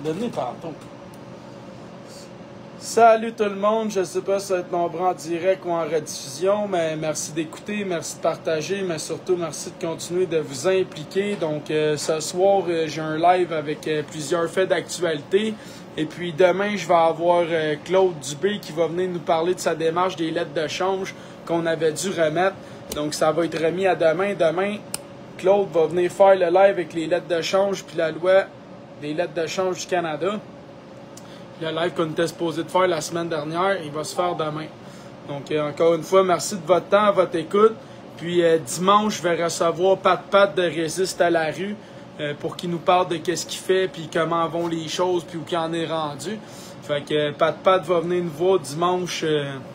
donné tantôt. Salut tout le monde, je ne sais pas si ça va être nombreux en direct ou en rediffusion, mais merci d'écouter, merci de partager, mais surtout merci de continuer de vous impliquer. Donc ce soir, j'ai un live avec plusieurs faits d'actualité. Et puis demain, je vais avoir Claude Dubé qui va venir nous parler de sa démarche des lettres de change qu'on avait dû remettre. Donc ça va être remis à demain. Demain, Claude va venir faire le live avec les lettres de change puis la loi des lettres de change du Canada. Le live qu'on était supposé de faire la semaine dernière, il va se faire demain. Donc, encore une fois, merci de votre temps, votre écoute. Puis, dimanche, je vais recevoir Pat de Résiste à la rue pour qu'il nous parle de qu'est-ce qu'il fait, puis comment vont les choses, puis où qu'il en est rendu. Fait que Pat va venir nous voir dimanche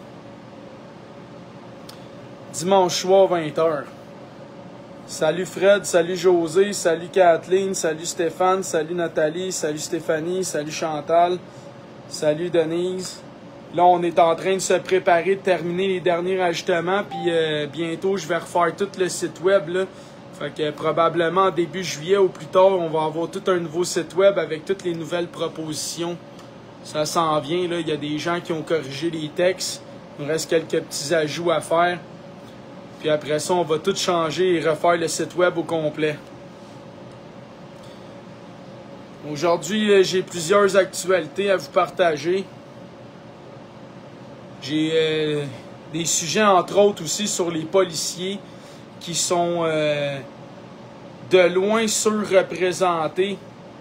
soir, 20h. Salut Fred, salut José, salut Kathleen, salut Stéphane, salut Nathalie, salut Stéphanie, salut Chantal. Salut Denise. Là, on est en train de se préparer, de terminer les derniers ajustements. Puis bientôt, je vais refaire tout le site web. Là. Fait que probablement début juillet ou plus tard, on va avoir tout un nouveau site web avec toutes les nouvelles propositions. Ça s'en vient. Là. Il y a des gens qui ont corrigé les textes. Il nous reste quelques petits ajouts à faire. Puis après ça, on va tout changer et refaire le site web au complet. Aujourd'hui, j'ai plusieurs actualités à vous partager. J'ai des sujets, entre autres, aussi sur les policiers qui sont de loin surreprésentés.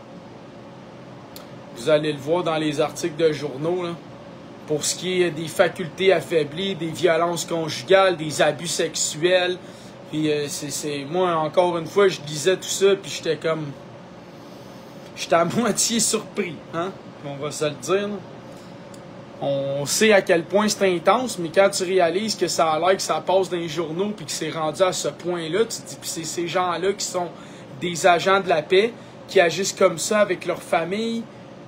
Vous allez le voir dans les articles de journaux, là. Pour ce qui est des facultés affaiblies, des violences conjugales, des abus sexuels. Puis moi, encore une fois, je lisais tout ça, puis j'étais comme... J'étais à moitié surpris, hein? On va se le dire. On sait à quel point c'est intense, mais quand tu réalises que ça a l'air que ça passe dans les journaux puis que c'est rendu à ce point-là, tu te dis que c'est ces gens-là qui sont des agents de la paix, qui agissent comme ça avec leur famille.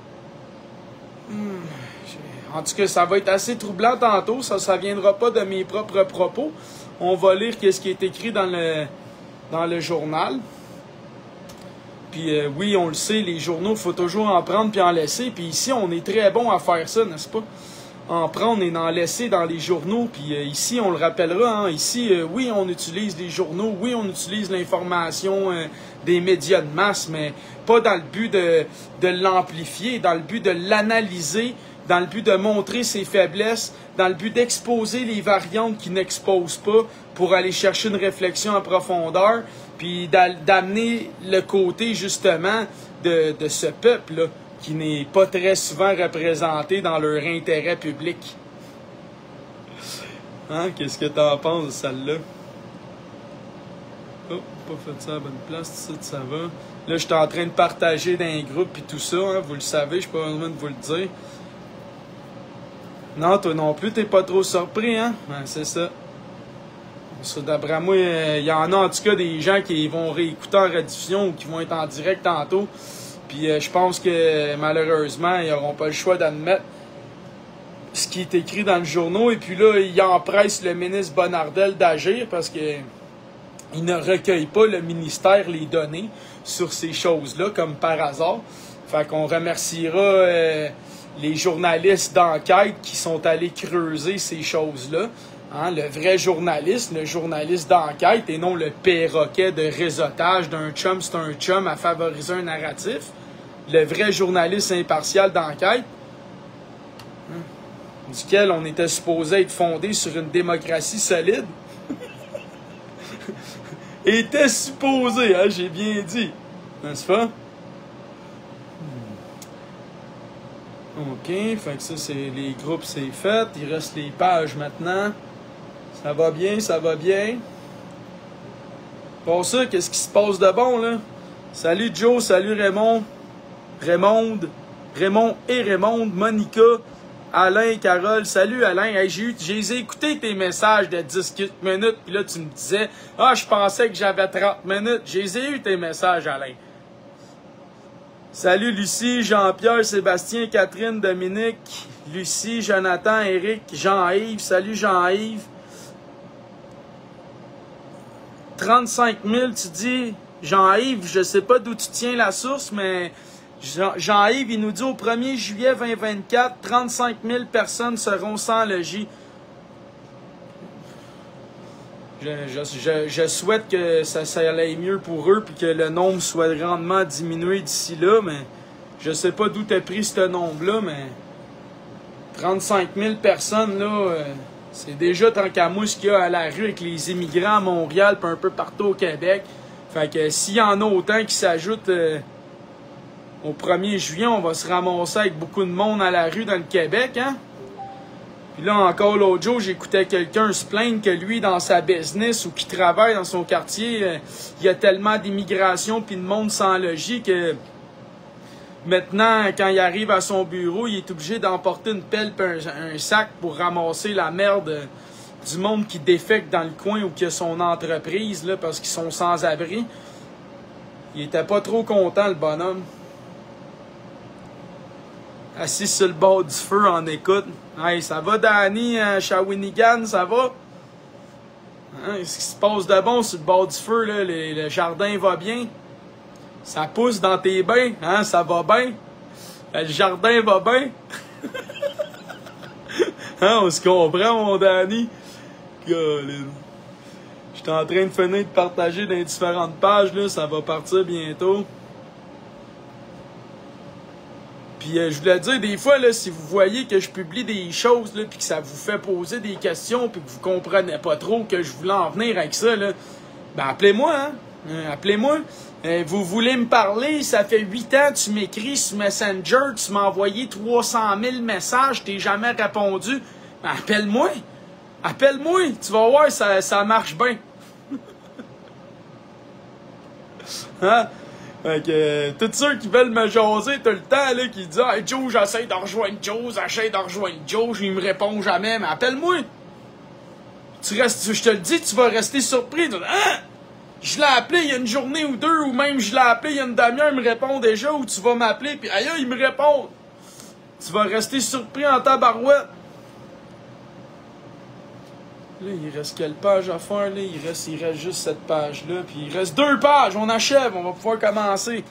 En tout cas, ça va être assez troublant tantôt. Ça viendra pas de mes propres propos. On va lire ce qui est écrit dans le journal. Puis oui, on le sait, les journaux, il faut toujours en prendre puis en laisser. Puis ici, on est très bon à faire ça, n'est-ce pas? En prendre et en laisser dans les journaux. Puis ici, on le rappellera, hein, ici, oui, on utilise les journaux, oui, on utilise l'information des médias de masse, mais pas dans le but de l'amplifier, dans le but de l'analyser, dans le but de montrer ses faiblesses, dans le but d'exposer les variantes qui n'exposent pas pour aller chercher une réflexion en profondeur, puis d'amener le côté, justement, de ce peuple-là, qui n'est pas très souvent représenté dans leur intérêt public. Hein? Qu'est-ce que t'en penses de celle-là? Oh, pas fait ça à la bonne place, tout ça va. Là, je suis en train de partager dans un groupe et tout ça, hein, vous le savez, je suis pas besoin de vous le dire. Non, toi non plus, t'es pas trop surpris, hein? Ben, c'est ça. D'après moi, il y en a en tout cas des gens qui vont réécouter en rediffusion ou qui vont être en direct tantôt. Puis je pense que malheureusement, ils n'auront pas le choix d'admettre ce qui est écrit dans le journal. Et puis là, ils empressent le ministre Bonnardel d'agir parce que il ne recueille pas le ministère les données sur ces choses-là, comme par hasard. Fait qu'on remerciera les journalistes d'enquête qui sont allés creuser ces choses-là. Hein, le vrai journaliste, le journaliste d'enquête et non le perroquet de réseautage d'un chum, c'est un chum à favoriser un narratif. Le vrai journaliste impartial d'enquête, duquel on était supposé être fondé sur une démocratie solide, était supposé, hein, j'ai bien dit, n'est-ce pas? OK, fait que ça, c'est les groupes, c'est fait. Il reste les pages maintenant. Ça va bien, ça va bien. Pour ça, qu'est-ce qui se passe de bon, là? Salut Joe, salut Raymond, Monica, Alain, Carole. Salut Alain, hey, j'ai écouté tes messages de 10 minutes, puis là, tu me disais, ah, je pensais que j'avais 30 minutes. J'ai eu tes messages, Alain. Salut Lucie, Jean-Pierre, Sébastien, Catherine, Dominique, Lucie, Jonathan, Eric, Jean-Yves. Salut Jean-Yves. 35 000, tu dis, Jean-Yves, je sais pas d'où tu tiens la source, mais Jean-Yves, il nous dit au 1er juillet 2024, 35 000 personnes seront sans logis. Je souhaite que ça aille mieux pour eux puis que le nombre soit grandement diminué d'ici là, mais je sais pas d'où t'as pris ce nombre-là, mais 35 000 personnes, là, c'est déjà tant qu'à moi ce qu'il y a à la rue avec les immigrants à Montréal puis un peu partout au Québec. Fait que s'il y en a autant qui s'ajoutent au 1er juillet, on va se ramasser avec beaucoup de monde à la rue dans le Québec, hein? Puis là, encore l'autre jour, j'écoutais quelqu'un se plaindre que lui, dans sa business ou qui travaille dans son quartier, il y a tellement d'immigration puis de monde sans logis que maintenant, quand il arrive à son bureau, il est obligé d'emporter une pelle et un sac pour ramasser la merde du monde qui défecte dans le coin ou qui a son entreprise là, parce qu'ils sont sans abri. Il était pas trop content, le bonhomme. Assis sur le bord du feu en écoute. Hey, ça va, Danny, Shawinigan, ça va? Hein, qu'est-ce qui se passe de bon sur le bord du feu, là? Le jardin va bien? Ça pousse dans tes bains, hein? Ça va bien? Le jardin va bien? Hein, on se comprend, mon Danny? Colin. Je suis en train de finir de partager dans les différentes pages, là. Ça va partir bientôt. Puis je voulais dire, des fois, là, si vous voyez que je publie des choses, là, puis que ça vous fait poser des questions, puis que vous comprenez pas trop que je voulais en venir avec ça, là, ben appelez-moi, hein? Appelez-moi. Vous voulez me parler, ça fait 8 ans, tu m'écris sur Messenger, tu m'as envoyé 300 000 messages, t'es jamais répondu. Ben appelle-moi. Appelle-moi, tu vas voir, ça marche bien. Hein? Fait que tous ceux qui veulent me jaser tout le temps, là, qui disent « Hey Joe, j'essaie de rejoindre Joe, il me répond jamais, mais appelle-moi! » Tu restes, je te le dis, tu vas rester surpris. Tu vas dire, « Hein? Je l'ai appelé il y a une journée ou deux, ou même je l'ai appelé il y a une demi-heure, il me répond déjà, ou tu vas m'appeler, puis aïe, il me répond. » Tu vas rester surpris en tabarouette. Là, il reste quelle page à faire, là? Il reste juste cette page-là, puis il reste 2 pages, on achève, on va pouvoir commencer.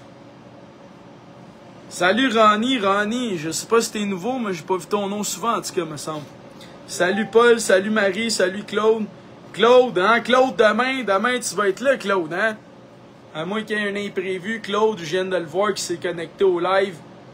Salut Ronnie, je sais pas si t'es nouveau, mais j'ai pas vu ton nom souvent, en tout cas, me semble. Salut Paul, salut Marie, salut Claude. Claude, hein? Claude, demain tu vas être là, Claude, hein? À moins qu'il y ait un imprévu, Claude, je viens de le voir qui s'est connecté au live.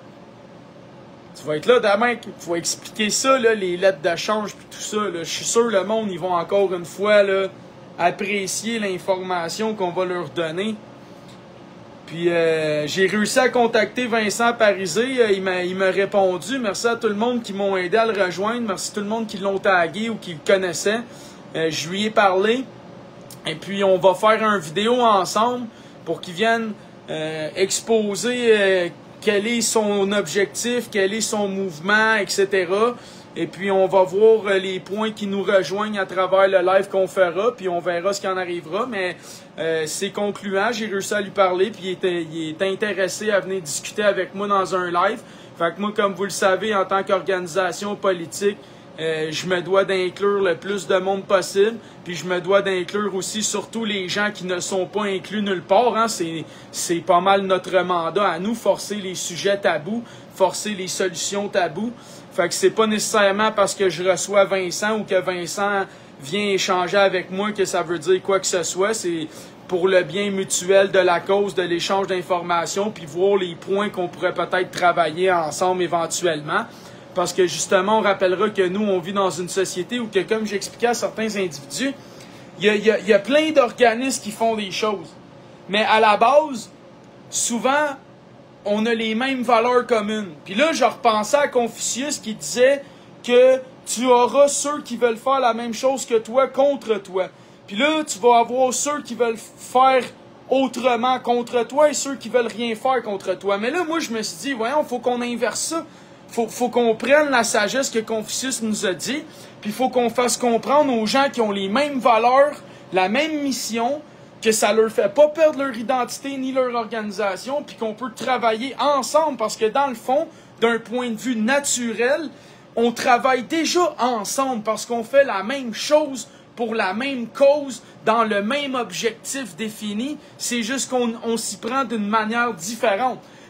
Tu vas être là demain, tu vas expliquer ça, là, les lettres de change puis tout ça. Là. Je suis sûr le monde, ils vont encore une fois là, apprécier l'information qu'on va leur donner. Puis j'ai réussi à contacter Vincent Parisé, il m'a répondu. Merci à tout le monde qui m'ont aidé à le rejoindre. Merci à tout le monde qui l'ont tagué ou qui le connaissait. Je lui ai parlé. Et puis on va faire une vidéo ensemble pour qu'il vienne exposer quel est son objectif, quel est son mouvement, etc. Et puis, on va voir les points qui nous rejoignent à travers le live qu'on fera, puis on verra ce qui en arrivera. Mais c'est concluant, j'ai réussi à lui parler, puis il est intéressé à venir discuter avec moi dans un live. Fait que moi, comme vous le savez, en tant qu'organisation politique, je me dois d'inclure le plus de monde possible, puis je me dois d'inclure aussi surtout les gens qui ne sont pas inclus nulle part. Hein. C'est pas mal notre mandat à nous, forcer les sujets tabous, forcer les solutions tabous. Fait que c'est pas nécessairement parce que je reçois Vincent ou que Vincent vient échanger avec moi que ça veut dire quoi que ce soit. C'est pour le bien mutuel de la cause, de l'échange d'informations, puis voir les points qu'on pourrait peut-être travailler ensemble éventuellement. Parce que justement, on rappellera que nous, on vit dans une société où, que, comme j'expliquais à certains individus, il y a plein d'organismes qui font des choses. Mais à la base, souvent, on a les mêmes valeurs communes. Puis là, je repensais à Confucius qui disait que tu auras ceux qui veulent faire la même chose que toi contre toi. Puis là, tu vas avoir ceux qui veulent faire autrement contre toi et ceux qui veulent rien faire contre toi. Mais là, moi, je me suis dit, voyons, il faut qu'on inverse ça. Faut qu'on prenne la sagesse que Confucius nous a dit, puis il faut qu'on fasse comprendre aux gens qui ont les mêmes valeurs, la même mission, que ça leur fait pas perdre leur identité ni leur organisation, puis qu'on peut travailler ensemble, parce que dans le fond, d'un point de vue naturel, on travaille déjà ensemble, parce qu'on fait la même chose pour la même cause, dans le même objectif défini, c'est juste qu'on s'y prend d'une manière différente.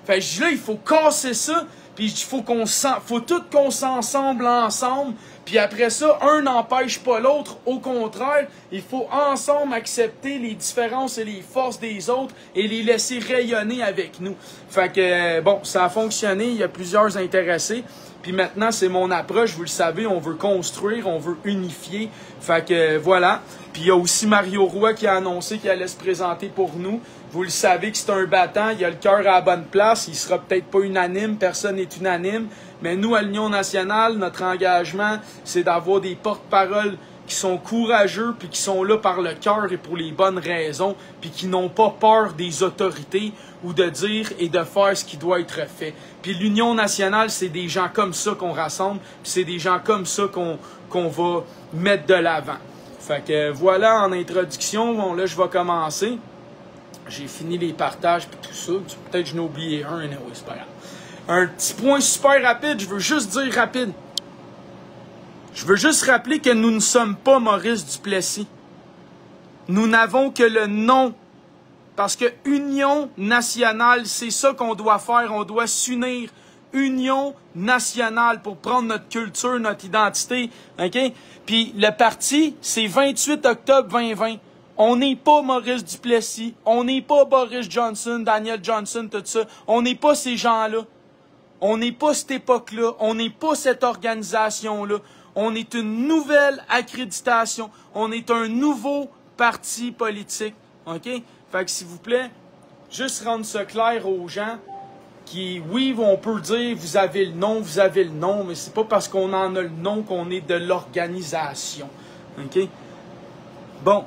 Fait que je dis là, il faut casser ça, puis il faut tout qu'on s'ensemble ensemble, puis après ça, un n'empêche pas l'autre. Au contraire, il faut ensemble accepter les différences et les forces des autres et les laisser rayonner avec nous. Fait que, bon, ça a fonctionné, il y a plusieurs intéressés. Puis maintenant, c'est mon approche, vous le savez, on veut construire, on veut unifier. Fait que voilà. Puis il y a aussi Mario Roy qui a annoncé qu'il allait se présenter pour nous. Vous le savez que c'est un battant, il a le cœur à la bonne place. Il sera peut-être pas unanime, personne n'est unanime. Mais nous, à l'Union nationale, notre engagement, c'est d'avoir des porte-paroles qui sont courageux, puis qui sont là par le cœur et pour les bonnes raisons, puis qui n'ont pas peur des autorités ou de dire et de faire ce qui doit être fait. Puis l'Union nationale, c'est des gens comme ça qu'on rassemble, puis c'est des gens comme ça qu'on va mettre de l'avant. Fait que voilà en introduction, bon là je vais commencer. J'ai fini les partages puis tout ça. Peut-être que j'en ai oublié un, anyway, c'est pas grave. Un petit point super rapide, je veux juste dire rapide. Je veux juste rappeler que nous ne sommes pas Maurice Duplessis. Nous n'avons que le nom. Parce que Union nationale, c'est ça qu'on doit faire. On doit s'unir. Union nationale pour prendre notre culture, notre identité. OK? Puis le parti, c'est 28 octobre 2020. On n'est pas Maurice Duplessis. On n'est pas Boris Johnson, Daniel Johnson, tout ça. On n'est pas ces gens-là. On n'est pas cette époque-là. On n'est pas cette organisation-là. On est une nouvelle accréditation. On est un nouveau parti politique. OK? Fait que s'il vous plaît, juste rendre ça clair aux gens qui, oui, on peut dire vous avez le nom, mais c'est pas parce qu'on en a le nom qu'on est de l'organisation. OK? Bon.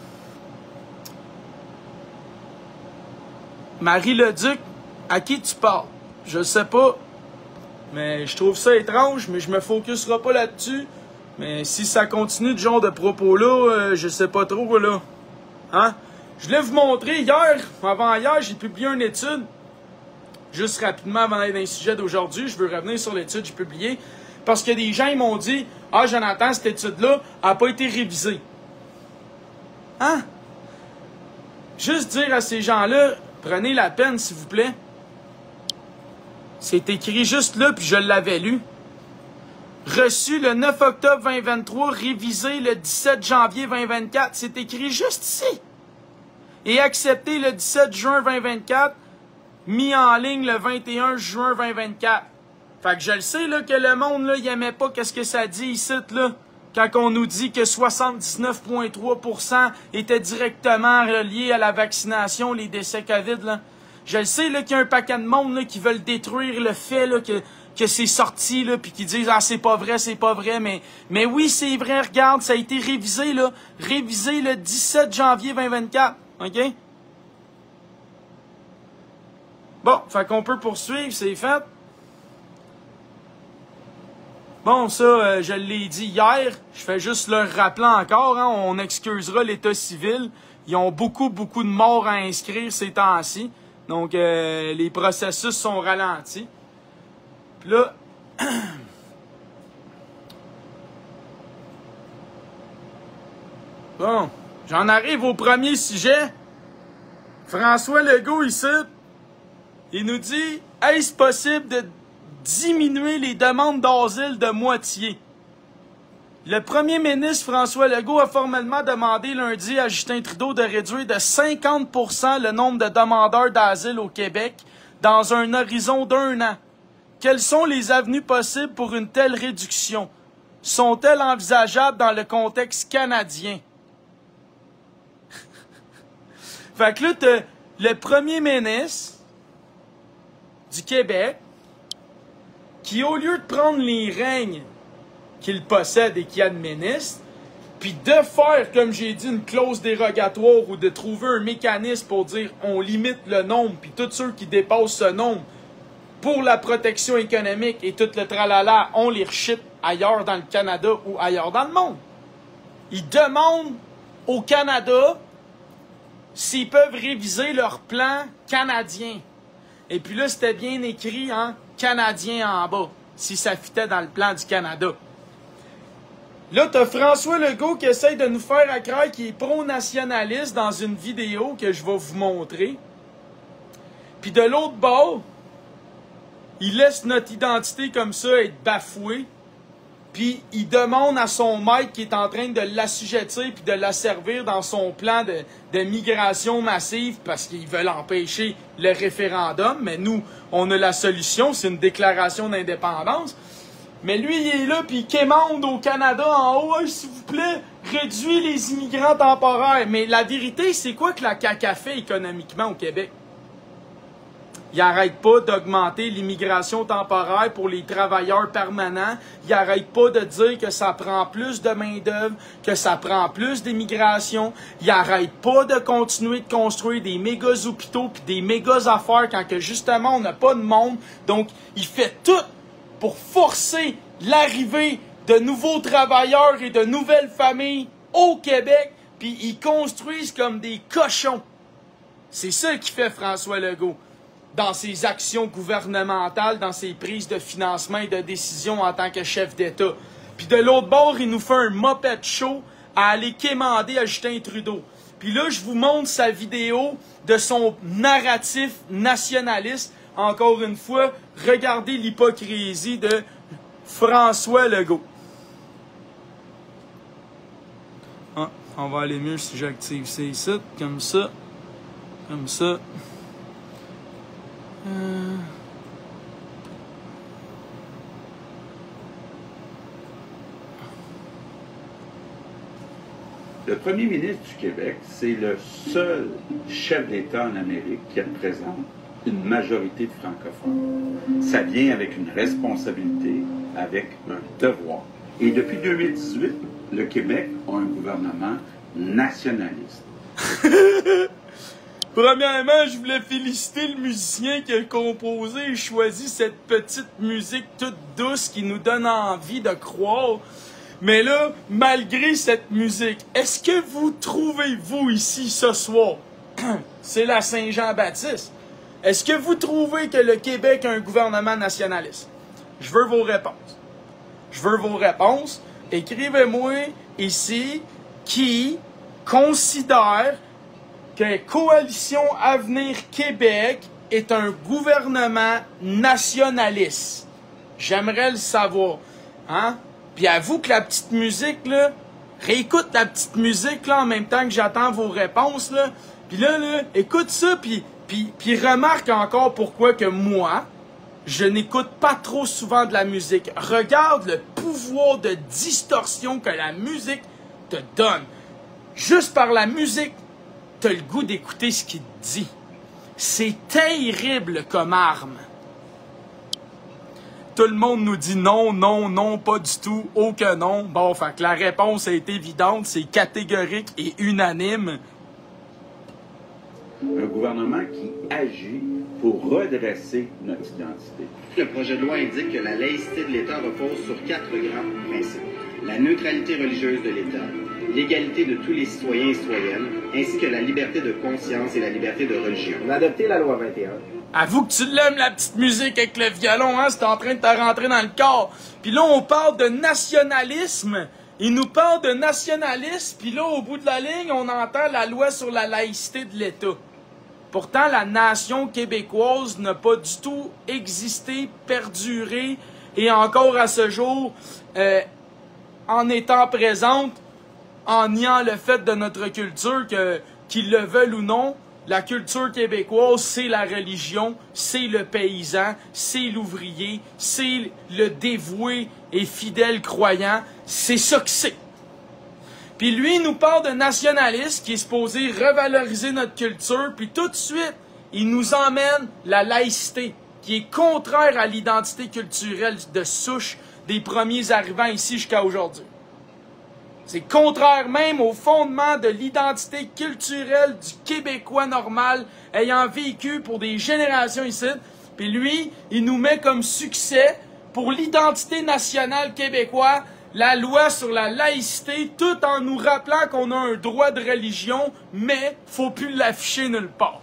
Marie-Leduc, à qui tu parles? Je sais pas. Mais je trouve ça étrange, mais je me focuserai pas là-dessus. Mais si ça continue de genre de propos-là, je sais pas trop, là. Hein? Je voulais vous montrer avant-hier, j'ai publié une étude. Juste rapidement, avant d'aller dans le sujet d'aujourd'hui, je veux revenir sur l'étude que j'ai publiée. Parce que des gens, ils m'ont dit, « Ah, Jonathan, cette étude-là n'a pas été révisée. » Hein? Juste dire à ces gens-là, prenez la peine, s'il vous plaît. C'est écrit juste là, puis je l'avais lu. Reçu le 9 octobre 2023, révisé le 17 janvier 2024. C'est écrit juste ici. Et accepté le 17 juin 2024, mis en ligne le 21 juin 2024. Fait que je le sais, là, que le monde, là, il aimait pas qu'est-ce que ça dit ici, là. Quand on nous dit que 79,3% étaient directement reliés à la vaccination, les décès COVID, là. Je le sais, là, qu'il y a un paquet de monde, là, qui veulent détruire le fait, là, que c'est sorti, là, puis qui disent, ah, c'est pas vrai, mais oui, c'est vrai, regarde, ça a été révisé, là, révisé le 17 janvier 2024, OK? Bon, fait qu'on peut poursuivre, c'est fait. Bon, ça, je l'ai dit hier, je fais juste le rappeler encore, hein, on excusera l'état civil. Ils ont beaucoup de morts à inscrire ces temps-ci. Donc, les processus sont ralentis. Puis là, bon, j'en arrive au premier sujet. François Legault, ici, il nous dit, est-ce possible de diminuer les demandes d'asile de moitié? Le premier ministre François Legault a formellement demandé lundi à Justin Trudeau de réduire de 50% le nombre de demandeurs d'asile au Québec dans un horizon d'1 an. Quelles sont les avenues possibles pour une telle réduction? Sont-elles envisageables dans le contexte canadien? Fait que là, t'as le premier ministre du Québec qui, au lieu de prendre les règnes qu'il possède et qu'il administre, puis de faire, comme j'ai dit, une clause dérogatoire ou de trouver un mécanisme pour dire on limite le nombre, puis tous ceux qui dépassent ce nombre pour la protection économique et tout le tralala, on les rechite ailleurs dans le Canada ou ailleurs dans le monde. Ils demandent au Canada s'ils peuvent réviser leur plan canadien. Et puis là, c'était bien écrit en canadien en bas, si ça fitait dans le plan du Canada. Là, t'as François Legault qui essaye de nous faire à croire qu'il est pro-nationaliste dans une vidéo que je vais vous montrer. Puis de l'autre bord, il laisse notre identité comme ça être bafouée, puis il demande à son maître qui est en train de l'assujettir puis de l'asservir dans son plan de migration massive parce qu'ils veulent empêcher le référendum, mais nous, on a la solution, c'est une déclaration d'indépendance. Mais lui, il est là, puis il quémande au Canada en haut, hey, s'il vous plaît, réduis les immigrants temporaires. Mais la vérité, c'est quoi que la CAQ a fait économiquement au Québec? Il n'arrête pas d'augmenter l'immigration temporaire pour les travailleurs permanents. Il n'arrête pas de dire que ça prend plus de main-d'œuvre, que ça prend plus d'immigration. Il n'arrête pas de continuer de construire des méga hôpitaux puis des méga affaires quand que justement on n'a pas de monde. Donc, il fait tout pour forcer l'arrivée de nouveaux travailleurs et de nouvelles familles au Québec, puis ils construisent comme des cochons. C'est ça qui fait François Legault dans ses actions gouvernementales, dans ses prises de financement et de décision en tant que chef d'État. Puis de l'autre bord, il nous fait un Muppet Show à aller quémander à Justin Trudeau. Puis là, je vous montre sa vidéo de son narratif nationaliste. Encore une fois, regardez l'hypocrisie de François Legault. Ah, on va aller mieux si j'active ça ici, comme ça. Comme ça. Le premier ministre du Québec, c'est le seul chef d'État en Amérique qui représente une majorité de francophones. Ça vient avec une responsabilité, avec un devoir. Et depuis 2018, le Québec a un gouvernement nationaliste. Premièrement, je voulais féliciter le musicien qui a composé et choisi cette petite musique toute douce qui nous donne envie de croire. Mais là, malgré cette musique, est-ce que vous trouvez, vous, ici, ce soir, c'est la Saint-Jean-Baptiste, est-ce que vous trouvez que le Québec a un gouvernement nationaliste? Je veux vos réponses. Je veux vos réponses. Écrivez-moi ici qui considère que Coalition Avenir Québec est un gouvernement nationaliste. J'aimerais le savoir. Hein? Puis avoue que la petite musique, là, réécoute la petite musique là, en même temps que j'attends vos réponses. Là. Puis là, écoute ça, puis remarque encore pourquoi que moi, je n'écoute pas trop souvent de la musique. Regarde le pouvoir de distorsion que la musique te donne. Juste par la musique, t'as le goût d'écouter ce qu'il te dit. C'est terrible comme arme. Tout le monde nous dit non, non, non, pas du tout, aucun non. Bon, fait que la réponse est évidente, c'est catégorique et unanime. Un gouvernement qui agit pour redresser notre identité. Le projet de loi indique que la laïcité de l'État repose sur 4 grands principes. La neutralité religieuse de l'État, l'égalité de tous les citoyens et citoyennes, ainsi que la liberté de conscience et la liberté de religion. On a adopté la loi 21. Avoue que tu l'aimes, la petite musique avec le violon, hein? C'est en train de te rentrer dans le corps. Puis là, on parle de nationalisme. Il nous parle de nationalisme, puis là, au bout de la ligne, on entend la loi sur la laïcité de l'État. Pourtant, la nation québécoise n'a pas du tout existé, perduré, et encore à ce jour, en étant présente, en niant le fait de notre culture, qu'ils le veulent ou non, la culture québécoise, c'est la religion, c'est le paysan, c'est l'ouvrier, c'est le dévoué et fidèle croyant. C'est ça que c'est. Puis lui, il nous parle de nationalisme qui est supposé revaloriser notre culture, puis tout de suite, il nous emmène la laïcité, qui est contraire à l'identité culturelle de souche des premiers arrivants ici jusqu'à aujourd'hui. C'est contraire même au fondement de l'identité culturelle du Québécois normal ayant vécu pour des générations ici. Puis lui, il nous met comme succès pour l'identité nationale québécoise la loi sur la laïcité, tout en nous rappelant qu'on a un droit de religion, mais faut plus l'afficher nulle part.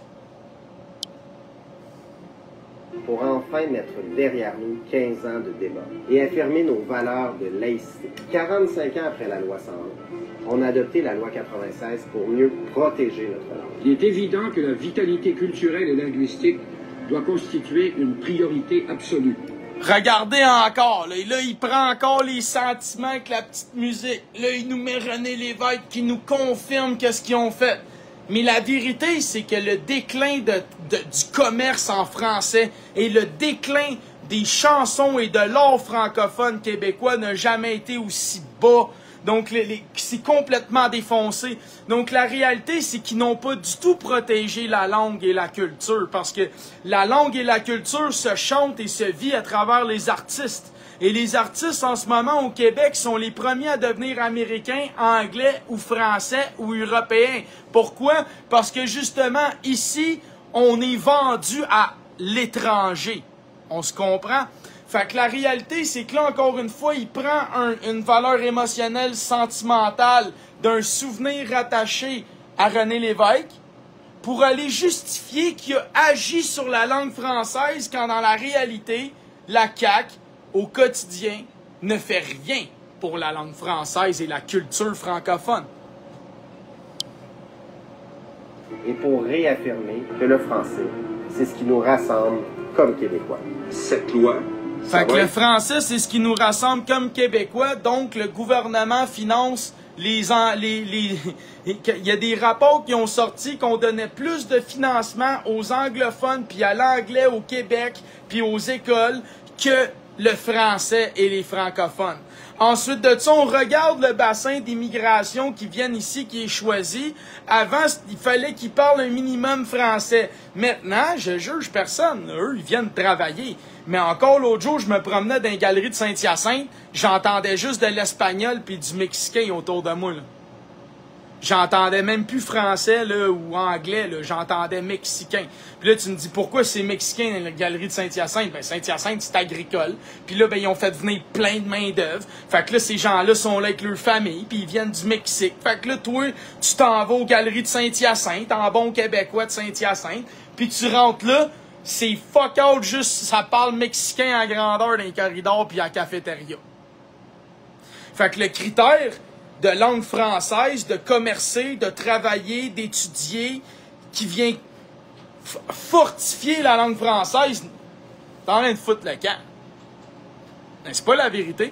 Pour enfin mettre derrière nous 15 ans de débat et affirmer nos valeurs de laïcité. 45 ans après la loi 101, on a adopté la loi 96 pour mieux protéger notre langue. Il est évident que la vitalité culturelle et linguistique doit constituer une priorité absolue. Regardez encore, là, il prend encore les sentiments avec la petite musique. Là, il nous met René Lévesque qui nous confirme qu'est-ce qu'ils ont fait. Mais la vérité, c'est que le déclin du commerce en français et le déclin des chansons et de l'art francophone québécois n'a jamais été aussi bas. Donc, c'est complètement défoncé. Donc, la réalité, c'est qu'ils n'ont pas du tout protégé la langue et la culture. Parce que la langue et la culture se chantent et se vit à travers les artistes. Et les artistes, en ce moment, au Québec, sont les premiers à devenir américains, anglais ou français ou européens. Pourquoi? Parce que, justement, ici, on est vendu à l'étranger. On se comprend? Fait que la réalité, c'est que là, encore une fois, il prend une valeur émotionnelle, sentimentale d'un souvenir rattaché à René Lévesque pour aller justifier qu'il a agi sur la langue française quand, dans la réalité, la CAQ, au quotidien, ne fait rien pour la langue française et la culture francophone. Et pour réaffirmer que le français, c'est ce qui nous rassemble comme Québécois. Cette loi... Fait que le français, c'est ce qui nous rassemble comme Québécois. Donc, le gouvernement finance il y a des rapports qui ont sorti qu'on donnait plus de financement aux anglophones puis à l'anglais au Québec puis aux écoles que le français et les francophones. Ensuite de ça, on regarde le bassin d'immigration qui viennent ici, qui est choisi. Avant, il fallait qu'ils parlent un minimum français. Maintenant, je juge personne. Eux, ils viennent travailler. Mais encore l'autre jour, je me promenais dans les galeries de Saint-Hyacinthe, j'entendais juste de l'espagnol puis du mexicain autour de moi, là. J'entendais même plus français là, ou anglais, là, j'entendais mexicain. Puis là, tu me dis, pourquoi c'est mexicain dans la galerie de Saint-Hyacinthe? Ben, Saint-Hyacinthe, c'est agricole. Puis là, ben, ils ont fait venir plein de main-d'œuvre. Fait que là, ces gens-là sont là avec leur famille, puis ils viennent du Mexique. Fait que là, toi, tu t'en vas aux galeries de Saint-Hyacinthe, en bon québécois de Saint-Hyacinthe, puis tu rentres là, c'est fuck out, juste, ça parle mexicain en grandeur dans les corridors puis à la cafétéria. Fait que le critère de langue française, de commercer, de travailler, d'étudier, qui vient fortifier la langue française, t'es en train de foutre le camp. C'est pas la vérité.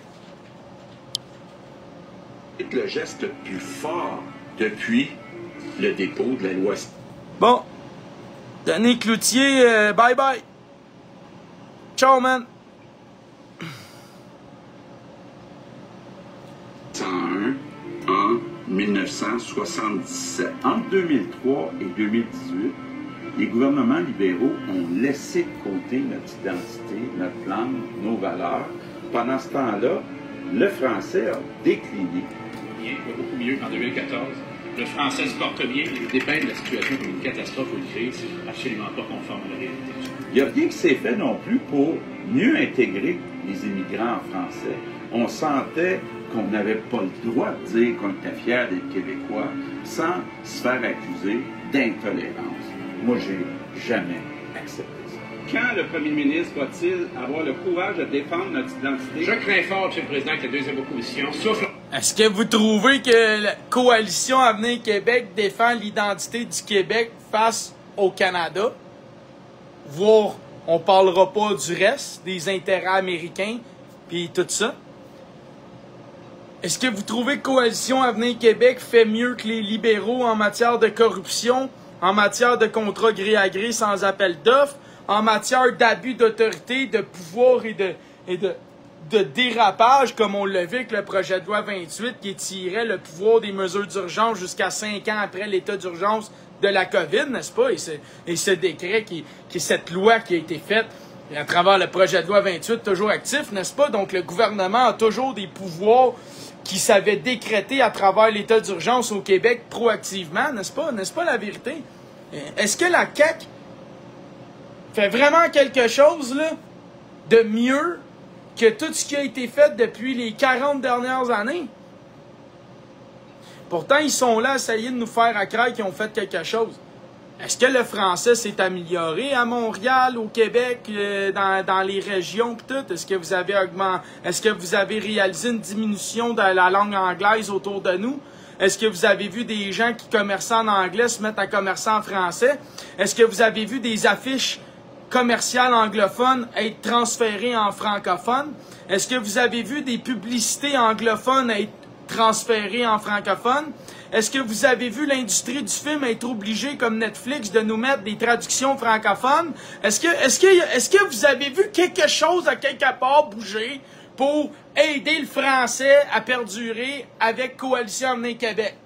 C'est le geste le plus fort depuis le dépôt de la loi. Bon. Denis Cloutier, bye bye. Ciao, man. 101 en 1977. Entre 2003 et 2018, les gouvernements libéraux ont laissé de côté notre identité, notre langue, nos valeurs. Pendant ce temps-là, le français a décliné. Bien, beaucoup mieux qu'en 2014. Le français se porte bien, mais dépeindre la situation comme une catastrophe ou une crise, c'est absolument pas conforme à la réalité. Il n'y a rien qui s'est fait non plus pour mieux intégrer les immigrants en français. On sentait qu'on n'avait pas le droit de dire qu'on était fier d'être Québécois sans se faire accuser d'intolérance. Moi, j'ai jamais accepté ça. Quand le premier ministre va-t-il avoir le courage de défendre notre identité? Je crains fort, M. le Président, que la deuxième opposition souffle. Est-ce que vous trouvez que la coalition Avenir Québec défend l'identité du Québec face au Canada? Voire, on parlera pas du reste, des intérêts américains, puis tout ça? Est-ce que vous trouvez que Coalition Avenir Québec fait mieux que les libéraux en matière de corruption, en matière de contrats gré à gré sans appel d'offres, en matière d'abus d'autorité, de pouvoir et de dérapage, comme on l'a vu avec le projet de loi 28 qui étirait le pouvoir des mesures d'urgence jusqu'à 5 ans après l'état d'urgence de la COVID, n'est-ce pas? Et ce décret, qui est cette loi qui a été faite à travers le projet de loi 28, toujours actif, n'est-ce pas? Donc le gouvernement a toujours des pouvoirs qui s'avaient décrétés à travers l'état d'urgence au Québec proactivement, n'est-ce pas? N'est-ce pas la vérité? Est-ce que la CAQ fait vraiment quelque chose là, de mieux que tout ce qui a été fait depuis les 40 dernières années? Pourtant, ils sont là à essayer de nous faire à croire qu'ils ont fait quelque chose. Est-ce que le français s'est amélioré à Montréal, au Québec, dans les régions pis tout? Est-ce que vous avez réalisé une diminution de la langue anglaise autour de nous? Est-ce que vous avez vu des gens qui commerçaient en anglais se mettre à commercer en français? Est-ce que vous avez vu des affiches commerciales anglophones être transférées en francophone? Est-ce que vous avez vu des publicités anglophones être transférées en francophone? Est-ce que vous avez vu l'industrie du film être obligée, comme Netflix, de nous mettre des traductions francophones? Est-ce que vous avez vu quelque chose à quelque part bouger pour aider le français à perdurer avec Coalition Avenir Québec?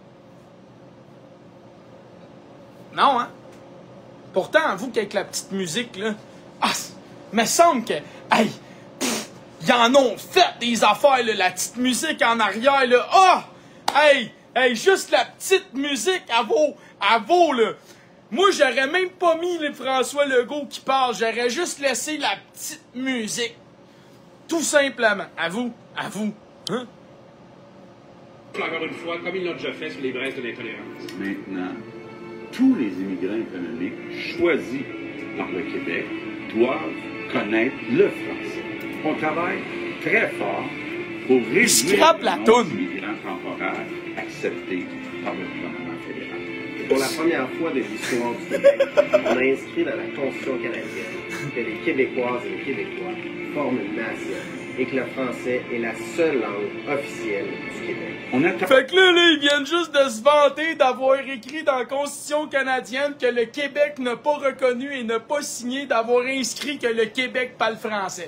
Non, hein? Pourtant, vous, qu'avec la petite musique, là, me semble que, hey, ils en ont fait des affaires, là, la petite musique en arrière, là, hey, juste la petite musique, elle vaut, là. Moi, j'aurais même pas mis le François Legault qui parle, j'aurais juste laissé la petite musique. Tout simplement. À vous. Hein? Encore une fois, comme ils l'ont déjà fait sur les braises de l'intolérance. Maintenant, tous les immigrants économiques choisis par le Québec doivent connaître le français. On travaille très fort pour réduire le nombre d'immigrants temporaires acceptés par le gouvernement fédéral. Pour la première fois de l'histoire du Québec, on a inscrit dans la Constitution canadienne que les Québécoises et les Québécois forment une nation et que le français est la seule langue officielle du Québec. Fait que là, ils viennent juste de se vanter d'avoir écrit dans la Constitution canadienne que le Québec n'a pas reconnu et n'a pas signé d'avoir inscrit que le Québec parle français.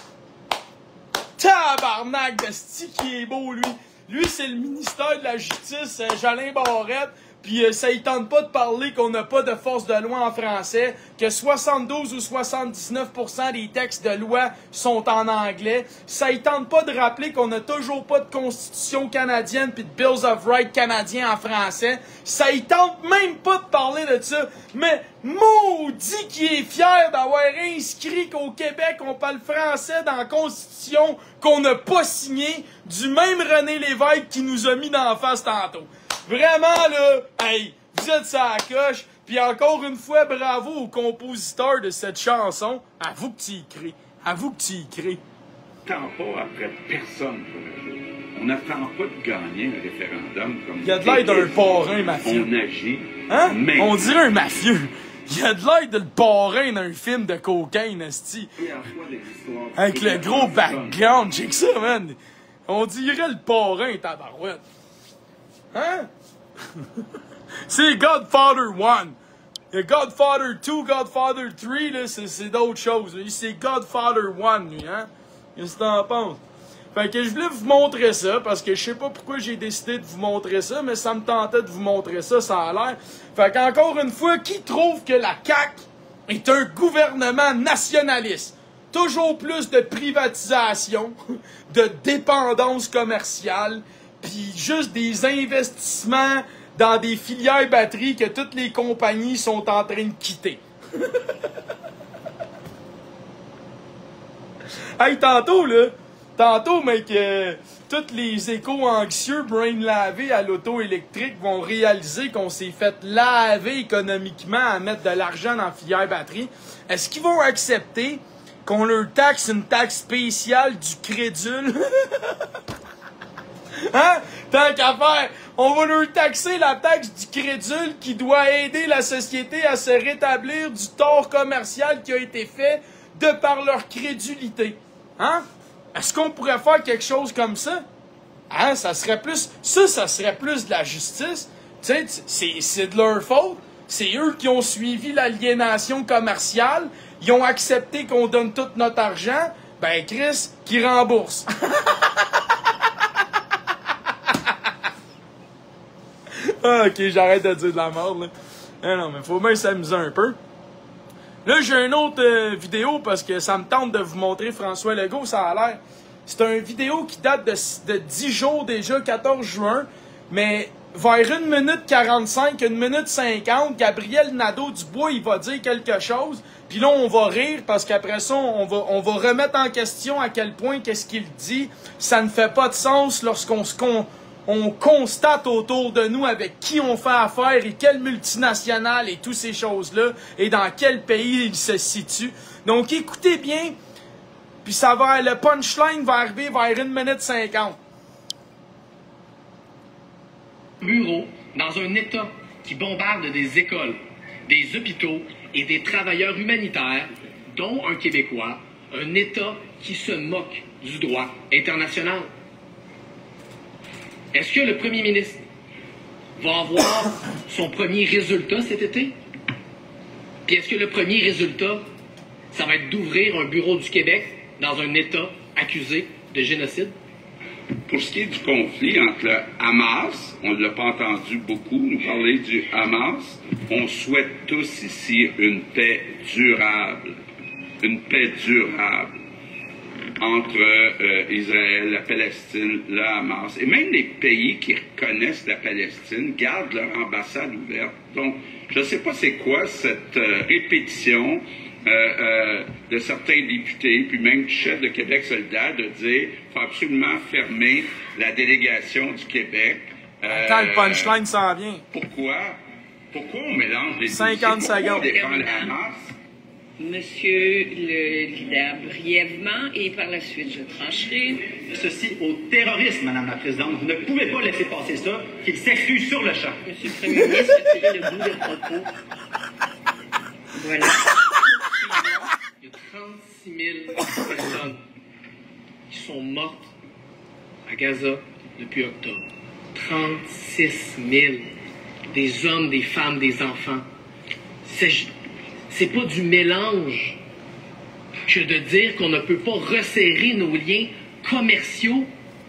Tabarnak de sti qui est beau, lui. Lui, c'est le ministère de la Justice, Jolin Barrette. Puis ça y tente pas de parler qu'on n'a pas de force de loi en français, que 72 ou 79% des textes de loi sont en anglais. Ça y tente pas de rappeler qu'on n'a toujours pas de constitution canadienne puis de Bills of Rights canadiens en français. Ça y tente même pas de parler de ça. Mais maudit qui est fier d'avoir inscrit qu'au Québec on parle français dans la constitution qu'on n'a pas signée, du même René Lévesque qui nous a mis dans la face tantôt. Vraiment, là, hey, vous êtes ça à la coche. Puis encore une fois, bravo au compositeur de cette chanson. Avoue que tu y crées. Avoue que tu y crées. On n'attend pas après personne pour agir. On n'attend pas de gagner un référendum comme... Il y a de l'air d'un parrain mafieux. On agit. Hein? On dirait un mafieux. Il y a de l'air de le parrain d'un film de cocaine, esti. Avec le gros background, check ça, man. On dirait le parrain, tabarouette. Hein? C'est Godfather 1. Il y a Godfather 2, Godfather 3, là, c'est d'autres choses. C'est Godfather 1, lui, hein? Qu'est-ce que t'en penses? Fait que je voulais vous montrer ça, parce que je sais pas pourquoi j'ai décidé de vous montrer ça, mais ça me tentait de vous montrer ça, ça a l'air. Fait qu'encore une fois, qui trouve que la CAQ est un gouvernement nationaliste? Toujours plus de privatisation, de dépendance commerciale, puis juste des investissements dans des filières batteries que toutes les compagnies sont en train de quitter. Hey, tantôt, mec, tous les éco-anxieux brain lavés à l'auto électrique vont réaliser qu'on s'est fait laver économiquement à mettre de l'argent dans la filière batterie. Est-ce qu'ils vont accepter qu'on leur taxe une taxe spéciale du crédule? Hein? Tant qu'à faire, on va leur taxer la taxe du crédule qui doit aider la société à se rétablir du tort commercial qui a été fait de par leur crédulité. Hein? Est-ce qu'on pourrait faire quelque chose comme ça? Hein? Ça serait plus de la justice. Tu sais, c'est de leur faute. C'est eux qui ont suivi l'aliénation commerciale. Ils ont accepté qu'on donne tout notre argent. Ben, Chris, qui rembourse. Ah, ok, j'arrête de dire de la merde, là. Ah non, mais faut bien s'amuser un peu. Là, j'ai une autre vidéo parce que ça me tente de vous montrer François Legault, ça a l'air. C'est une vidéo qui date de 10 jours déjà, 14 juin, mais vers 1 minute 45, 1 minute 50, Gabriel Nadeau-Dubois, il va dire quelque chose, puis là, on va rire parce qu'après ça, on va remettre en question à quel point qu'est-ce qu'il dit. Ça ne fait pas de sens lorsqu'on on constate autour de nous avec qui on fait affaire et quelle multinationale et toutes ces choses-là et dans quel pays il se situe. Donc écoutez bien, puis le punchline va arriver vers 1 minute 50. Bureau dans un État qui bombarde des écoles, des hôpitaux et des travailleurs humanitaires, dont un Québécois, un État qui se moque du droit international. Est-ce que le premier ministre va avoir son premier résultat cet été? Puis est-ce que le premier résultat, ça va être d'ouvrir un bureau du Québec dans un État accusé de génocide? Pour ce qui est du conflit entre le Hamas, on ne l'a pas entendu beaucoup nous parler du Hamas. On souhaite tous ici une paix durable. Une paix durable entre Israël, la Palestine, le Hamas. Et même les pays qui reconnaissent la Palestine gardent leur ambassade ouverte. Donc, je ne sais pas c'est quoi cette répétition de certains députés, puis même du chef de Québec solidaire, de dire qu'il faut absolument fermer la délégation du Québec. Attends, le punchline s'en vient. Pourquoi on mélange les 50 secondes. Pourquoi on défend le Hamas? Monsieur le leader, brièvement, et par la suite, je trancherai. Ceci au terrorisme, Madame la Présidente. Vous ne pouvez pas laisser passer ça, qu'il s'excuse sur le champ. Monsieur le Premier ministre, retirez le bout de propos. Voilà. Il y a 36 000 personnes qui sont mortes à Gaza depuis octobre. 36 000. Des hommes, des femmes, des enfants. C'est pas du mélange que de dire qu'on ne peut pas resserrer nos liens commerciaux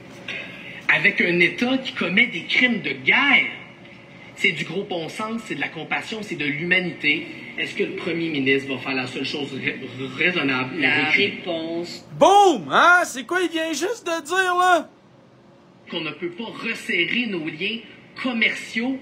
avec un État qui commet des crimes de guerre. C'est du gros bon sens, c'est de la compassion, c'est de l'humanité. Est-ce que le premier ministre va faire la seule chose raisonnable? La réponse. Boum! Hein? C'est quoi il vient juste de dire, là? Qu'on ne peut pas resserrer nos liens commerciaux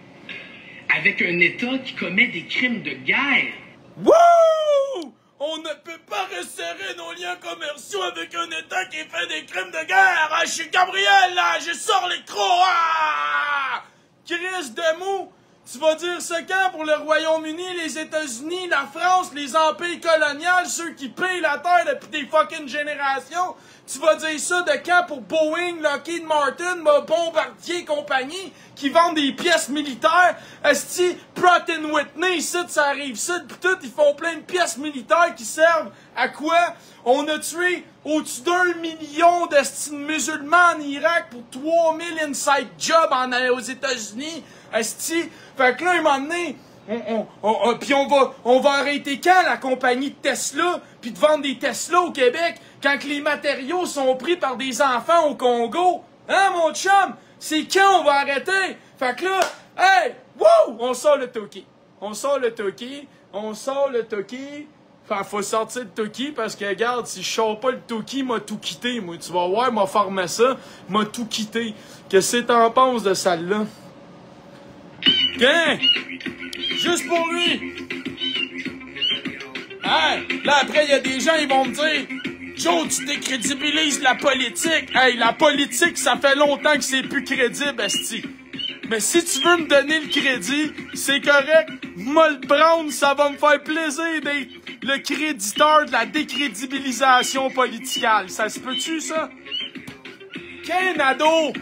avec un État qui commet des crimes de guerre. Wouh! On ne peut pas resserrer nos liens commerciaux avec un État qui fait des crimes de guerre! Ah, je suis Gabriel, là! Je sors les crocs! Ah! Chris de mou! Tu vas dire ce quand pour le Royaume-Uni, les États-Unis, la France, les empires coloniaux, ceux qui payent la terre depuis des fucking générations? Tu vas dire ça de quand pour Boeing, Lockheed Martin, Bombardier et compagnie, qui vendent des pièces militaires? Esti, Pratt & Whitney, ici, ça arrive ici, pis tout, ils font plein de pièces militaires qui servent à quoi? On a tué au-dessus d'1 million de musulmans en Irak pour 3000 inside jobs aux États-Unis. Esti, fait que là, un moment donné, puis on va arrêter quand la compagnie de Tesla, puis de vendre des Tesla au Québec, quand que les matériaux sont pris par des enfants au Congo? Hein, mon chum? C'est quand on va arrêter? Fait que là, hey, wouh! On sort le Toki. On sort le Toki. Enfin, faut sortir le Toki parce que, regarde, si je sors pas le Toki, m'a tout quitté, moi. Tu vas voir, m'a formé ça, m'a tout quitté. Qu'est-ce que t'en penses de celle-là? Qu'un? Juste pour lui! Hey! Là, après, il y a des gens, ils vont me dire, Joe, tu décrédibilises la politique. Hey, la politique, ça fait longtemps que c'est plus crédible, esti. Mais si tu veux me donner le crédit, c'est correct. Moi le prendre, ça va me faire plaisir d'être le créditeur de la décrédibilisation politicale. Ça se peut-tu, ça? Canado,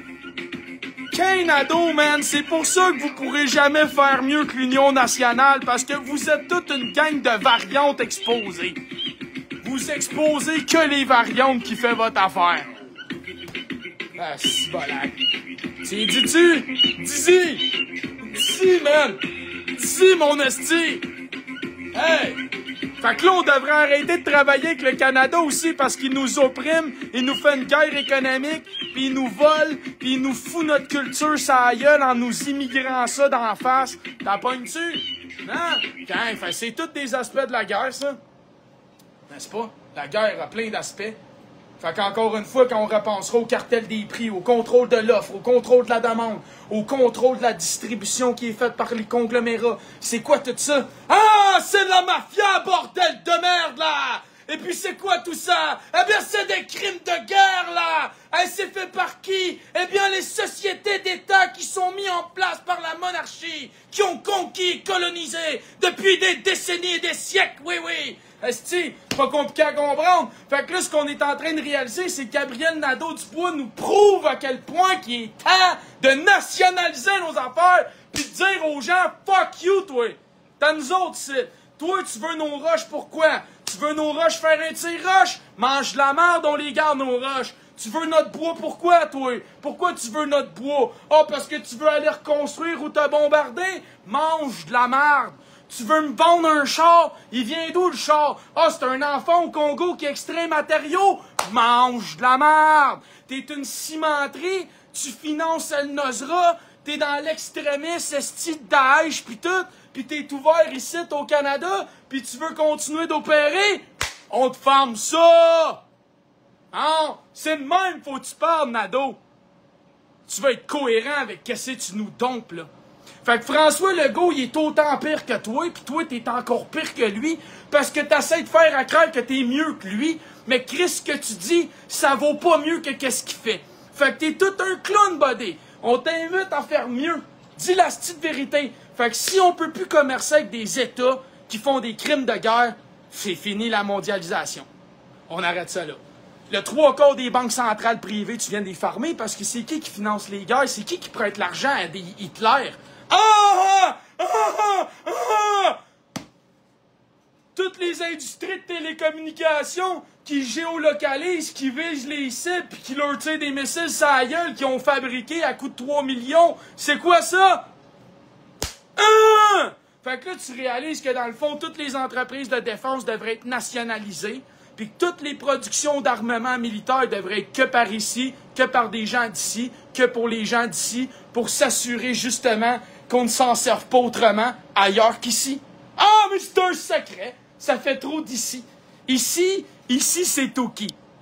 man, c'est pour ça que vous pourrez jamais faire mieux que l'Union nationale, parce que vous êtes toute une gang de variantes exposées. Vous exposez que les variantes qui fait votre affaire. Ah, si bolac. Tu dis-tu? Dis-y, man. Dis-y, mon esti. Hey! Fait que là, on devrait arrêter de travailler avec le Canada aussi parce qu'il nous opprime, il nous fait une guerre économique, puis il nous vole, puis il nous fout notre culture sur la gueule en nous immigrant ça d'en face. T'as pognes-tu? Non? Fait, c'est tous des aspects de la guerre, ça. N'est-ce pas? La guerre a plein d'aspects. Fait qu'encore une fois, quand on repensera au cartel des prix, au contrôle de l'offre, au contrôle de la demande, au contrôle de la distribution qui est faite par les conglomérats, c'est quoi tout ça? Ah, c'est la mafia, bordel de merde, là! Et puis c'est quoi tout ça? Eh bien, c'est des crimes de guerre, là! Et c'est fait par qui? Eh bien, les sociétés d'État qui sont mis en place par la monarchie, qui ont conquis et colonisé depuis des décennies et des siècles, oui! Esti, pas compliqué à comprendre. Fait que là, ce qu'on est en train de réaliser, c'est que Gabriel Nadeau-Dubois nous prouve à quel point qu'il est temps de nationaliser nos affaires pis de dire aux gens, fuck you, toi. T'as nous autres, Toi, tu veux nos roches, pourquoi? Tu veux nos roches faire un tir-roche? Mange de la merde, on les garde, nos roches. Tu veux notre bois, pourquoi, toi? Pourquoi tu veux notre bois? Ah, parce que tu veux aller reconstruire ou te bombarder? Mange de la merde. Tu veux me vendre un char? Il vient d'où, le char? Ah, c'est un enfant au Congo qui extrait matériaux? Mange de la merde. T'es une cimenterie, tu finances El Nosra, t'es dans l'extrémisme, esti de Daesh, pis tout, pis t'es ouvert ici au Canada, pis tu veux continuer d'opérer? On te ferme ça! Hein? C'est de même, faut que tu parles, Nadeau. Tu vas être cohérent avec qu'est-ce que tu nous dompes, là. Fait que François Legault, il est autant pire que toi, pis toi, t'es encore pire que lui, parce que t'essaies de faire à croire que t'es mieux que lui, mais Chris, ce que tu dis, ça vaut pas mieux que qu'est-ce qu'il fait. Fait que t'es tout un clown, buddy. On t'invite à faire mieux. Dis la petite vérité. Fait que si on peut plus commercer avec des États qui font des crimes de guerre, c'est fini la mondialisation. On arrête ça là. Le 3/4 des banques centrales privées, tu viens de les farmer parce que c'est qui finance les guerres? C'est qui prête l'argent à des Hitler? Toutes les industries de télécommunications qui géolocalisent, qui visent les cibles, puis qui leur tirent des missiles sur la gueule, qui ont fabriqué à coût de 3 millions. C'est quoi ça? Fait que là, tu réalises que dans le fond, toutes les entreprises de défense devraient être nationalisées, puis que toutes les productions d'armement militaire devraient être que par ici, que par des gens d'ici, que pour les gens d'ici, pour s'assurer justement qu'on ne s'en serve pas autrement ailleurs qu'ici. Ah, mais c'est un secret! Ça fait trop d'ici. Ici, c'est Toki.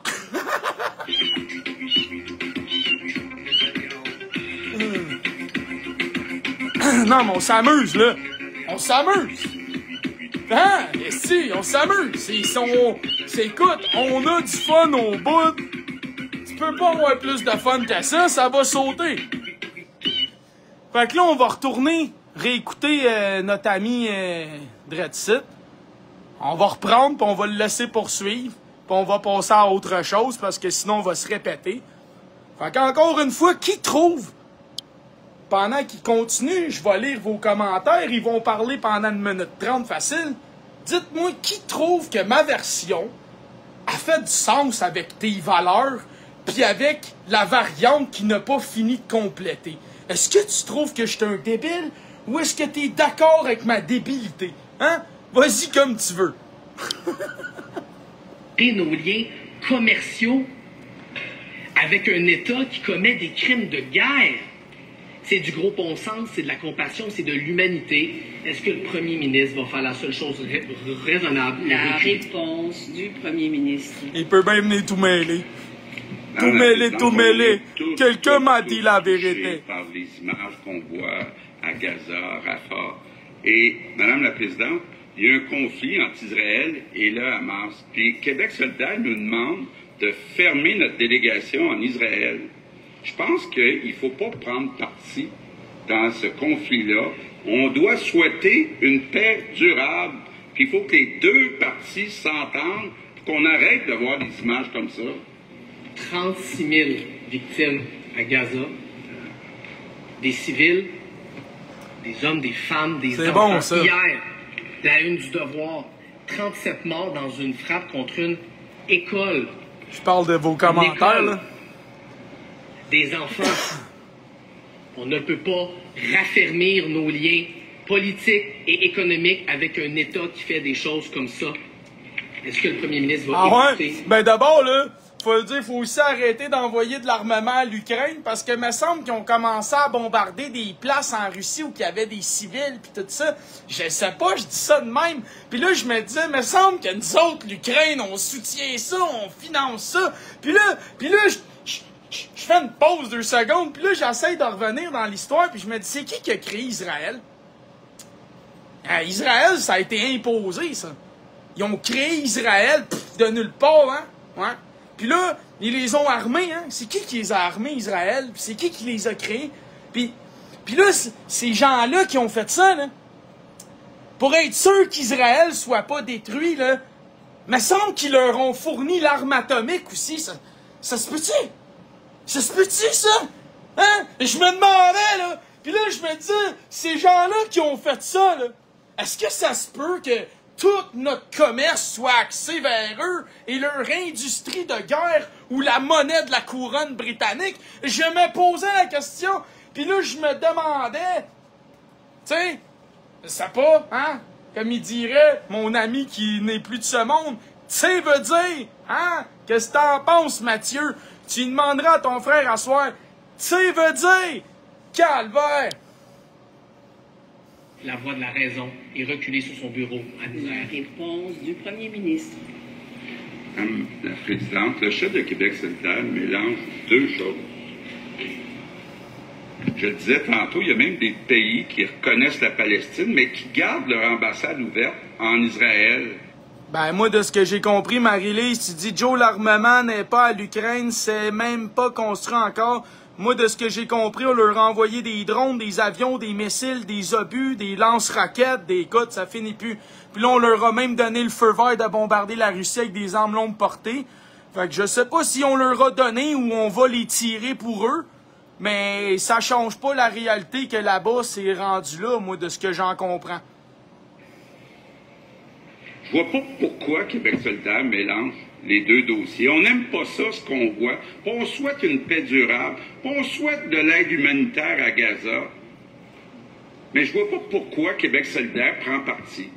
Non, mais on s'amuse, là. On s'amuse. Hein? Si, on s'amuse. Écoute, on a du fun au bout. Tu peux pas avoir plus de fun que ça va sauter. Fait que là, on va retourner réécouter notre ami Dreadsit. On va reprendre, puis on va le laisser poursuivre, puis on va passer à autre chose, parce que sinon, on va se répéter. Fait qu'encore une fois, qui trouve? Pendant qu'il continue, je vais lire vos commentaires, ils vont parler pendant 1 minute 30 facile. Dites-moi, qui trouve que ma version a fait du sens avec tes valeurs, puis avec la variante qui n'a pas fini de compléter? Est-ce que tu trouves que je suis un débile, ou est-ce que tu es d'accord avec ma débilité? Hein? Vas-y comme tu veux. Et nos liens commerciaux avec un État qui commet des crimes de guerre. C'est du gros bon sens, c'est de la compassion, c'est de l'humanité. Est-ce que le premier ministre va faire la seule chose raisonnable? La réponse du premier ministre. Il peut bien venir tout mêler. Tout mêler. Quelqu'un m'a dit la vérité. Par les images qu'on voit à Gaza, Rafah. Et, Madame la Présidente, il y a un conflit entre Israël et le Hamas. Puis Québec solidaire nous demande de fermer notre délégation en Israël. Je pense qu'il ne faut pas prendre parti dans ce conflit-là. On doit souhaiter une paix durable. Puis il faut que les deux parties s'entendent pour qu'on arrête de voir des images comme ça. 36 000 victimes à Gaza. Des civils, des hommes, des femmes, des enfants. Bon, ça. Hier, la une du Devoir, 37 morts dans une frappe contre une école. Je parle de vos commentaires, là. Des enfants. On ne peut pas raffermir nos liens politiques et économiques avec un État qui fait des choses comme ça. Est-ce que le premier ministre va écouter? Ouais? Ben d'abord, là, faut le dire, faut aussi arrêter d'envoyer de l'armement à l'Ukraine, parce que me semble qu'ils ont commencé à bombarder des places en Russie où il y avait des civils pis tout ça. Je sais pas, je dis ça de même. Puis là, je me disais, me semble que nous autres, l'Ukraine, on soutient ça, on finance ça. Puis là, je fais une pause 2 secondes, puis là, j'essaie de revenir dans l'histoire, puis je me dis, c'est qui a créé Israël? Israël, ça a été imposé, ça. Ils ont créé Israël de nulle part, hein? Ouais. Puis là, ils les ont armés, hein? C'est qui les a armés, Israël? Puis c'est qui les a créés? Puis là, ces gens-là qui ont fait ça, là, pour être sûr qu'Israël soit pas détruit, là, me semble qu'ils leur ont fourni l'arme atomique aussi, ça se peut-tu? Ça se peut-tu, ça? Hein? Et je me demandais, là, puis là, je me dis, ces gens-là qui ont fait ça, là, est-ce que ça se peut que tout notre commerce soit axé vers eux et leur industrie de guerre ou la monnaie de la couronne britannique. Je me posais la question, puis là, je me demandais, tu sais, je sais pas, hein, comme il dirait mon ami qui n'est plus de ce monde, tu sais, veut dire, hein, qu'est-ce que t'en penses, Mathieu? Tu demanderas à ton frère à soir, tu sais, veut dire, calvaire. La voix de la raison est reculée sur son bureau à 10 heures. Réponse du premier ministre. Madame la Présidente, le chef de Québec solidaire mélange deux choses. Je le disais tantôt, il y a même des pays qui reconnaissent la Palestine, mais qui gardent leur ambassade ouverte en Israël. Ben, moi, de ce que j'ai compris, Marie-Lise, tu dis, Joe, l'armement n'est pas à l'Ukraine, c'est même pas construit encore. Moi, de ce que j'ai compris, on leur a envoyé des drones, des avions, des missiles, des obus, des lance-raquettes, des écoutes, ça finit plus. Puis là, on leur a même donné le feu vert de bombarder la Russie avec des armes longue portée. Fait que je sais pas si on leur a donné ou on va les tirer pour eux, mais ça change pas la réalité que là-bas, c'est rendu là, moi, de ce que j'en comprends. Je vois pas pourquoi Québec solidaire mélange les deux dossiers. On n'aime pas ça, ce qu'on voit. On souhaite une paix durable. On souhaite de l'aide humanitaire à Gaza. Mais je vois pas pourquoi Québec solidaire prend parti.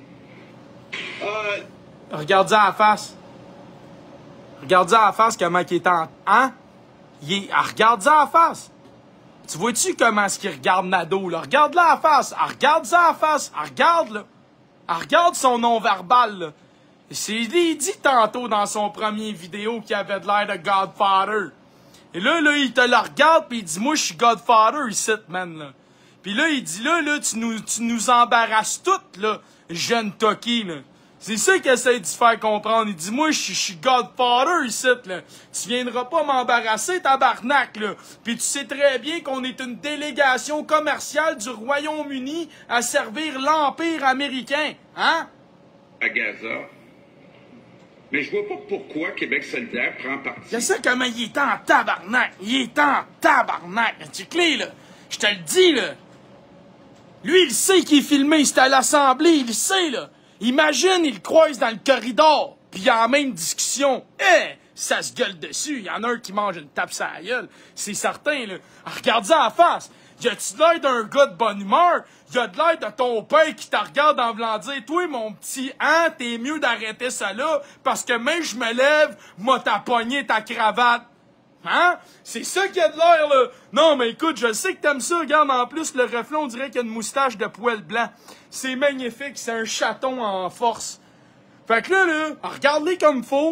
Regarde-y à la face. Regarde-y à la face comment il est en... Hein? Regarde-y à la face. Tu vois-tu comment est-ce qu'il regarde Nadeau, là? Regarde-la à la face. Regarde-y à la face. Regarde, là. Regarde son non-verbal, là. Il dit tantôt dans son premier vidéo qu'il avait de l'air de Godfather. Et là, il te le regarde pis il dit, moi, je suis Godfather ici, man, là. Pis là, il dit, là, tu nous embarrasses toutes, là, jeune Toki, là. C'est ça qu'il essaie de se faire comprendre. Il dit, moi, je suis Godfather ici, là. Tu viendras pas m'embarrasser, tabarnak, là. Puis tu sais très bien qu'on est une délégation commerciale du Royaume-Uni à servir l'Empire américain, hein? À Gaza. Mais je vois pas pourquoi Québec solidaire prend parti. Je sais comment il est en tabarnak. Il est en tabarnak. Tu clé, là. Je te le dis, là. Lui, il sait qu'il est filmé. C'est à l'Assemblée. Il le sait, là. Imagine, il le croise dans le corridor. Puis il y a la même discussion. Ça se gueule dessus. Il y en a un qui mange une tape sur la gueule. C'est certain, là. Regarde-y à la face. Y a-tu l'air d'un gars de bonne humeur? Y a de l'air de ton père qui te regarde en voulant dire, toi, mon petit, hein, t'es mieux d'arrêter ça là, parce que même je me lève, m'a t'as pogné ta cravate. Hein? C'est ça qu'il y a de l'air, là. Non, mais écoute, je sais que t'aimes ça. Regarde, en plus, le reflet, on dirait qu'il y a une moustache de poil blanc. C'est magnifique. C'est un chaton en force. Fait que là, regarde-les comme faut.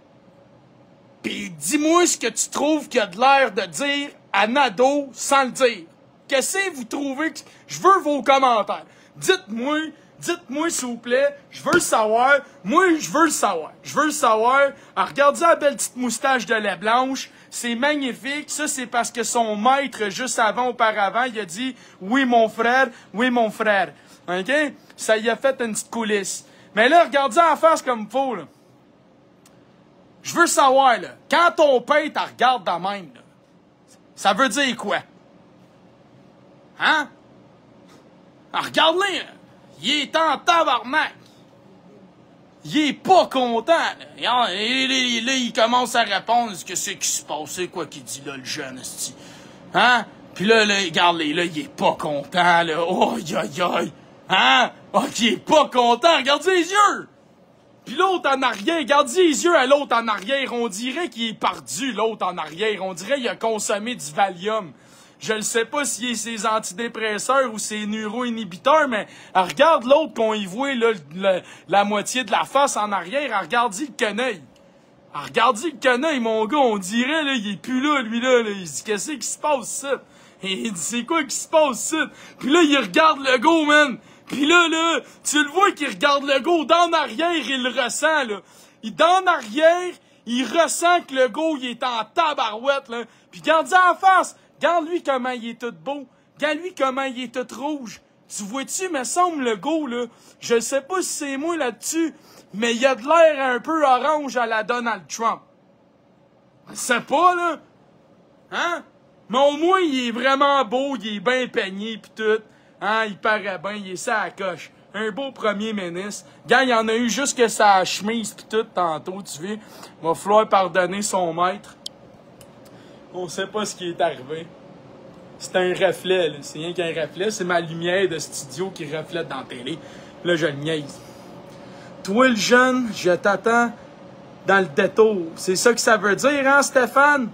Pis dis-moi ce que tu trouves qu'il y a de l'air de dire à Nadeau sans le dire. Qu'est-ce que vous trouvez que... Je veux vos commentaires. Dites-moi, s'il vous plaît. Je veux le savoir. Moi, je veux le savoir. Je veux le savoir. Alors, regardez la belle petite moustache de lait blanche. C'est magnifique. Ça, c'est parce que son maître, juste auparavant, il a dit « Oui, mon frère. Oui, mon frère. » OK? Ça y a fait une petite coulisse. Mais là, regardez en face comme il faut, là. Je veux savoir, là. Quand ton père te regarde de même, là, ça veut dire quoi? Hein? Alors, regarde-le, là. Il est en tabarnak. Il est pas content, là. Et là, il commence à répondre ce que c'est qui se passe, c'est quoi qu'il dit, là, le jeune, esti. Hein? Puis là, regarde-le, là, il est pas content, là. Oh, aïe. Hein? Oh, il est pas content. Regardez les yeux. Puis l'autre en arrière, regardez les yeux à l'autre en arrière. On dirait qu'il est perdu, l'autre en arrière. On dirait qu'il a consommé du Valium. Je ne sais pas s'il est ses antidépresseurs ou ses neuroinhibiteurs, mais regarde l'autre qu'on y voit là, la moitié de la face en arrière. Regardez le quenouille. Regardez le quenouille, mon gars. On dirait, là, il est plus là, lui, là. Il se dit, qu'est-ce qui se passe, ça? Et il dit, c'est quoi qui se passe, ça? Puis là, il regarde le go, man. Puis là, tu le vois qu'il regarde le go. Dans l'arrière, il le ressent, là. Dans l'arrière, il ressent que le go, il est en tabarouette, là. Puis regarde-y en face. Regarde-lui comment il est tout beau. Regarde-lui comment il est tout rouge. Tu vois-tu, me semble, le go, là. Je sais pas si c'est moi là-dessus, mais il a de l'air un peu orange à la Donald Trump. Je sais pas, là. Hein? Mais au moins, il est vraiment beau, il est bien peigné pis tout. Hein? Il paraît bien, il est ça à la coche. Un beau premier ministre. Gars, il y en a eu jusque sa chemise pis tout tantôt, tu vois. Il va falloir pardonner son maître. On sait pas ce qui est arrivé. C'est un reflet, là. C'est rien qu'un reflet. C'est ma lumière de studio qui reflète dans la télé. Là, je le niaise. Toi, le jeune, je t'attends dans le détour. C'est ça que ça veut dire, hein, Stéphane?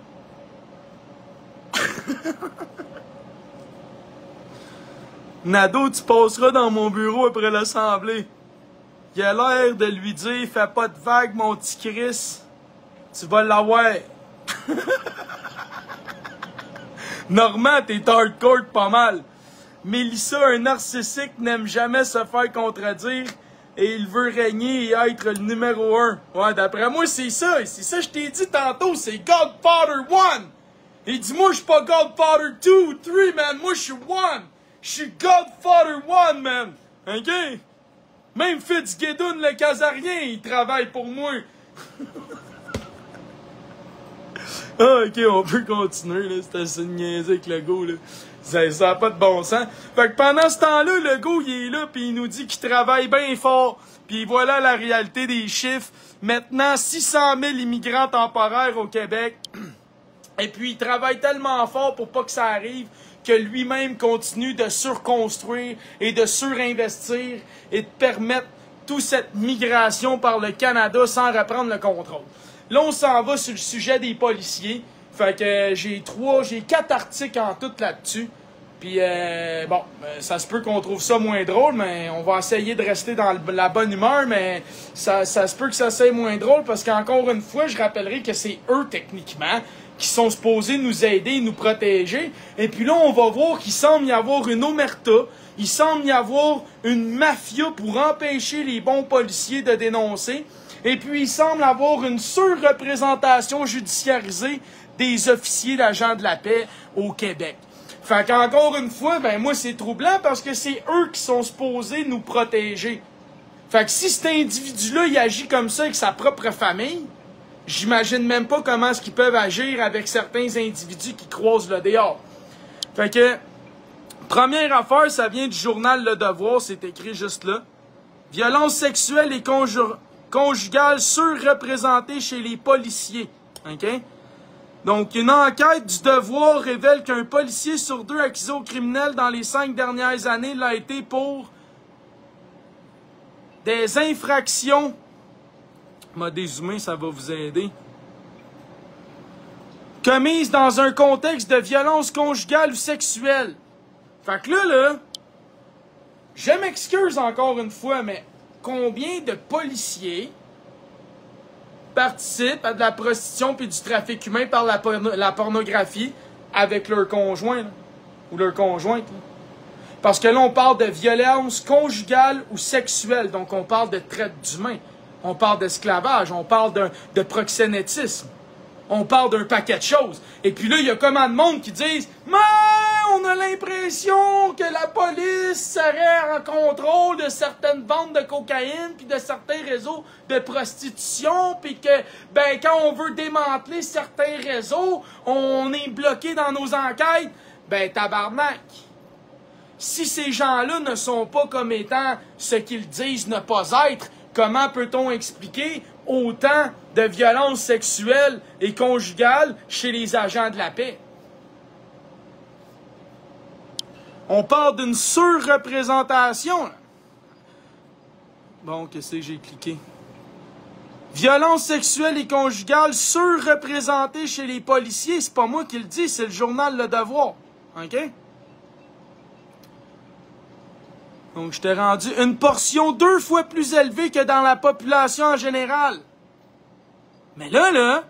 Nadeau, tu passeras dans mon bureau après l'assemblée. Il a l'air de lui dire « Fais pas de vagues, mon petit Chris. Tu vas l'avoir. » Normand, t'es hardcore pas mal. Mélissa, un narcissique, n'aime jamais se faire contredire et il veut régner et être le numéro 1. Ouais, d'après moi, c'est ça. C'est ça que je t'ai dit tantôt. C'est Godfather 1. Il dit, moi, je suis pas Godfather 2, 3, man. Moi, je suis 1. Je suis Godfather 1, man. OK? Même Fitzgibbon, le Casarien, il travaille pour moi. Ah, OK, on peut continuer, là. C'était assez niaisé avec le go, là. Ça n'a pas de bon sens. Fait que pendant ce temps-là, le go, il est là, puis il nous dit qu'il travaille bien fort. Puis voilà la réalité des chiffres. Maintenant, 600 000 immigrants temporaires au Québec. Et puis, il travaille tellement fort pour pas que ça arrive que lui-même continue de surconstruire et de surinvestir et de permettre toute cette migration par le Canada sans reprendre le contrôle. Là, on s'en va sur le sujet des policiers. Fait que j'ai 4 articles en tout là-dessus. Puis, bon, ça se peut qu'on trouve ça moins drôle, mais on va essayer de rester dans la bonne humeur, mais ça se peut que ça soit moins drôle parce qu'encore une fois, je rappellerai que c'est eux, techniquement, qui sont supposés nous aider et nous protéger. Et puis là, on va voir qu'il semble y avoir une omerta, il semble y avoir une mafia pour empêcher les bons policiers de dénoncer. Et puis, il semble avoir une surreprésentation judiciarisée des officiers d'agents de la paix au Québec. Fait qu'encore une fois, ben moi, c'est troublant parce que c'est eux qui sont supposés nous protéger. Fait que si cet individu-là, il agit comme ça avec sa propre famille, j'imagine même pas comment est-ce qu'ils peuvent agir avec certains individus qui croisent le dehors. Fait que, première affaire, ça vient du journal Le Devoir, c'est écrit juste là. Violence sexuelle et conjugale surreprésentée chez les policiers. OK? Donc, une enquête du Devoir révèle qu'un policier sur 2 accusé au criminel dans les 5 dernières années l'a été pour des infractions. M'a dézoomé, ça va vous aider. Commises dans un contexte de violence conjugale ou sexuelle. Fait que là, je m'excuse encore une fois, mais combien de policiers participent à de la prostitution puis du trafic humain par la pornographie avec leur conjoint, là, ou leur conjointe, là. Parce que là, on parle de violence conjugale ou sexuelle, donc on parle de traite d'humains, on parle d'esclavage, on parle de proxénétisme, on parle d'un paquet de choses. Et puis là, il y a comment de monde qui disent « Mais on a l'impression que la police serait en contrôle de certaines ventes de cocaïne puis de certains réseaux de prostitution puis que, ben, quand on veut démanteler certains réseaux, on est bloqué dans nos enquêtes. » Ben, tabarnak! Si ces gens-là ne sont pas comme étant ce qu'ils disent ne pas être, comment peut-on expliquer autant de violences sexuelles et conjugales chez les agents de la paix? On parle d'une surreprésentation. Bon, qu'est-ce que j'ai cliqué? Violence sexuelle et conjugale surreprésentée chez les policiers. C'est pas moi qui le dis, c'est le journal Le Devoir. OK? Donc, je t'ai rendu une portion 2 fois plus élevée que dans la population en général. Mais là,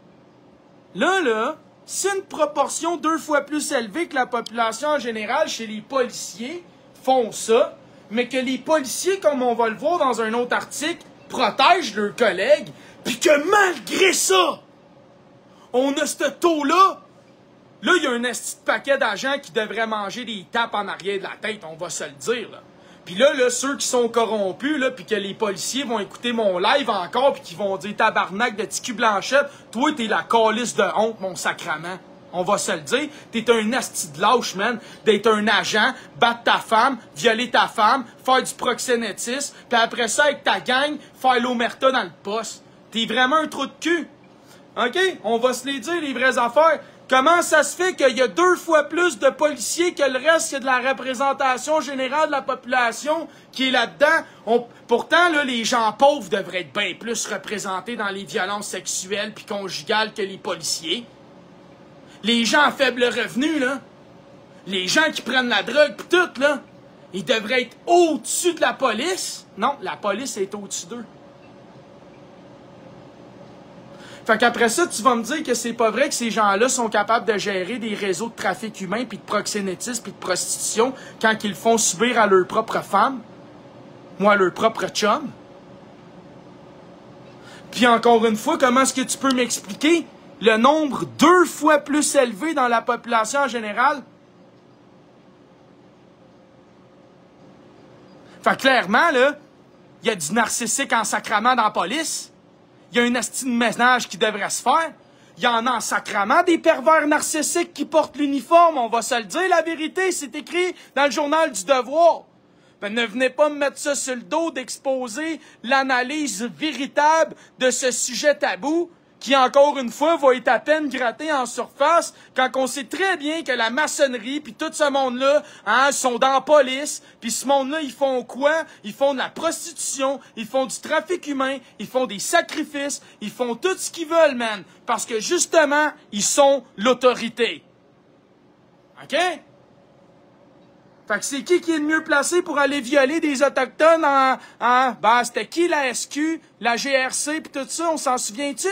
c'est une proportion 2 fois plus élevée que la population en général chez les policiers font ça, mais que les policiers, comme on va le voir dans un autre article, protègent leurs collègues, puis que malgré ça, on a ce taux-là. Là, il y a un esti de paquet d'agents qui devraient manger des tapes en arrière de la tête, on va se le dire, là. Puis là, ceux qui sont corrompus, là, puis que les policiers vont écouter mon live encore, puis qui vont dire « Tabarnak de Ticu Blanchette, toi, t'es la calisse de honte, mon sacrament. » On va se le dire. T'es un asti de lâche, man, d'être un agent, battre ta femme, violer ta femme, faire du proxénétisme, puis après ça, avec ta gang, faire l'omerta dans le poste. T'es vraiment un trou de cul. OK? On va se les dire, les vraies affaires. Comment ça se fait qu'il y a 2 fois plus de policiers que le reste, qu'il y a de la représentation générale de la population qui est là-dedans? Pourtant, là, les gens pauvres devraient être bien plus représentés dans les violences sexuelles puis conjugales que les policiers. Les gens à faible revenu, là, les gens qui prennent la drogue pis tout, là, ils devraient être au-dessus de la police. Non, la police est au-dessus d'eux. Fait qu'après ça, tu vas me dire que c'est pas vrai que ces gens-là sont capables de gérer des réseaux de trafic humain, puis de proxénétisme, puis de prostitution, quand ils font subir à leurs propres femmes, ou à leurs propres chums. Puis encore une fois, comment est-ce que tu peux m'expliquer le nombre 2 fois plus élevé dans la population en général? Fait que clairement, là, il y a du narcissique en sacrament dans la police. Il y a un asti de ménage qui devrait se faire. Il y en a en sacrament des pervers narcissiques qui portent l'uniforme. On va se le dire, la vérité, c'est écrit dans le journal du Devoir. Ben, ne venez pas me mettre ça sur le dos d'exposer l'analyse véritable de ce sujet tabou qui, encore une fois, va être à peine gratté en surface quand on sait très bien que la maçonnerie puis tout ce monde-là, hein, sont dans la police, puis ce monde-là, ils font quoi? Ils font de la prostitution, ils font du trafic humain, ils font des sacrifices, ils font tout ce qu'ils veulent, man, parce que, justement, ils sont l'autorité. OK? Fait que c'est qui est le mieux placé pour aller violer des Autochtones Ben, c'était qui la SQ, la GRC pis tout ça, on s'en souvient-tu?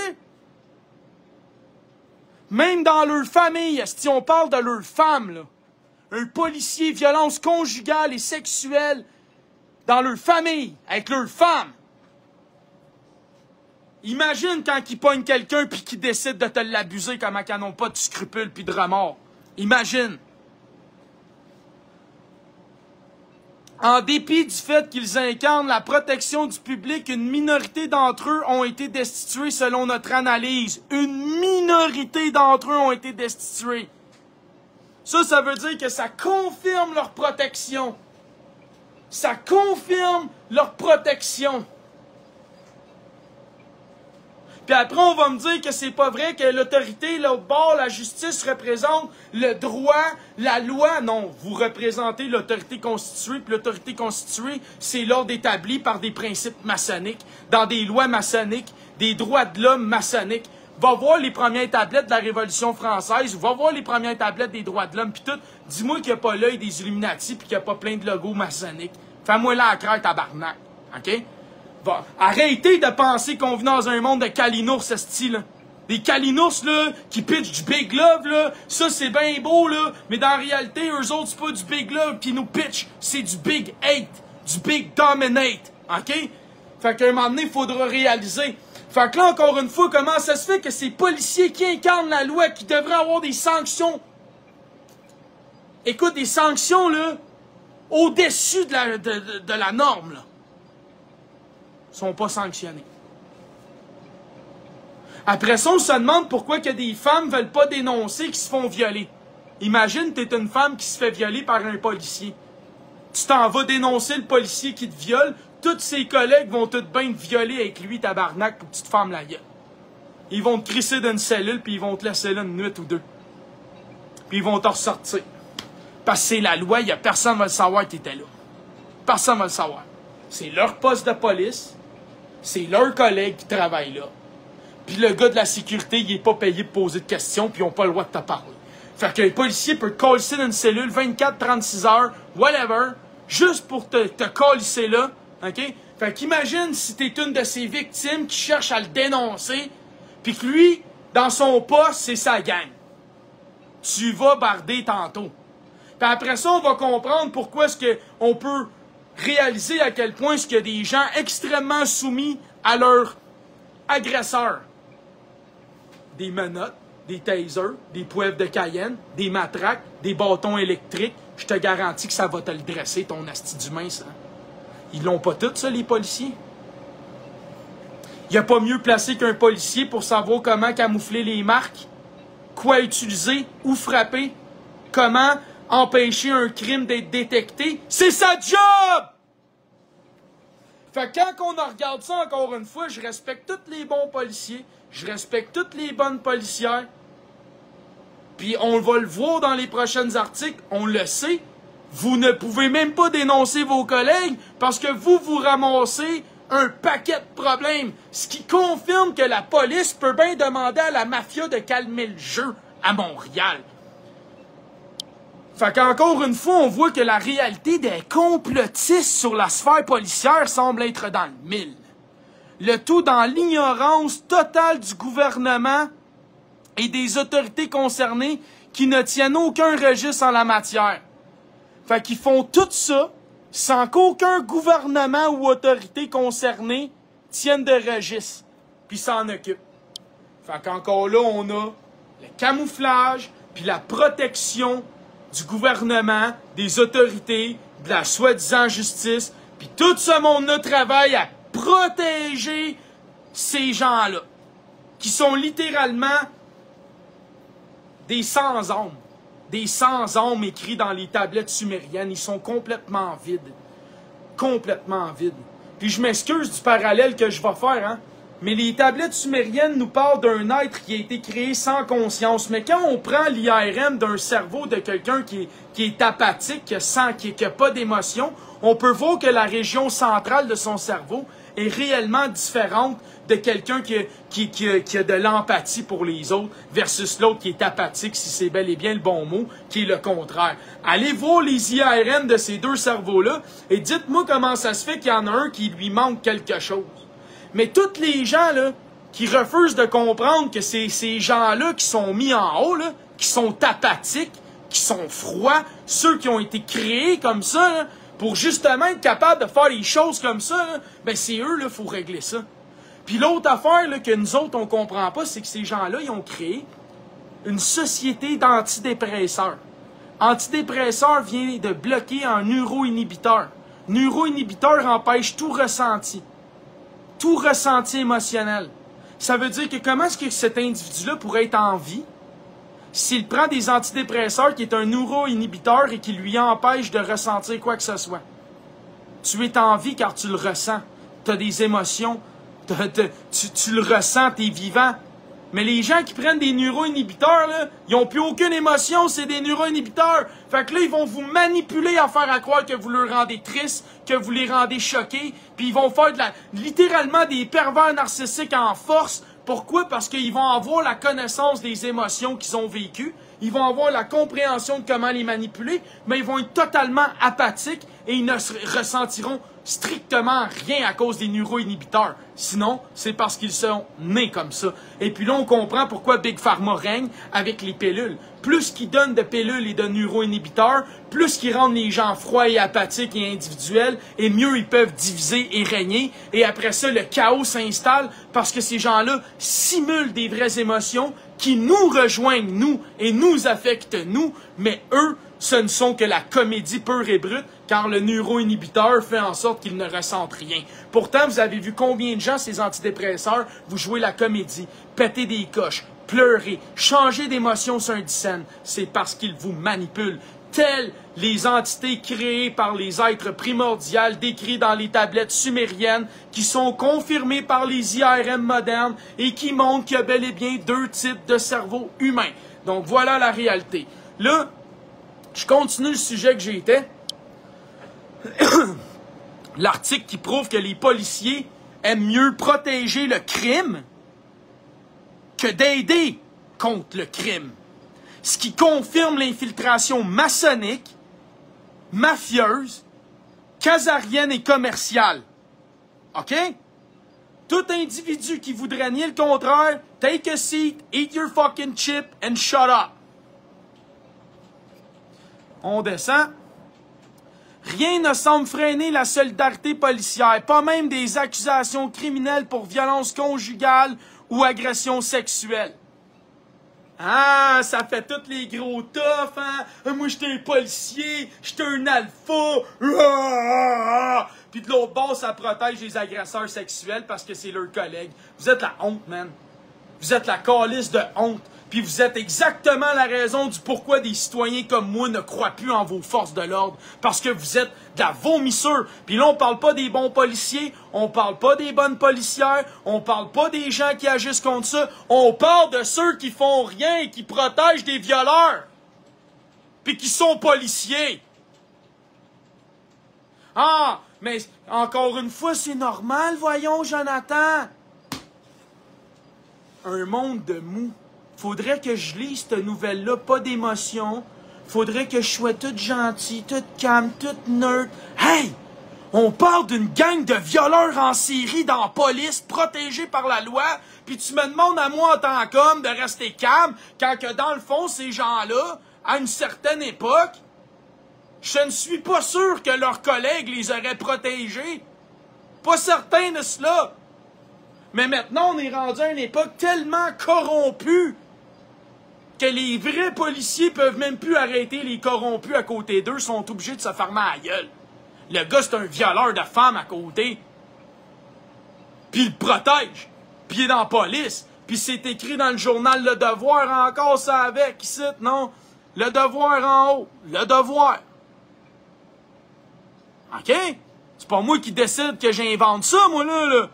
Même dans leur famille, si on parle de leur femme, là, un policier, violence conjugale et sexuelle dans leur famille, avec leur femme. Imagine quand ils pognent quelqu'un puis qu'ils décident de te l'abuser, comment ils n'ont pas de scrupules puis de remords. Imagine. En dépit du fait qu'ils incarnent la protection du public, une minorité d'entre eux ont été destitués selon notre analyse. Une minorité d'entre eux ont été destitués. Ça veut dire que ça confirme leur protection. Ça confirme leur protection. Puis après, on va me dire que c'est pas vrai que l'autorité, l'autre bord, la justice représente le droit, la loi. Non, vous représentez l'autorité constituée, puis l'autorité constituée, c'est l'ordre établi par des principes maçonniques, dans des lois maçonniques, des droits de l'homme maçonniques. Va voir les premières tablettes de la Révolution française, ou va voir les premières tablettes des droits de l'homme, puis tout. Dis-moi qu'il n'y a pas l'œil des Illuminati, puis qu'il n'y a pas plein de logos maçonniques. Fais-moi là à craindre, tabarnak. OK? Bon, arrêtez de penser qu'on vit dans un monde de calinours, ce style. Des calinours, là, qui pitchent du big love, là. Ça, c'est bien beau, là. Mais dans la réalité, eux autres, c'est pas du big love qui nous pitch. C'est du big hate. Du big dominate. OK? Fait qu'à un moment donné, il faudra réaliser. Fait que là, encore une fois, comment ça se fait que ces policiers qui incarnent la loi, qui devraient avoir des sanctions... Écoute, des sanctions, là, au-dessus de la norme, là, sont pas sanctionnés. Après ça, on se demande pourquoi que des femmes veulent pas dénoncer qui se font violer. Imagine, t'es une femme qui se fait violer par un policier. Tu t'en vas dénoncer le policier qui te viole, tous ses collègues vont tout bien te violer avec lui, tabarnak, pour que tu te fermes la gueule. Ils vont te crisser d'une cellule, puis ils vont te laisser là une nuit ou deux. Puis ils vont te ressortir. Parce que c'est la loi, y a personne qui va le savoir que t'étais là. Personne va le savoir. C'est leur poste de police, c'est leurs collègues qui travaillent là. Puis le gars de la sécurité, il est pas payé pour poser de questions, puis ils ont pas le droit de te parler. Fait qu'un policier peut te coller dans une cellule 24-36 heures, whatever, juste pour te coller là, OK? Fait qu'imagine si t'es une de ces victimes qui cherche à le dénoncer, puis que lui, dans son poste, c'est sa gang. Tu vas barder tantôt. Puis après ça, on va comprendre pourquoi est-ce qu'on peut réaliser à quel point est-ce qu'il y a des gens extrêmement soumis à leurs agresseurs. Des menottes, des tasers, des poivres de Cayenne, des matraques, des bâtons électriques. Je te garantis que ça va te le dresser, ton asti d'humain, ça. Ils l'ont pas tout, ça, les policiers. Il n'y a pas mieux placé qu'un policier pour savoir comment camoufler les marques quoi utiliser, où frapper, comment empêcher un crime d'être détecté. C'est sa job! Fait que quand on regarde ça, encore une fois, je respecte tous les bons policiers, je respecte toutes les bonnes policières, puis on va le voir dans les prochains articles, on le sait, vous ne pouvez même pas dénoncer vos collègues parce que vous ramassez un paquet de problèmes, ce qui confirme que la police peut bien demander à la mafia de calmer le jeu à Montréal. Fait qu'encore une fois, on voit que la réalité des complotistes sur la sphère policière semble être dans le mille. Le tout dans l'ignorance totale du gouvernement et des autorités concernées qui ne tiennent aucun registre en la matière. Fait qu'ils font tout ça sans qu'aucun gouvernement ou autorité concernée tienne de registre, puis s'en occupe. Fait qu'encore là, on a le camouflage, puis la protection du gouvernement, des autorités, de la soi-disant justice, puis tout ce monde-là travaille à protéger ces gens-là, qui sont littéralement des sans-hommes. Des sans-hommes écrits dans les tablettes sumériennes. Ils sont complètement vides. Complètement vides. Puis je m'excuse du parallèle que je vais faire, hein. Mais les tablettes sumériennes nous parlent d'un être qui a été créé sans conscience. Mais quand on prend l'IRM d'un cerveau de quelqu'un qui est apathique, qui n'a pas d'émotion, on peut voir que la région centrale de son cerveau est réellement différente de quelqu'un qui a de l'empathie pour les autres versus l'autre qui est apathique, si c'est bel et bien le bon mot, qui est le contraire. Allez voir les IRM de ces deux cerveaux-là et dites-moi comment ça se fait qu'il y en a un qui lui manque quelque chose. Mais tous les gens là, qui refusent de comprendre que c'est ces gens-là qui sont mis en haut, là, qui sont apathiques, qui sont froids, ceux qui ont été créés comme ça, là, pour justement être capables de faire des choses comme ça, là, ben c'est eux, il faut régler ça. Puis l'autre affaire là, que nous autres, on comprend pas, c'est que ces gens-là, ils ont créé une société d'antidépresseurs. Antidépresseur vient de bloquer un neuroinhibiteur. Neuroinhibiteur empêche tout ressenti. Tout ressenti émotionnel. Ça veut dire que comment est-ce que cet individu-là pourrait être en vie s'il prend des antidépresseurs qui est un neuroinhibiteur et qui lui empêche de ressentir quoi que ce soit? Tu es en vie car tu le ressens. Tu as des émotions. Tu le ressens, tu es vivant. Mais les gens qui prennent des neuroinhibiteurs, là, ils n'ont plus aucune émotion, c'est des neuroinhibiteurs. Fait que là, ils vont vous manipuler à faire à croire que vous leur rendez tristes, que vous les rendez choqués, puis ils vont faire littéralement des pervers narcissiques en force. Pourquoi? Parce qu'ils vont avoir la connaissance des émotions qu'ils ont vécues, ils vont avoir la compréhension de comment les manipuler, mais ils vont être totalement apathiques et ils ne ressentiront strictement rien à cause des neuroinhibiteurs. Sinon, c'est parce qu'ils sont nés comme ça. Et puis là, on comprend pourquoi Big Pharma règne avec les pilules. Plus qu'ils donnent de pilules et de neuroinhibiteurs, plus qu'ils rendent les gens froids et apathiques et individuels, et mieux ils peuvent diviser et régner. Et après ça, le chaos s'installe parce que ces gens-là simulent des vraies émotions qui nous rejoignent, nous, et nous affectent, nous, mais eux, ce ne sont que la comédie pure et brute, car le neuroinhibiteur fait en sorte qu'ils ne ressentent rien. Pourtant, vous avez vu combien de gens, ces antidépresseurs, vous jouez la comédie, péter des coches, pleurer, changer d'émotion sur un scène. C'est parce qu'ils vous manipulent. Telles les entités créées par les êtres primordiaux décrits dans les tablettes sumériennes qui sont confirmées par les IRM modernes et qui montrent qu'il y a bel et bien deux types de cerveaux humains. Donc voilà la réalité. Là, je continue le sujet que j'étais. L'article qui prouve que les policiers aiment mieux protéger le crime que d'aider contre le crime. Ce qui confirme l'infiltration maçonnique, mafieuse, khazarienne et commerciale. OK? Tout individu qui voudrait nier le contraire, take a seat, eat your fucking chip and shut up. On descend. Rien ne semble freiner la solidarité policière, pas même des accusations criminelles pour violence conjugale ou agression sexuelle. Ah, ça fait tous les gros toughs, hein? Moi, j'étais un policier, j'étais un alpha. Puis de l'autre bord, ça protège les agresseurs sexuels parce que c'est leurs collègues. Vous êtes la honte, man. Vous êtes la calice de honte. Puis vous êtes exactement la raison du pourquoi des citoyens comme moi ne croient plus en vos forces de l'ordre. Parce que vous êtes de la vomissure. Puis là, on parle pas des bons policiers, on parle pas des bonnes policières, on parle pas des gens qui agissent contre ça. On parle de ceux qui font rien et qui protègent des violeurs. Puis qui sont policiers. Ah, mais encore une fois, c'est normal, voyons, Jonathan. Un monde de mou. Faudrait que je lise cette nouvelle-là, pas d'émotion. Faudrait que je sois toute gentille, toute calme, toute neutre. Hey! On parle d'une gang de violeurs en série dans la police, protégés par la loi, puis tu me demandes à moi en tant qu'homme de rester calme, quand que dans le fond, ces gens-là, à une certaine époque, je ne suis pas sûr que leurs collègues les auraient protégés. Pas certain de cela. Mais maintenant, on est rendu à une époque tellement corrompue que les vrais policiers peuvent même plus arrêter les corrompus à côté d'eux, sont obligés de se fermer à la gueule. Le gars, c'est un violeur de femmes à côté. Puis il le protège. Puis il est dans la police. Puis c'est écrit dans le journal Le Devoir encore, ça avec, ici, non? Le Devoir en haut. Le Devoir. OK? C'est pas moi qui décide que j'invente ça, moi, là.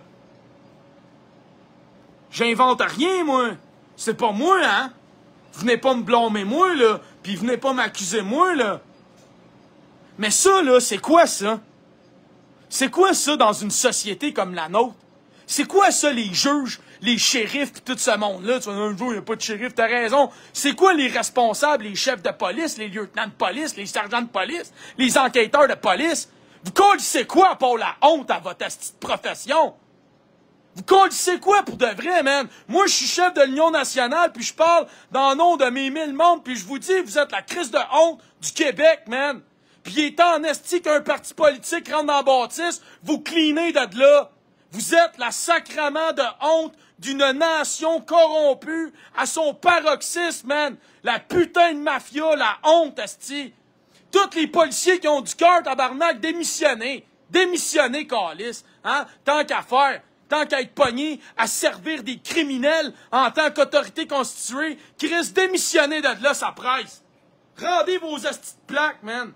J'invente rien, moi. C'est pas moi, hein? Venez pas me blâmer, moi, là. Puis venez pas m'accuser, moi, là. Mais ça, là, c'est quoi, ça? C'est quoi, ça, dans une société comme la nôtre? C'est quoi, ça, les juges, les shérifs, pis tout ce monde-là? Tu vas dire, un jour, il n'y a pas de shérif, t'as raison. C'est quoi les responsables, les chefs de police, les lieutenants de police, les sergents de police, les enquêteurs de police? Vous connaissez quoi, à part la honte à votre petite profession? Vous connaissez quoi pour de vrai, man? Moi, je suis chef de l'Union nationale, puis je parle dans le nom de mes 1000 membres, puis je vous dis, vous êtes la crise de honte du Québec, man. Puis il est en esti qu'un parti politique rentre dans la bâtisse, vous cleanez de là. Vous êtes la sacrament de honte d'une nation corrompue à son paroxysme, man. La putain de mafia, la honte, esti. Tous les policiers qui ont du cœur, tabarnak, démissionnez. Démissionnez, câlisse. Hein? Tant qu'à faire. Tant qu'à être pogné à servir des criminels en tant qu'autorité constituée, Chris, démissionnez de là, ça presse. Rendez vos estis de plaques, man.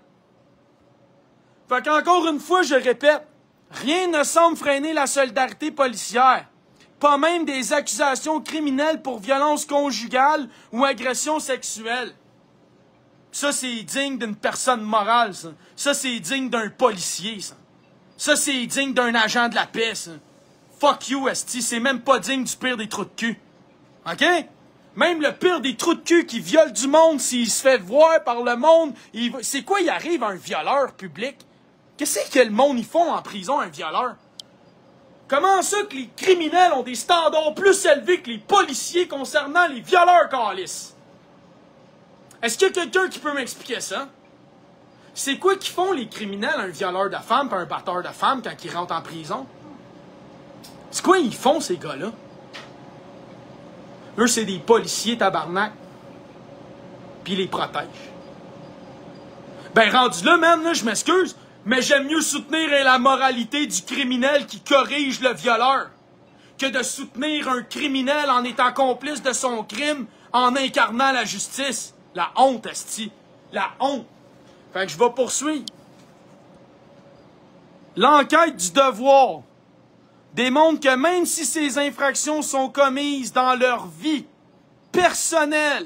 Fait qu'encore une fois, je répète, rien ne semble freiner la solidarité policière. Pas même des accusations criminelles pour violence conjugale ou agression sexuelle. Ça, c'est digne d'une personne morale, ça. Ça, c'est digne d'un policier, ça. Ça, c'est digne d'un agent de la paix, ça. Fuck you, esti, c'est même pas digne du pire des trous de cul. OK? Même le pire des trous de cul qui viole du monde, s'il se fait voir par le monde, c'est quoi, il arrive à un violeur public? Qu'est-ce que le monde y font en prison, un violeur? Comment ça que les criminels ont des standards plus élevés que les policiers concernant les violeurs, câlisse? Est-ce qu'il y a quelqu'un qui peut m'expliquer ça? C'est quoi qu'ils font les criminels, un violeur de femmes et un batteur de femmes quand ils rentrent en prison? C'est quoi ils font, ces gars-là? Eux, c'est des policiers tabarnak. Puis ils les protègent. Ben, rendu là, man, là, je m'excuse, mais j'aime mieux soutenir la moralité du criminel qui corrige le violeur que de soutenir un criminel en étant complice de son crime en incarnant la justice. La honte, esti. La honte. Fait que je vais poursuivre. L'enquête du Devoir démontre que même si ces infractions sont commises dans leur vie personnelle,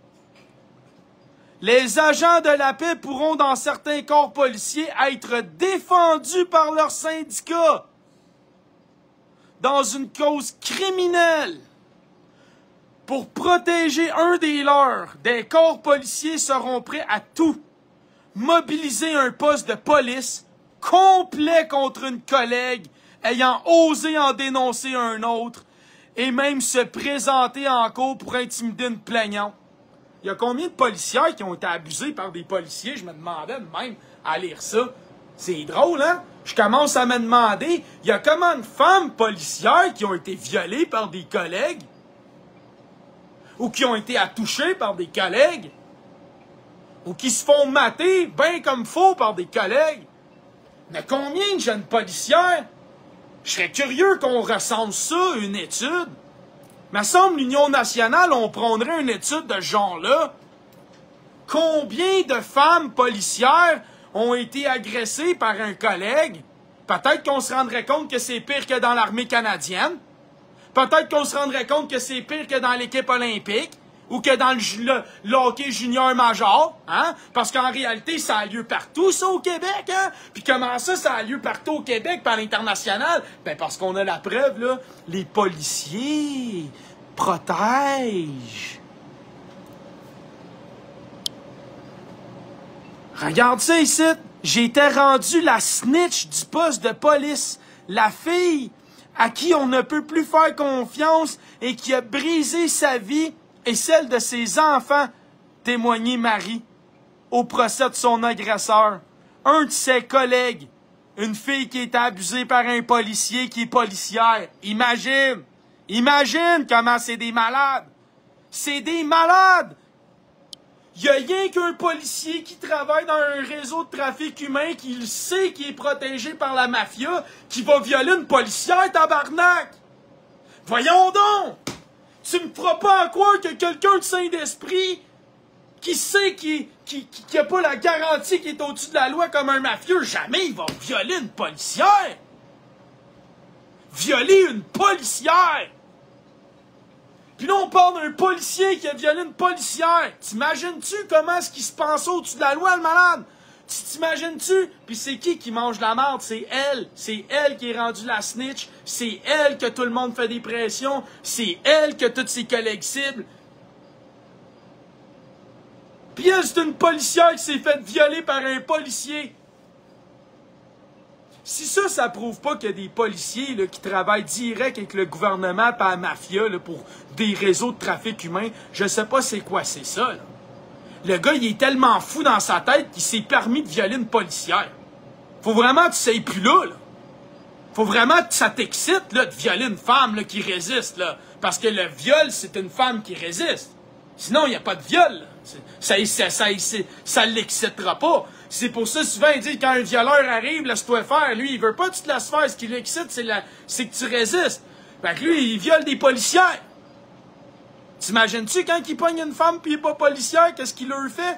les agents de la paix pourront, dans certains corps policiers, être défendus par leur syndicat dans une cause criminelle. Pour protéger un des leurs, des corps policiers seront prêts à tout. Mobiliser un poste de police complet contre une collègue ayant osé en dénoncer un autre et même se présenter en cour pour intimider une plaignante. Il y a combien de policières qui ont été abusées par des policiers? Je me demandais de même à lire ça. C'est drôle, hein? Je commence à me demander, il y a combien de femmes policières qui ont été violées par des collègues? Ou qui ont été attouchées par des collègues? Ou qui se font mater bien comme faux par des collègues? Il y a combien de jeunes policières? Je serais curieux qu'on recense ça, une étude. me semble l'Union nationale, on prendrait une étude de ce genre-là. Combien de femmes policières ont été agressées par un collègue? Peut-être qu'on se rendrait compte que c'est pire que dans l'armée canadienne. Peut-être qu'on se rendrait compte que c'est pire que dans l'équipe olympique ou que dans le hockey junior major, hein? Parce qu'en réalité, ça a lieu partout, ça, au Québec, hein? Puis comment ça a lieu partout au Québec, par l'international? Ben, parce qu'on a la preuve, là, les policiers protègent. Regarde ça ici. J'étais rendu la snitch du poste de police. La fille à qui on ne peut plus faire confiance et qui a brisé sa vie et celle de ses enfants, témoignait Marie, au procès de son agresseur. Un de ses collègues, une fille qui est abusée par un policier qui est policière. Imagine! Imagine comment c'est des malades! C'est des malades! Il y a rien qu'un policier qui travaille dans un réseau de trafic humain qui le sait qu'il est protégé par la mafia qui va violer une policière, tabarnak! Voyons donc! Tu me feras pas en croire que quelqu'un de sain d'esprit qui sait qui a pas la garantie qu'il est au-dessus de la loi comme un mafieux, jamais il va violer une policière! Violer une policière! Puis là, on parle d'un policier qui a violé une policière. T'imagines-tu comment est-ce qu'il se pense au-dessus de la loi, le malade? T'imagines-tu? Puis c'est qui mange la merde? C'est elle. C'est elle qui est rendue la snitch. C'est elle que tout le monde fait des pressions. C'est elle que tous ses collègues ciblent. Puis elle, c'est une policière qui s'est faite violer par un policier. Si ça prouve pas qu'il y a des policiers là, qui travaillent direct avec le gouvernement et la mafia là, pour des réseaux de trafic humain, je sais pas c'est quoi c'est ça. Là. Le gars, il est tellement fou dans sa tête qu'il s'est permis de violer une policière. Faut vraiment que tu sois plus là. Faut vraiment que ça t'excite là, de violer une femme là, qui résiste. Là. Parce que le viol, c'est une femme qui résiste. Sinon, il n'y a pas de viol. Là. Ça l'excitera pas. C'est pour ça, souvent, il dit, quand un violeur arrive, laisse-toi faire. Lui, il veut pas que tu te laisses faire. Ce qui l'excite, c'est que tu résistes. Fait que lui, il viole des policières. T'imagines-tu, quand il pogne une femme puis il est pas policière, qu'est-ce qu'il leur fait?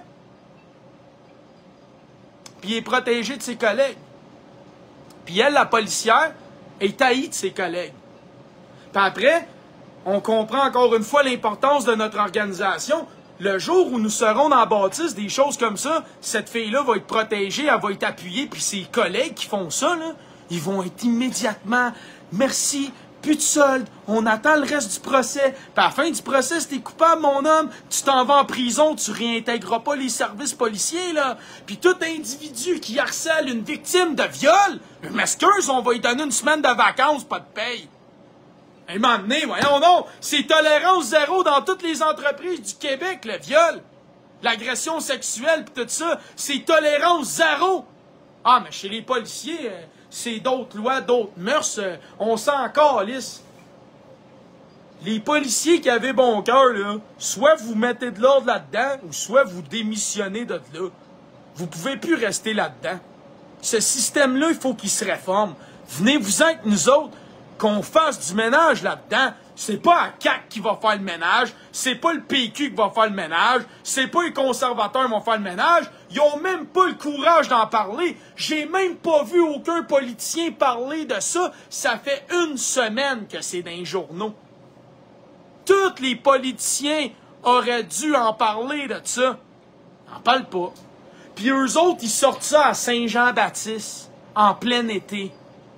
Puis il est protégé de ses collègues. Puis elle, la policière, est haïe de ses collègues. Puis après, on comprend encore une fois l'importance de notre organisation. Le jour où nous serons dans la bâtisse, des choses comme ça, cette fille-là va être protégée, elle va être appuyée, puis ses collègues qui font ça, là, ils vont être immédiatement « Merci, plus de solde, on attend le reste du procès. » Puis à la fin du procès, si t'es coupable, mon homme, tu t'en vas en prison, tu réintégreras pas les services policiers, là. Puis tout individu qui harcèle une victime de viol, m'excuse, on va lui donner une semaine de vacances, pas de paye. Et m'emmener, voyons donc, c'est tolérance zéro dans toutes les entreprises du Québec, le viol. L'agression sexuelle pis tout ça, c'est tolérance zéro. Ah, mais chez les policiers, c'est d'autres lois, d'autres mœurs, on s'en calisse. Les policiers qui avaient bon cœur, là, soit vous mettez de l'ordre là-dedans, ou soit vous démissionnez de là. Vous pouvez plus rester là-dedans. Ce système-là, il faut qu'il se réforme. Venez-vous-en avec nous autres. Qu'on fasse du ménage là-dedans. C'est pas la CAQ qui va faire le ménage, c'est pas le PQ qui va faire le ménage, c'est pas les conservateurs qui vont faire le ménage, ils ont même pas le courage d'en parler. J'ai même pas vu aucun politicien parler de ça, ça fait une semaine que c'est dans les journaux. Tous les politiciens auraient dû en parler de ça. Ils n'en parlent pas. Puis eux autres, ils sortent ça à Saint-Jean-Baptiste, en plein été.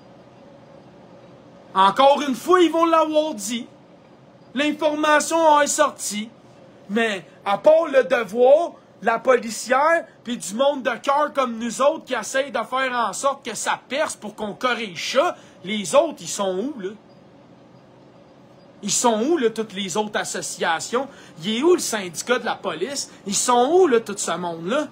Encore une fois, ils vont l'avoir dit. L'information est sortie. Mais à part le devoir, la policière, puis du monde de cœur comme nous autres qui essayent de faire en sorte que ça perce pour qu'on corrige ça, les autres, ils sont où, là? Ils sont où, là, toutes les autres associations? Il est où le syndicat de la police? Ils sont où, là, tout ce monde-là?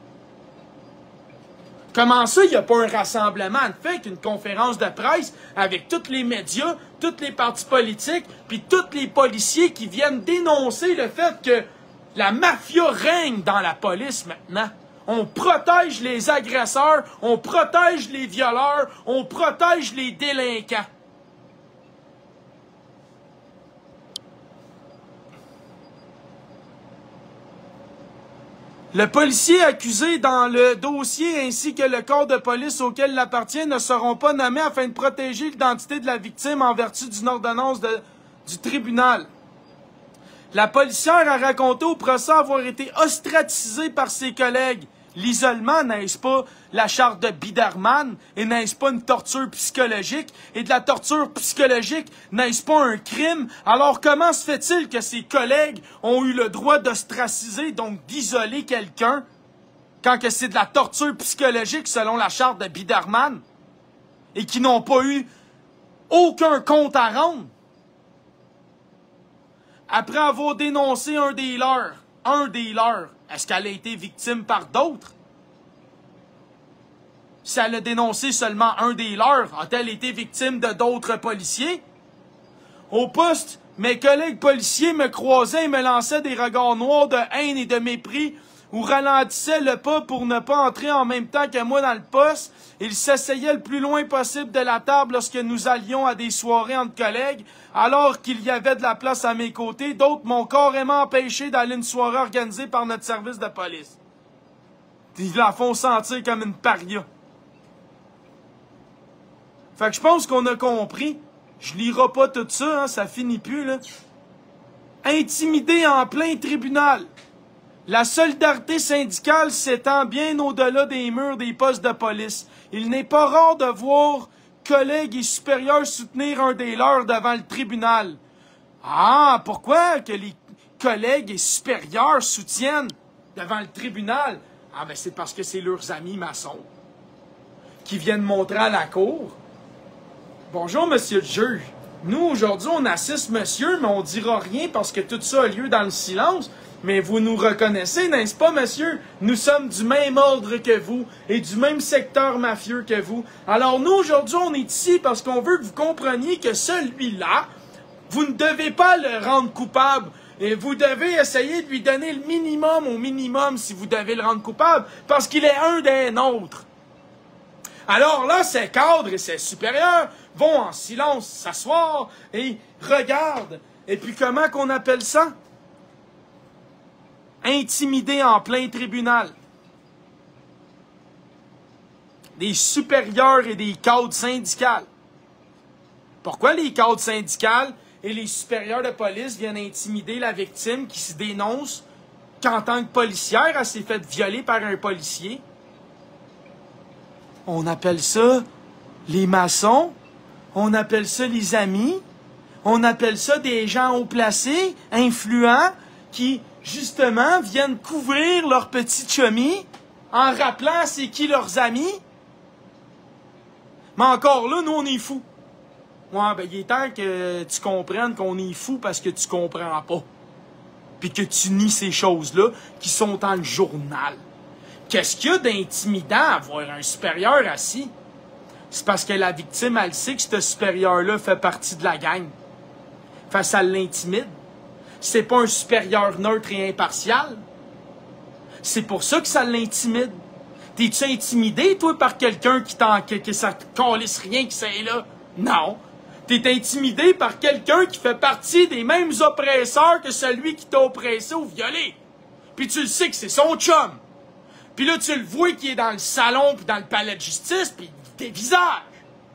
Comment ça, il n'y a pas un rassemblement de fait, une conférence de presse avec tous les médias, tous les partis politiques, puis tous les policiers qui viennent dénoncer le fait que la mafia règne dans la police maintenant. On protège les agresseurs, on protège les violeurs, on protège les délinquants. Le policier accusé dans le dossier ainsi que le corps de police auquel il appartient ne seront pas nommés afin de protéger l'identité de la victime en vertu d'une ordonnance du tribunal. La policière a raconté au procès avoir été ostracisée par ses collègues. L'isolement, n'est-ce pas la charte de Biderman, et n'est-ce pas une torture psychologique? Et de la torture psychologique, n'est-ce pas un crime? Alors comment se fait-il que ses collègues ont eu le droit d'ostraciser, donc d'isoler quelqu'un, quand que c'est de la torture psychologique selon la charte de Biderman, et qui n'ont pas eu aucun compte à rendre? Après avoir dénoncé un des leurs, est-ce qu'elle a été victime par d'autres? Si elle a dénoncé seulement un des leurs, a-t-elle été victime de d'autres policiers? Au poste, mes collègues policiers me croisaient et me lançaient des regards noirs de haine et de mépris ou ralentissaient le pas pour ne pas entrer en même temps que moi dans le poste. Ils s'asseyaient le plus loin possible de la table lorsque nous allions à des soirées entre collègues, alors qu'il y avait de la place à mes côtés. D'autres m'ont carrément empêché d'aller à une soirée organisée par notre service de police. Ils la font sentir comme une paria. Fait que je pense qu'on a compris. Je lirai pas tout ça, hein, ça finit plus, là. Intimidé en plein tribunal. La solidarité syndicale s'étend bien au-delà des murs des postes de police. Il n'est pas rare de voir collègues et supérieurs soutenir un des leurs devant le tribunal. Ah, pourquoi que les collègues et supérieurs soutiennent devant le tribunal? Ah, ben c'est parce que c'est leurs amis maçons qui viennent montrer à la cour. Bonjour, monsieur le juge. Nous, aujourd'hui, on assiste monsieur, mais on dira rien parce que tout ça a lieu dans le silence. Mais vous nous reconnaissez, n'est-ce pas, monsieur? Nous sommes du même ordre que vous et du même secteur mafieux que vous. Alors nous, aujourd'hui, on est ici parce qu'on veut que vous compreniez que celui-là, vous ne devez pas le rendre coupable. Et vous devez essayer de lui donner le minimum au minimum si vous devez le rendre coupable, parce qu'il est un des nôtres. Alors là, ses cadres et ses supérieurs vont en silence s'asseoir et regardent. Et puis comment qu'on appelle ça? Intimidé en plein tribunal. Des supérieurs et des cadres syndicales. Pourquoi les cadres syndicales et les supérieurs de police viennent intimider la victime qui se dénonce qu'en tant que policière, elle s'est faite violer par un policier? On appelle ça les maçons, on appelle ça les amis, on appelle ça des gens haut placés, influents, qui, justement, viennent couvrir leurs petits chummies en rappelant c'est qui leurs amis. Mais encore là, nous, on est fous. Ouais, ben, il est temps que tu comprennes qu'on est fous parce que tu comprends pas. Puis que tu nies ces choses-là qui sont dans le journal. Qu'est-ce qu'il y a d'intimidant à avoir un supérieur assis? C'est parce que la victime, elle sait que ce supérieur-là fait partie de la gang. Fait ça l'intimide. C'est pas un supérieur neutre et impartial. C'est pour ça que ça l'intimide. T'es-tu intimidé, toi, par quelqu'un que ça te calisse rien que c'est là? Non. T'es intimidé par quelqu'un qui fait partie des mêmes oppresseurs que celui qui t'a oppressé ou violé. Puis tu le sais que c'est son chum. Puis là, tu le vois qui est dans le salon puis dans le palais de justice, puis tes visages.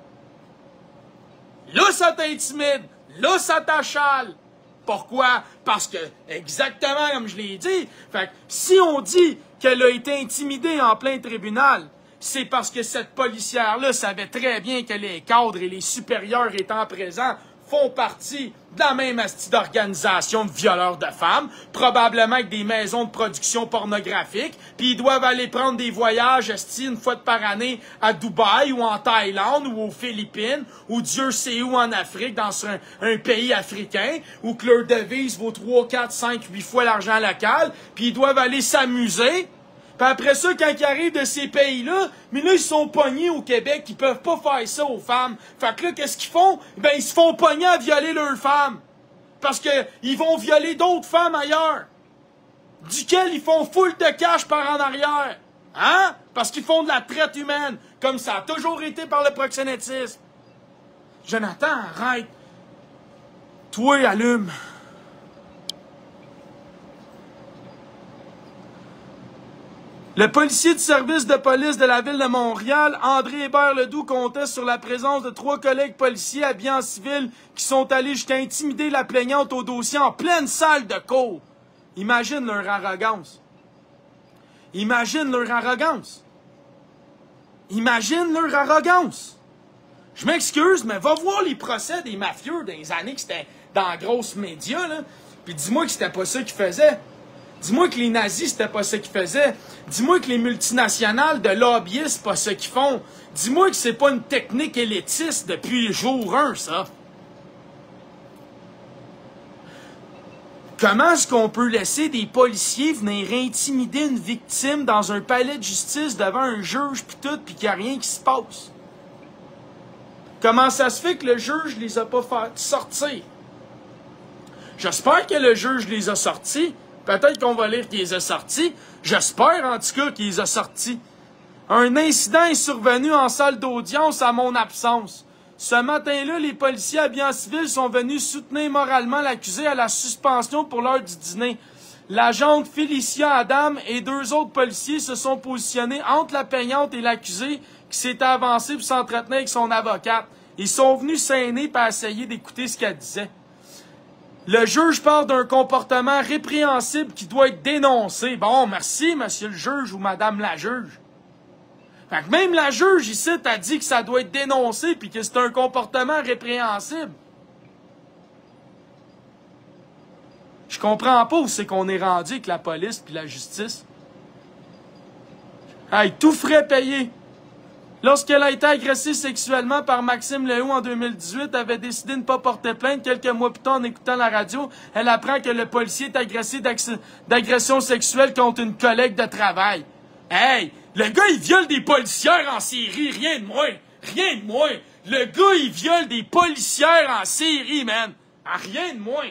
Là, ça t'intimide. Là, ça t'achale. Pourquoi? Parce que, exactement comme je l'ai dit, fait que si on dit qu'elle a été intimidée en plein tribunal, c'est parce que cette policière-là savait très bien que les cadres et les supérieurs étant présents font partie de la même asti d'organisation de violeurs de femmes, probablement avec des maisons de production pornographique, puis ils doivent aller prendre des voyages asti une fois par année à Dubaï ou en Thaïlande ou aux Philippines ou Dieu sait où en Afrique, dans un pays africain, où que leur devise vaut 3, 4, 5, 8 fois l'argent local, puis ils doivent aller s'amuser. Puis après ça, quand ils arrivent de ces pays-là, mais là, ils sont pognés au Québec, ils peuvent pas faire ça aux femmes. Fait que là, qu'est-ce qu'ils font? Ben, ils se font pogner à violer leurs femmes. Parce que ils vont violer d'autres femmes ailleurs. Duquel ils font full de cash par en arrière. Hein? Parce qu'ils font de la traite humaine. Comme ça a toujours été par le proxénétisme. Jonathan, arrête. Toi, allume. Le policier du service de police de la ville de Montréal, André Hébert-Ledoux, comptait sur la présence de 3 collègues policiers habillés en civil qui sont allés jusqu'à intimider la plaignante au dossier en pleine salle de cour. Imagine leur arrogance. Imagine leur arrogance. Imagine leur arrogance. Je m'excuse, mais va voir les procès des mafieux dans les années que c'était dans la grosse média, là. Puis dis-moi que c'était pas ça qu'ils faisaient. Dis-moi que les nazis, c'était pas ça qu'ils faisaient. Dis-moi que les multinationales de lobbyistes, c'est pas ça qu'ils font. Dis-moi que c'est pas une technique élitiste depuis jour 1, ça. Comment est-ce qu'on peut laisser des policiers venir intimider une victime dans un palais de justice devant un juge pis tout, pis qu'il n'y a rien qui se passe? Comment ça se fait que le juge les a pas fait sortir? J'espère que le juge les a sortis. Peut-être qu'on va lire qu'il les a sortis. J'espère en tout cas qu'il les a sortis. Un incident est survenu en salle d'audience à mon absence. Ce matin-là, les policiers habillés en civil sont venus soutenir moralement l'accusé à la suspension pour l'heure du dîner. L'agente Félicia Adam et 2 autres policiers se sont positionnés entre la plaignante et l'accusé qui s'était avancé pour s'entretenir avec son avocate. Ils sont venus s'aîner pour essayer d'écouter ce qu'elle disait. Le juge parle d'un comportement répréhensible qui doit être dénoncé. Bon, merci, monsieur le juge ou madame la juge. Fait que même la juge ici t'a dit que ça doit être dénoncé puis que c'est un comportement répréhensible. Je comprends pas où c'est qu'on est rendu avec la police puis la justice. Hey, tout frais payé. Lorsqu'elle a été agressée sexuellement par Maxime Léo en 2018, elle avait décidé de ne pas porter plainte. Quelques mois plus tard, en écoutant la radio, elle apprend que le policier est agressé d'agression sexuelle contre une collègue de travail. Hey! Le gars, il viole des policières en série, rien de moins. Rien de moins. Le gars, il viole des policières en série, man. Rien de moins.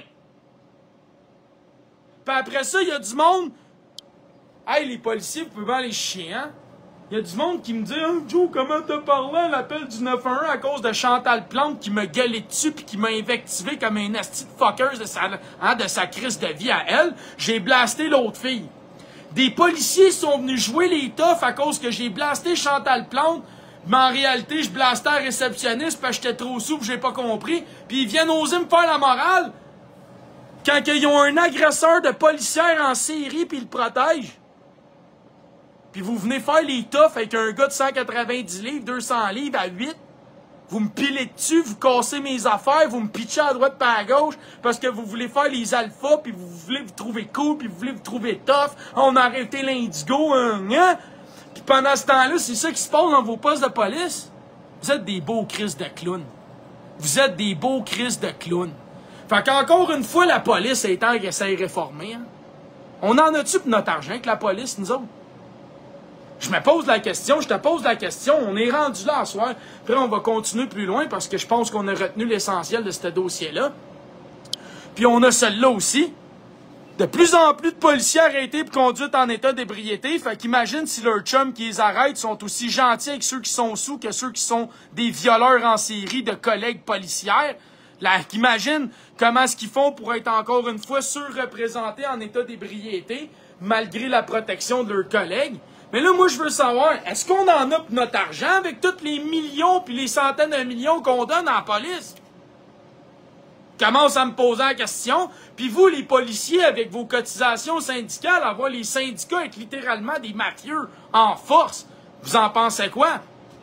Puis après ça, il y a du monde... Hey, les policiers, vous pouvez bien les chier, hein? Il y a du monde qui me dit « Hein, Joe, comment t'as parlé à l'appel du 911 à cause de Chantal Plante qui me gueulait dessus pis qui m'a invectivé comme un asti de fuckers de sa crise de vie à elle. J'ai blasté l'autre fille. » Des policiers sont venus jouer les toughs à cause que j'ai blasté Chantal Plante, mais en réalité, je blastais un réceptionniste parce que j'étais trop sous pis j'ai pas compris. Puis ils viennent oser me faire la morale quand ils ont un agresseur de policière en série pis ils le protègent. Puis vous venez faire les toughs avec un gars de 190 livres, 200 livres à 8. Vous me pilez dessus, vous cassez mes affaires, vous me pitchez à droite par à gauche parce que vous voulez faire les alphas, puis vous voulez vous trouver cool, puis vous voulez vous trouver tough. On a arrêté l'indigo, hein? Puis pendant ce temps-là, c'est ça qui se passe dans vos postes de police. Vous êtes des beaux crises de clowns. Vous êtes des beaux crises de clowns. Fait qu'encore une fois, la police est temps qu'elle s'est réformée. Hein? On en a-tu pour notre argent que la police, nous autres? Je me pose la question, je te pose la question, on est rendu là à soir. Après, on va continuer plus loin parce que je pense qu'on a retenu l'essentiel de ce dossier-là. Puis on a celui-là aussi. De plus en plus de policiers arrêtés pour conduite en état d'ébriété. Fait qu'imagine si leurs chums qui les arrêtent sont aussi gentils avec ceux qui sont sous que ceux qui sont des violeurs en série de collègues policières. Là, qu'imagine comment est-ce qu'ils font pour être encore une fois surreprésentés en état d'ébriété malgré la protection de leurs collègues. Mais là, moi, je veux savoir, est-ce qu'on en a pour notre argent avec tous les millions puis les centaines de millions qu'on donne à la police? Commence à me poser la question. Puis vous, les policiers, avec vos cotisations syndicales, avoir les syndicats être littéralement des mafieux en force, vous en pensez quoi?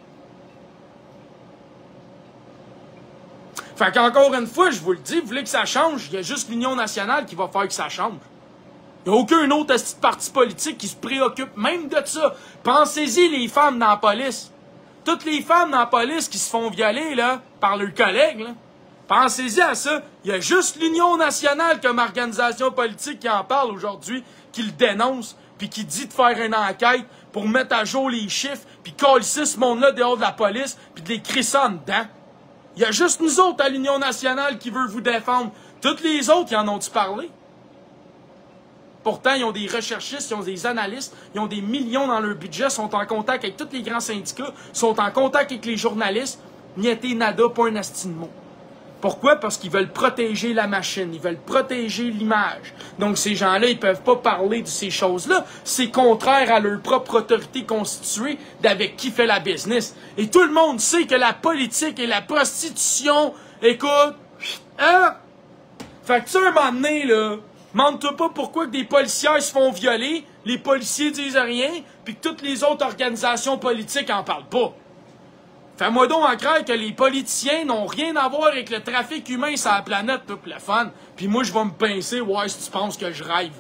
Fait qu'encore une fois, je vous le dis, vous voulez que ça change, il y a juste l'Union nationale qui va faire que ça change. Il n'y a aucun autre parti politique qui se préoccupe même de ça. Pensez-y, les femmes dans la police. Toutes les femmes dans la police qui se font violer là, par leurs collègues. Là. Pensez-y à ça. Il y a juste l'Union nationale comme organisation politique qui en parle aujourd'hui, qui le dénonce, puis qui dit de faire une enquête pour mettre à jour les chiffres, puis colisser ce monde-là dehors de la police, puis de les crisser en dedans. Il y a juste nous autres à l'Union nationale qui veut vous défendre. Toutes les autres, ils en ont-tu parlé? Pourtant, ils ont des recherchistes, ils ont des analystes, ils ont des millions dans leur budget, sont en contact avec tous les grands syndicats, sont en contact avec les journalistes. Niente nada, pas un asti de mot. Pourquoi? Parce qu'ils veulent protéger la machine, ils veulent protéger l'image. Donc ces gens-là, ils peuvent pas parler de ces choses-là. C'est contraire à leur propre autorité constituée d'avec qui fait la business. Et tout le monde sait que la politique et la prostitution, écoute, hein? Fait que tu sais, un moment donné, là, demande-toi pas pourquoi que des policiers se font violer, les policiers disent rien, puis que toutes les autres organisations politiques en parlent pas. Fais-moi donc en croire que les politiciens n'ont rien à voir avec le trafic humain sur la planète, tout le fun. Puis moi, je vais me pincer, ouais, si tu penses que je rêve.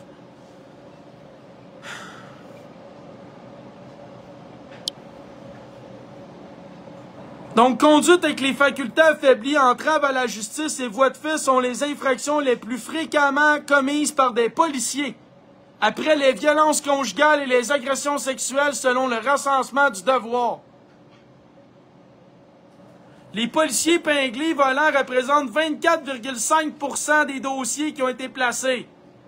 Donc, conduite avec les facultés affaiblies, entrave à la justice et voies de fait sont les infractions les plus fréquemment commises par des policiers. Après les violences conjugales et les agressions sexuelles selon le recensement du devoir. Les policiers épinglés volants représentent 24,5% des dossiers qui ont été placés.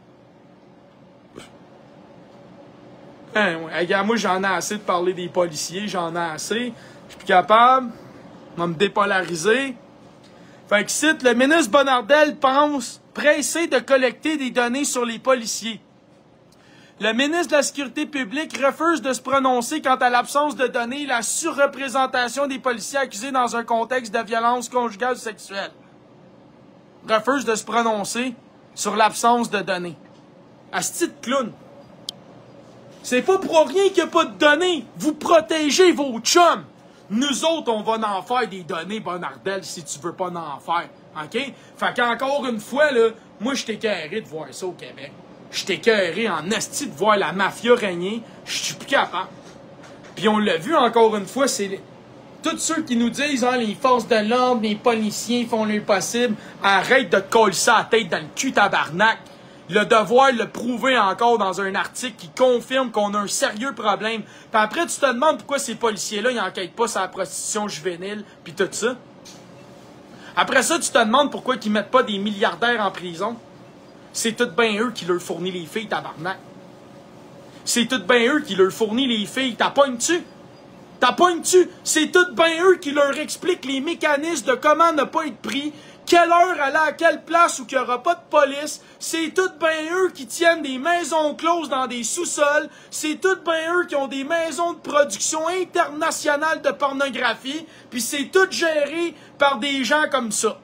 Hein, ouais, regarde, moi, j'en ai assez de parler des policiers, j'en ai assez. Je suis plus capable. On va me dépolariser. Fait que cite, le ministre Bonnardel pense pressé de collecter des données sur les policiers. Le ministre de la Sécurité publique refuse de se prononcer quant à l'absence de données et la surreprésentation des policiers accusés dans un contexte de violence conjugale ou sexuelle. Refuse de se prononcer sur l'absence de données. Asti de clown. C'est pas pour rien qu'il n'y a pas de données. Vous protégez vos chums. Nous autres, on va en faire des données, Bonnardel, si tu veux pas en faire. OK? Fait qu'encore une fois, là, moi, je t'ai carré de voir ça au Québec. Je t'ai carré en asti de voir la mafia régner. Je suis plus capable. Puis on l'a vu encore une fois, c'est tous ceux qui nous disent, hein, les forces de l'ordre, les policiers font le possible. Arrête de te coller ça à la tête dans le cul, tabarnak. Le devoir le prouver encore dans un article qui confirme qu'on a un sérieux problème. Puis après, tu te demandes pourquoi ces policiers-là, ils n'enquêtent pas sur la prostitution juvénile, puis tout ça. Après ça, tu te demandes pourquoi ils mettent pas des milliardaires en prison. C'est tout bien eux qui leur fournissent les filles, tabarnak. C'est tout bien eux qui leur fournissent les filles. T'apognes-tu? T'apognes-tu? C'est tout bien eux qui leur expliquent les mécanismes de comment ne pas être pris, quelle heure aller à quelle place où il n'y aura pas de police. C'est tout bien eux qui tiennent des maisons closes dans des sous-sols. C'est tout bien eux qui ont des maisons de production internationale de pornographie. Puis c'est tout géré par des gens comme ça.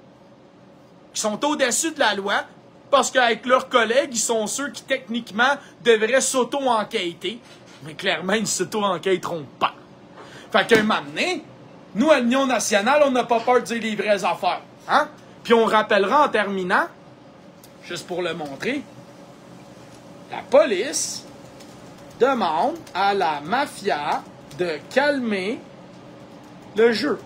Qui sont au-dessus de la loi. Parce qu'avec leurs collègues, ils sont ceux qui, techniquement, devraient s'auto-enquêter. Mais clairement, ils ne s'auto-enquêteront pas. Fait qu'un moment donné, nous, à l'Union nationale, on n'a pas peur de dire les vraies affaires. Hein? Puis on rappellera en terminant, juste pour le montrer, la police demande à la mafia de calmer le jeu.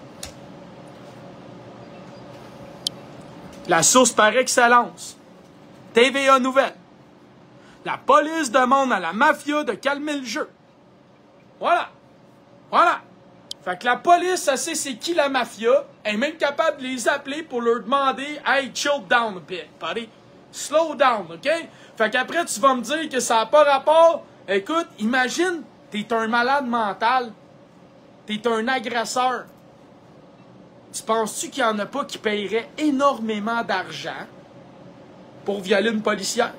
La source par excellence. TVA Nouvelle. La police demande à la mafia de calmer le jeu. Voilà. Voilà. Fait que la police, ça sait c'est qui la mafia, elle est même capable de les appeler pour leur demander « Hey, chill down a bit, buddy. Slow down, OK? » Fait qu'après, tu vas me dire que ça n'a pas rapport. Écoute, imagine, t'es un malade mental. T'es un agresseur. Tu penses-tu qu'il n'y en a pas qui paieraient énormément d'argent pour violer une policière?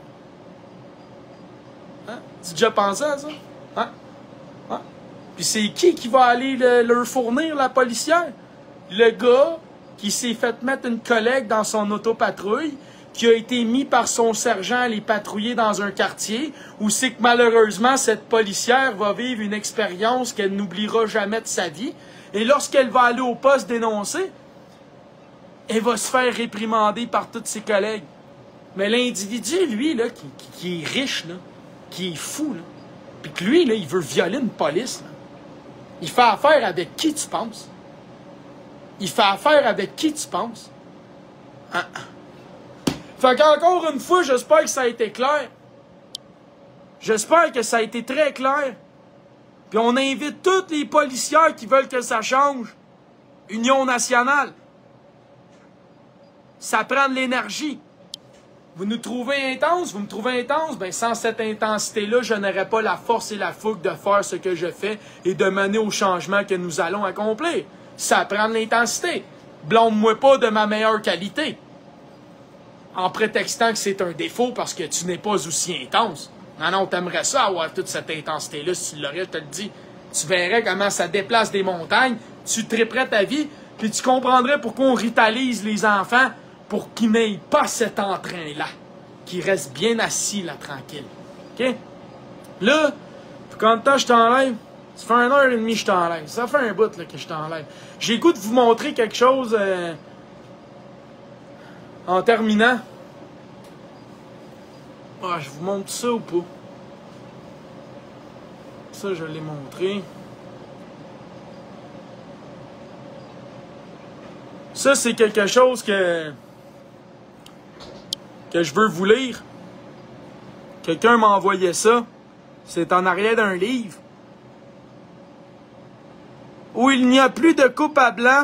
Hein? Tu as déjà pensé à ça? Hein? Hein? Puis c'est qui va aller leur fournir la policière? Le gars qui s'est fait mettre une collègue dans son autopatrouille, qui a été mis par son sergent à les patrouiller dans un quartier, où c'est que malheureusement, cette policière va vivre une expérience qu'elle n'oubliera jamais de sa vie. Et lorsqu'elle va aller au poste dénoncer, elle va se faire réprimander par tous ses collègues. Mais l'individu, lui, là, qui est riche, là, qui est fou, là, puis que lui, là, il veut violer une police, là, il fait affaire avec qui tu penses? Il fait affaire avec qui tu penses? Hein? Fait qu'encore une fois, j'espère que ça a été clair. J'espère que ça a été très clair. Puis on invite tous les policiers qui veulent que ça change. Union nationale. Ça prend de l'énergie. Vous nous trouvez intense? Vous me trouvez intense? Ben, sans cette intensité-là, je n'aurais pas la force et la fougue de faire ce que je fais et de mener au changement que nous allons accomplir. Ça prend de l'intensité. blâme-moi pas de ma meilleure qualité. En prétextant que c'est un défaut parce que tu n'es pas aussi intense. Non, t'aimerais ça avoir toute cette intensité-là si tu l'aurais, je te le dis. Tu verrais comment ça déplace des montagnes, tu triperais ta vie, puis tu comprendrais pourquoi on ritalise les enfants pour qu'ils n'aient pas cet entrain-là. Qu'ils restent bien assis, là, tranquille. OK? Là, quand de temps je t'enlève, ça fait 1h30 que je t'enlève. Ça fait un bout là, que je t'enlève. J'ai le goût de vous montrer quelque chose en terminant. Ah, je vous montre ça ou pas? Ça, je l'ai montré. Ça, c'est quelque chose que je veux vous lire. Quelqu'un m'a envoyé ça. C'est en arrière d'un livre. Où il n'y a plus de coupe à blanc,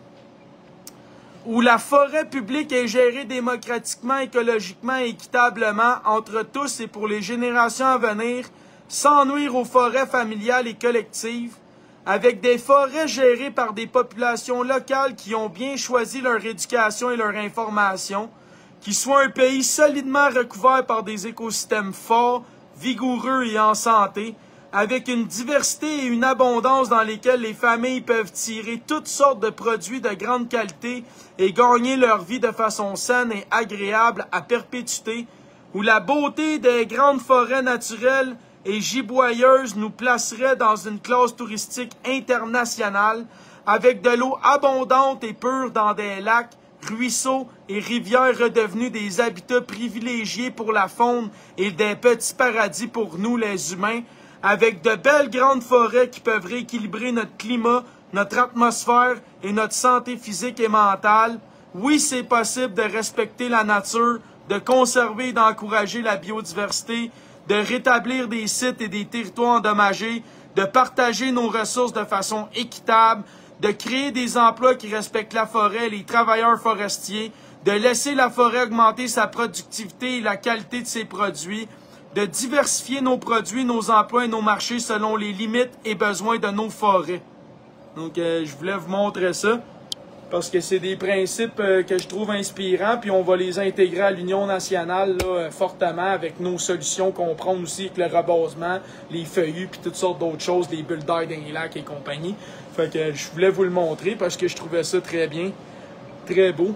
où la forêt publique est gérée démocratiquement, écologiquement et équitablement entre tous et pour les générations à venir, sans nuire aux forêts familiales et collectives, avec des forêts gérées par des populations locales qui ont bien choisi leur éducation et leur information, qui soit un pays solidement recouvert par des écosystèmes forts, vigoureux et en santé, avec une diversité et une abondance dans lesquelles les familles peuvent tirer toutes sortes de produits de grande qualité et gagner leur vie de façon saine et agréable à perpétuité, où la beauté des grandes forêts naturelles et giboyeuses nous placerait dans une classe touristique internationale, avec de l'eau abondante et pure dans des lacs, ruisseaux et rivières redevenus des habitats privilégiés pour la faune et des petits paradis pour nous les humains, avec de belles grandes forêts qui peuvent rééquilibrer notre climat, notre atmosphère et notre santé physique et mentale. Oui, c'est possible de respecter la nature, de conserver et d'encourager la biodiversité, de rétablir des sites et des territoires endommagés, de partager nos ressources de façon équitable, de créer des emplois qui respectent la forêt et les travailleurs forestiers, de laisser la forêt augmenter sa productivité et la qualité de ses produits, de diversifier nos produits, nos emplois et nos marchés selon les limites et besoins de nos forêts. Donc, je voulais vous montrer ça, parce que c'est des principes que je trouve inspirants, puis on va les intégrer à l'Union nationale là, fortement avec nos solutions qu'on prend aussi avec le reboisement, les feuillus, puis toutes sortes d'autres choses, les bulles d'air dans les lacs et compagnie. Fait que je voulais vous le montrer parce que je trouvais ça très bien, très beau.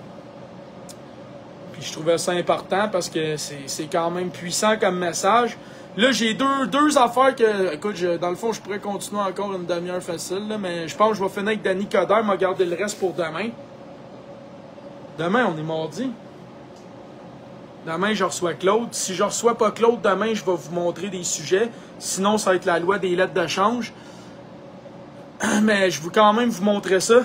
Puis je trouvais ça important parce que c'est quand même puissant comme message. Là, j'ai deux affaires que... Écoute, dans le fond, je pourrais continuer encore une demi-heure facile, là, mais je pense que je vais finir avec Danny Coderre, m'a gardé le reste pour demain. Demain, on est mardi. Demain, je reçois Claude. Si je reçois pas Claude, demain, je vais vous montrer des sujets. Sinon, ça va être la loi des lettres de change. Mais je veux quand même vous montrer ça.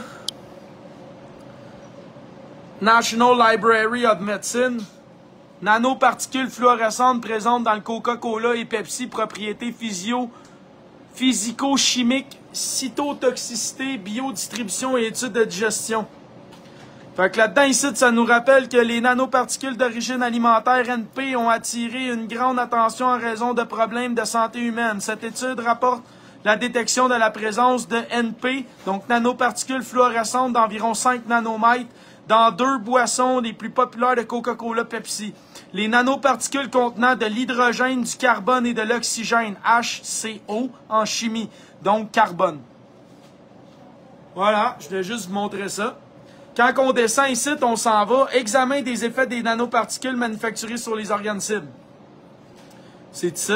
National Library of Medicine. Nanoparticules fluorescentes présentes dans le Coca-Cola et Pepsi, propriétés physico-chimiques, cytotoxicité, biodistribution et études de digestion. Fait que là-dedans, ici, ça nous rappelle que les nanoparticules d'origine alimentaire NP ont attiré une grande attention en raison de problèmes de santé humaine. Cette étude rapporte la détection de la présence de NP, donc nanoparticules fluorescentes d'environ 5 nanomètres, dans 2 boissons les plus populaires de Coca-Cola Pepsi. Les nanoparticules contenant de l'hydrogène, du carbone et de l'oxygène, HCO, en chimie, donc carbone. Voilà, je vais juste vous montrer ça. Quand on descend ici, on s'en va. Examen des effets des nanoparticules manufacturées sur les organes cibles. C'est ici.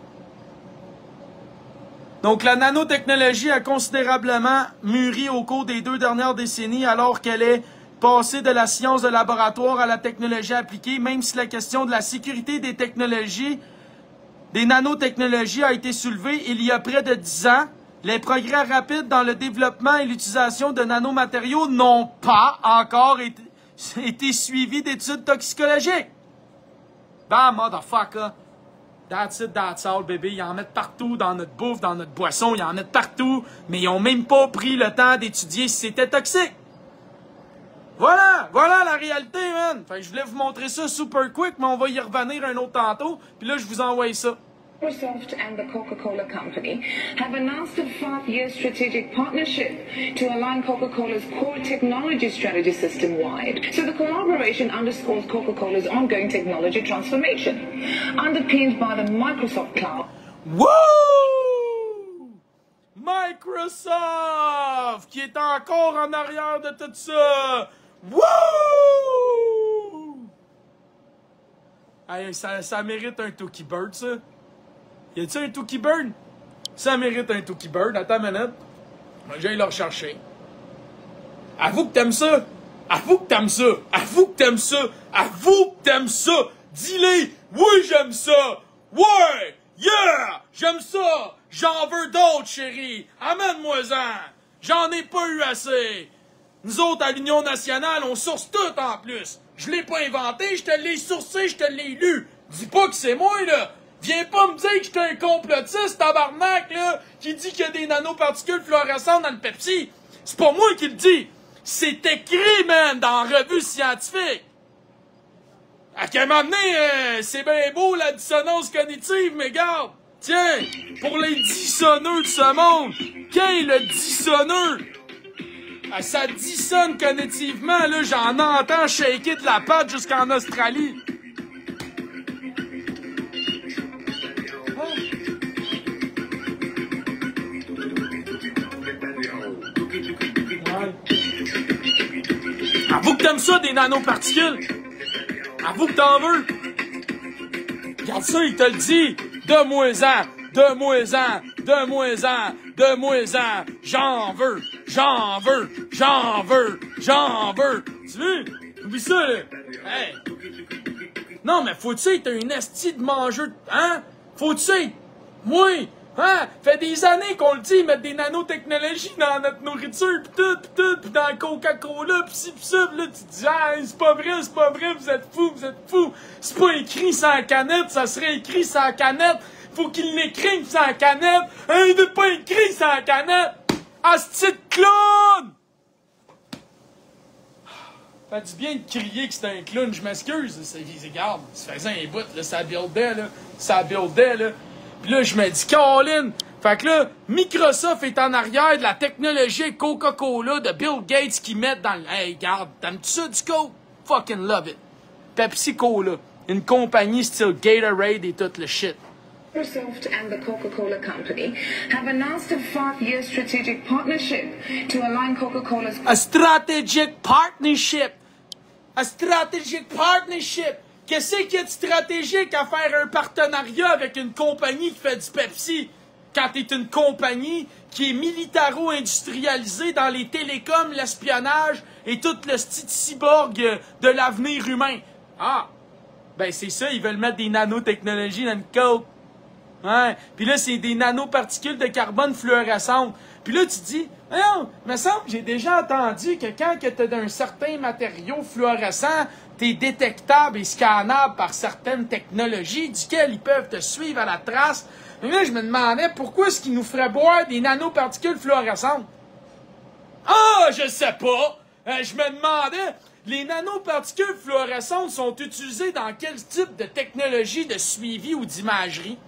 Donc, la nanotechnologie a considérablement mûri au cours des 2 dernières décennies, alors qu'elle est passée de la science de laboratoire à la technologie appliquée, même si la question de la sécurité des technologies, des nanotechnologies a été soulevée il y a près de 10 ans. Les progrès rapides dans le développement et l'utilisation de nanomatériaux n'ont pas encore été suivis d'études toxicologiques. Bam, motherfucker! That's it, that's all, bébé. Ils en mettent partout dans notre bouffe, dans notre boisson, ils en mettent partout, mais ils ont même pas pris le temps d'étudier si c'était toxique. Voilà la réalité, man. Fait que je voulais vous montrer ça super quick, mais on va y revenir un autre tantôt. Puis là, je vous envoie ça. Microsoft and the Coca-Cola Company have announced a 5-year strategic partnership to align Coca-Cola's core technology strategy system-wide. So the collaboration underscores Coca-Cola's ongoing technology transformation, underpinned by the Microsoft Cloud. Woo! Microsoft, qui est encore en arrière de tout ça. Woo! Hey, ça mérite un Tookie Bird, ça. Y a-t-il un Tookie Bird? Ça mérite un Tookie Bird. Attends une minute. J'aille le rechercher. Avoue que t'aimes ça. Avoue que t'aimes ça. Avoue que t'aimes ça. Avoue que t'aimes ça. Dis-les. Oui, j'aime ça. Ouais. Yeah. J'aime ça. J'en veux d'autres, chérie. Amène-moi-en. J'en ai pas eu assez. Nous autres, à l'Union nationale, on source tout en plus. Je l'ai pas inventé, je te l'ai sourcé, je te l'ai lu. Dis pas que c'est moi, là. Viens pas me dire que j'étais un complotiste, tabarnak, là, qui dit qu'il y a des nanoparticules fluorescentes dans le Pepsi. C'est pas moi qui le dis. C'est écrit, man, dans la revue scientifique. À quel moment donné, c'est bien beau, la dissonance cognitive, mais garde. Tiens, pour les dissonneux de ce monde, qu'est le dissonneux? Ah, ça dissonne cognitivement, là, j'en entends shaker de la patte jusqu'en Australie. Avoue que t'aimes ça, des nanoparticules. Avoue que t'en veux. Regarde ça, il te le dit. De-moi-en, de-moi-en, de-moi-en, de-moi-en. J'en veux, j'en veux, j'en veux, j'en veux. Tu veux? Oublie ça, là. Hey. Non, mais faut-tu être un esti de mangeur, hein? Faut-tu être... Moi, hein? Fait des années qu'on le dit, mettre des nanotechnologies dans notre nourriture, pis tout, dans le Coca-Cola, pis ci, pis ça, pis là, tu te dis, ah, c'est pas vrai, vous êtes fous. C'est pas écrit sur la canette, ça serait écrit sur la canette. Faut qu'il l'écrive sur la canette. Hein, il n'est pas écrit sur la canette. Asti de clown! Fait du bien de crier que c'est un clown, je m'excuse. Regarde, ça faisait un bout, là, ça buildait, là. Puis là, je me dis, Colin! Fait que là, Microsoft est en arrière de la technologie Coca-Cola de Bill Gates qui mettent dans le... Hey, regarde, t'aimes-tu ça du Coke? Fucking love it. Pepsi Cola, une compagnie style Gatorade et tout le shit. Microsoft and the Coca-Cola Company have announced a 5-year strategic partnership to align Coca-Cola's... A strategic partnership! A strategic partnership! Qu'est-ce qu'il y a de stratégique à faire un partenariat avec une compagnie qui fait du Pepsi? Quand t'es une compagnie qui est militaro-industrialisée dans les télécoms, l'espionnage et tout le style cyborg de l'avenir humain. Ah! Ben c'est ça, ils veulent mettre des nanotechnologies dans le Coke. Ouais. Puis là, c'est des nanoparticules de carbone fluorescentes. Puis là, tu te dis, non, me semble que j'ai déjà entendu que quand tu as d'un certain matériau fluorescent, t'es détectable et scannable par certaines technologies duquel ils peuvent te suivre à la trace. Mais là, je me demandais pourquoi est-ce qu'ils nous feraient boire des nanoparticules fluorescentes. Ah, je sais pas. Je me demandais, les nanoparticules fluorescentes sont utilisées dans quel type de technologie de suivi ou d'imagerie?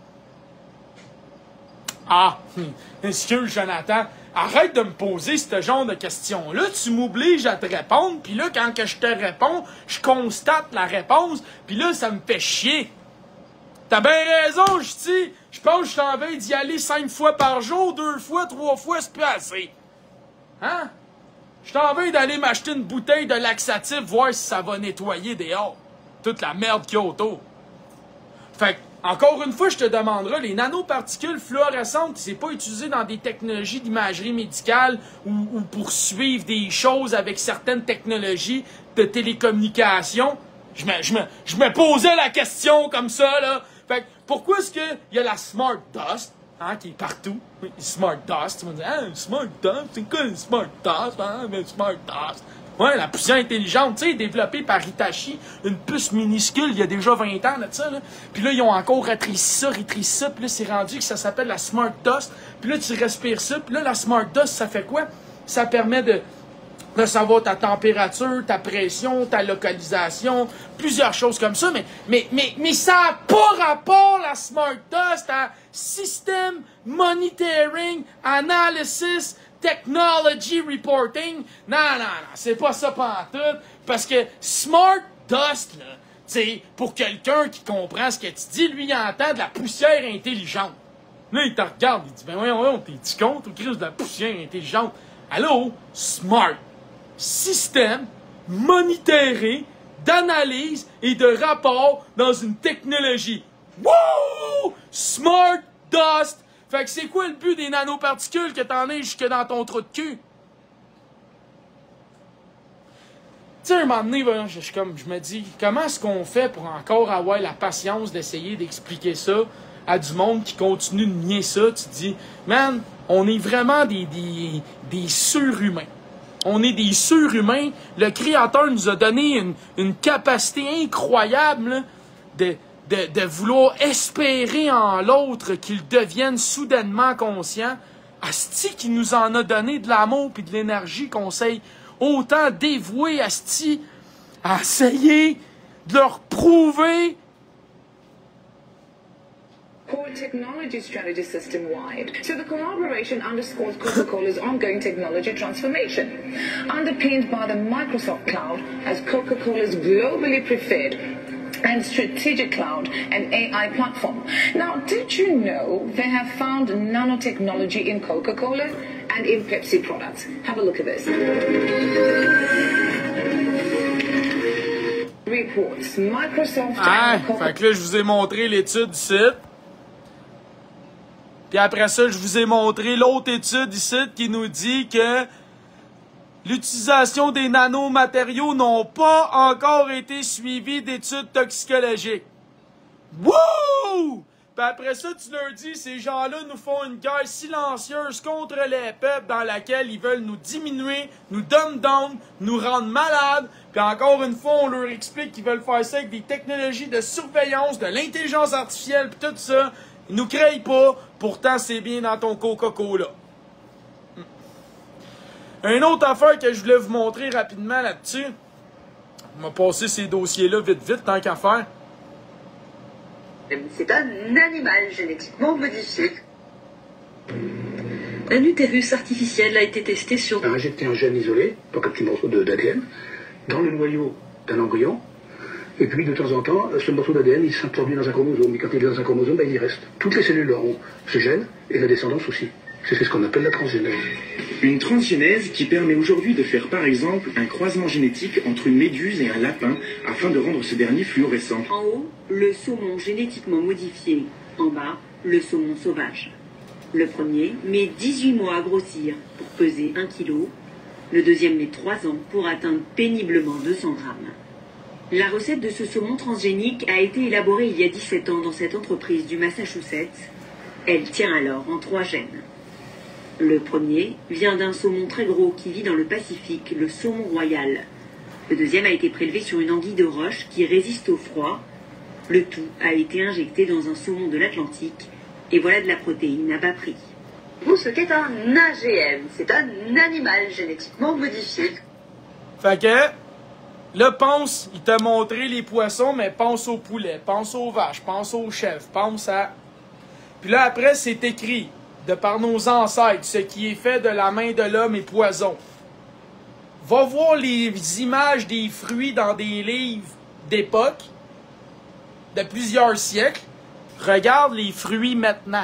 Ah, excuse Jonathan, arrête de me poser ce genre de questions-là, tu m'obliges à te répondre, puis là, quand que je te réponds, je constate la réponse, puis là, ça me fait chier. T'as bien raison, je pense que je t'en vais d'y aller 5 fois par jour, 2 fois, 3 fois, c'est plus assez. Hein? Je t'en vais d'aller m'acheter une bouteille de laxatif, voir si ça va nettoyer dehors. Toute la merde qu'il y a autour. Fait que, encore une fois, je te demanderai, les nanoparticules fluorescentes, c'est pas utilisé dans des technologies d'imagerie médicale ou pour suivre des choses avec certaines technologies de télécommunication. Je me posais la question comme ça, là. Fait que, pourquoi est-ce qu'il y a la Smart Dust, hein, qui est partout? Oui, Smart Dust. Tu vas me dire, ah, Smart Dust, c'est quoi une Smart Dust? Hein, mais Smart Dust. Ouais, la poussière intelligente, tu sais, développée par Hitachi, une puce minuscule, il y a déjà 20 ans, là, de ça, là. Puis là, ils ont encore rétréci ça, puis là, c'est rendu que ça s'appelle la Smart Dust. Puis là, tu respires ça, puis là, la Smart Dust, ça fait quoi? Ça permet de savoir ta température, ta pression, ta localisation, plusieurs choses comme ça, mais ça n'a pas rapport, la Smart Dust, à System Monitoring Analysis Technology Reporting. Non, c'est pas ça pantoute, parce que Smart Dust, là, t'sais, pour quelqu'un qui comprend ce que tu dis, lui, il entend de la poussière intelligente. Là, il te regarde, il dit, ben voyons, t'es-tu con, tu crises de la poussière intelligente. Allô? Smart. Système monitéré d'analyse et de rapport dans une technologie. Wouh! Smart Dust! Fait que c'est quoi le but des nanoparticules que t'en aies jusque dans ton trou de cul? Tu sais, un moment donné, je me dis, comment est-ce qu'on fait pour encore avoir la patience d'essayer d'expliquer ça à du monde qui continue de nier ça? Tu te dis, man, on est vraiment des surhumains. On est des surhumains. Le Créateur nous a donné une capacité incroyable là, de vouloir espérer en l'autre qu'il devienne soudainement conscient. Asti qui nous en a donné de l'amour et de l'énergie qu'on s'est autant dévoué asti à essayer de leur prouver. Core technology strategy system-wide. So the collaboration underscores Coca-Cola's ongoing technology transformation, underpinned by the Microsoft Cloud as Coca-Cola's globally preferred and strategic cloud and AI platform. Now, did you know they have found nanotechnology in Coca-Cola and in Pepsi products? Have a look at this. Reports. Microsoft and Coca-Cola. Fait que là, je vous ai montré l'étude ici. Puis après ça, je vous ai montré l'autre étude ici qui nous dit que l'utilisation des nanomatériaux n'ont pas encore été suivies d'études toxicologiques. Wouh! Puis après ça, tu leur dis, ces gens-là nous font une guerre silencieuse contre les peuples dans laquelle ils veulent nous diminuer, nous dumb down, nous rendre malades. Puis encore une fois, on leur explique qu'ils veulent faire ça avec des technologies de surveillance, de l'intelligence artificielle, puis tout ça. Ils nous créent pas, pourtant c'est bien dans ton Coca-Cola. Une autre affaire que je voulais vous montrer rapidement là-dessus. On va passer ces dossiers-là vite, tant qu'à faire. C'est un animal génétiquement modifié. Un utérus artificiel a été testé sur... On a injecté un gène isolé, donc un petit morceau d'ADN, dans le noyau d'un embryon. Et puis, de temps en temps, ce morceau d'ADN, il s'introduit dans un chromosome. Et quand il est dans un chromosome, ben, il y reste. Toutes les cellules auront ce gène, et la descendance aussi. C'est ce qu'on appelle la transgénèse. Une transgénèse qui permet aujourd'hui de faire, par exemple, un croisement génétique entre une méduse et un lapin, afin de rendre ce dernier fluorescent. En haut, le saumon génétiquement modifié. En bas, le saumon sauvage. Le premier met 18 mois à grossir pour peser 1 kg. Le deuxième met 3 ans pour atteindre péniblement 200 grammes. La recette de ce saumon transgénique a été élaborée il y a 17 ans dans cette entreprise du Massachusetts. Elle tient alors en 3 gènes. Le premier vient d'un saumon très gros qui vit dans le Pacifique, le saumon royal. Le deuxième a été prélevé sur une anguille de roche qui résiste au froid. Le tout a été injecté dans un saumon de l'Atlantique. Et voilà de la protéine à bas prix. Ce qu'est un AGM, c'est un animal génétiquement modifié. Fait que, là, pense, il t'a montré les poissons, mais pense au poulet, pense aux vaches, pense aux chèvres, pense à... Puis là, après, c'est écrit, de par nos ancêtres, ce qui est fait de la main de l'homme est poison. Va voir les images des fruits dans des livres d'époque, de plusieurs siècles. Regarde les fruits maintenant.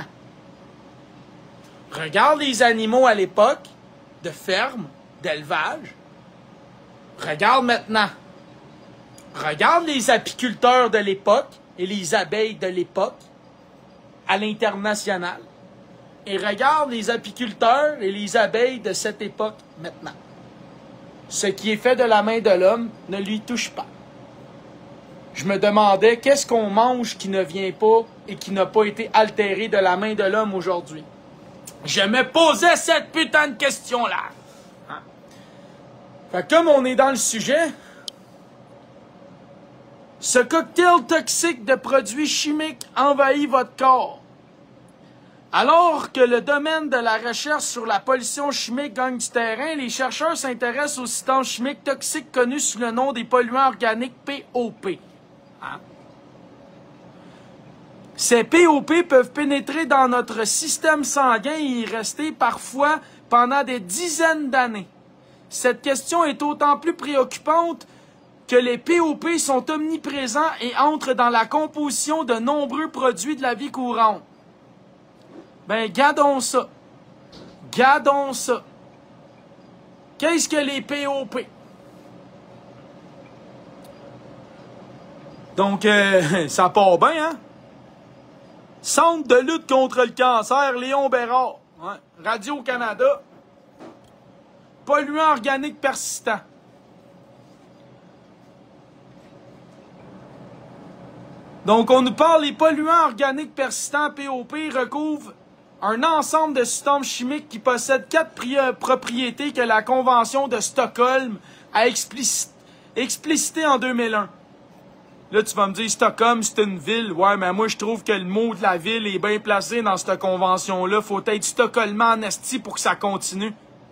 Regarde les animaux à l'époque, de ferme, d'élevage. Regarde maintenant. Regarde les apiculteurs de l'époque et les abeilles de l'époque à l'international. Et regarde les apiculteurs et les abeilles de cette époque maintenant. Ce qui est fait de la main de l'homme ne lui touche pas. Je me demandais qu'est-ce qu'on mange qui ne vient pas et qui n'a pas été altéré de la main de l'homme aujourd'hui. Je me posais cette putain de question-là. Hein? Fait que comme on est dans le sujet, ce cocktail toxique de produits chimiques envahit votre corps. Alors que le domaine de la recherche sur la pollution chimique gagne du terrain, les chercheurs s'intéressent aux substances chimiques toxiques connues sous le nom des polluants organiques POP. Hein? Ces POP peuvent pénétrer dans notre système sanguin et y rester parfois pendant des dizaines d'années. Cette question est d'autant plus préoccupante que les POP sont omniprésents et entrent dans la composition de nombreux produits de la vie courante. Ben, gardons ça. Gardons ça. Qu'est-ce que les POP? Donc, ça part bien, hein? Centre de lutte contre le cancer, Léon Bérard. Ouais. Radio-Canada. Polluants organiques persistants. Donc, on nous parle, les polluants organiques persistants, POP, recouvrent un ensemble de substances chimiques qui possèdent 4 propriétés que la Convention de Stockholm a explicitées en 2001. Là, tu vas me dire, Stockholm, c'est une ville. Ouais, mais moi, je trouve que le mot de la ville est bien placé dans cette convention-là. Faut être stockholmant en esti pour que ça continue.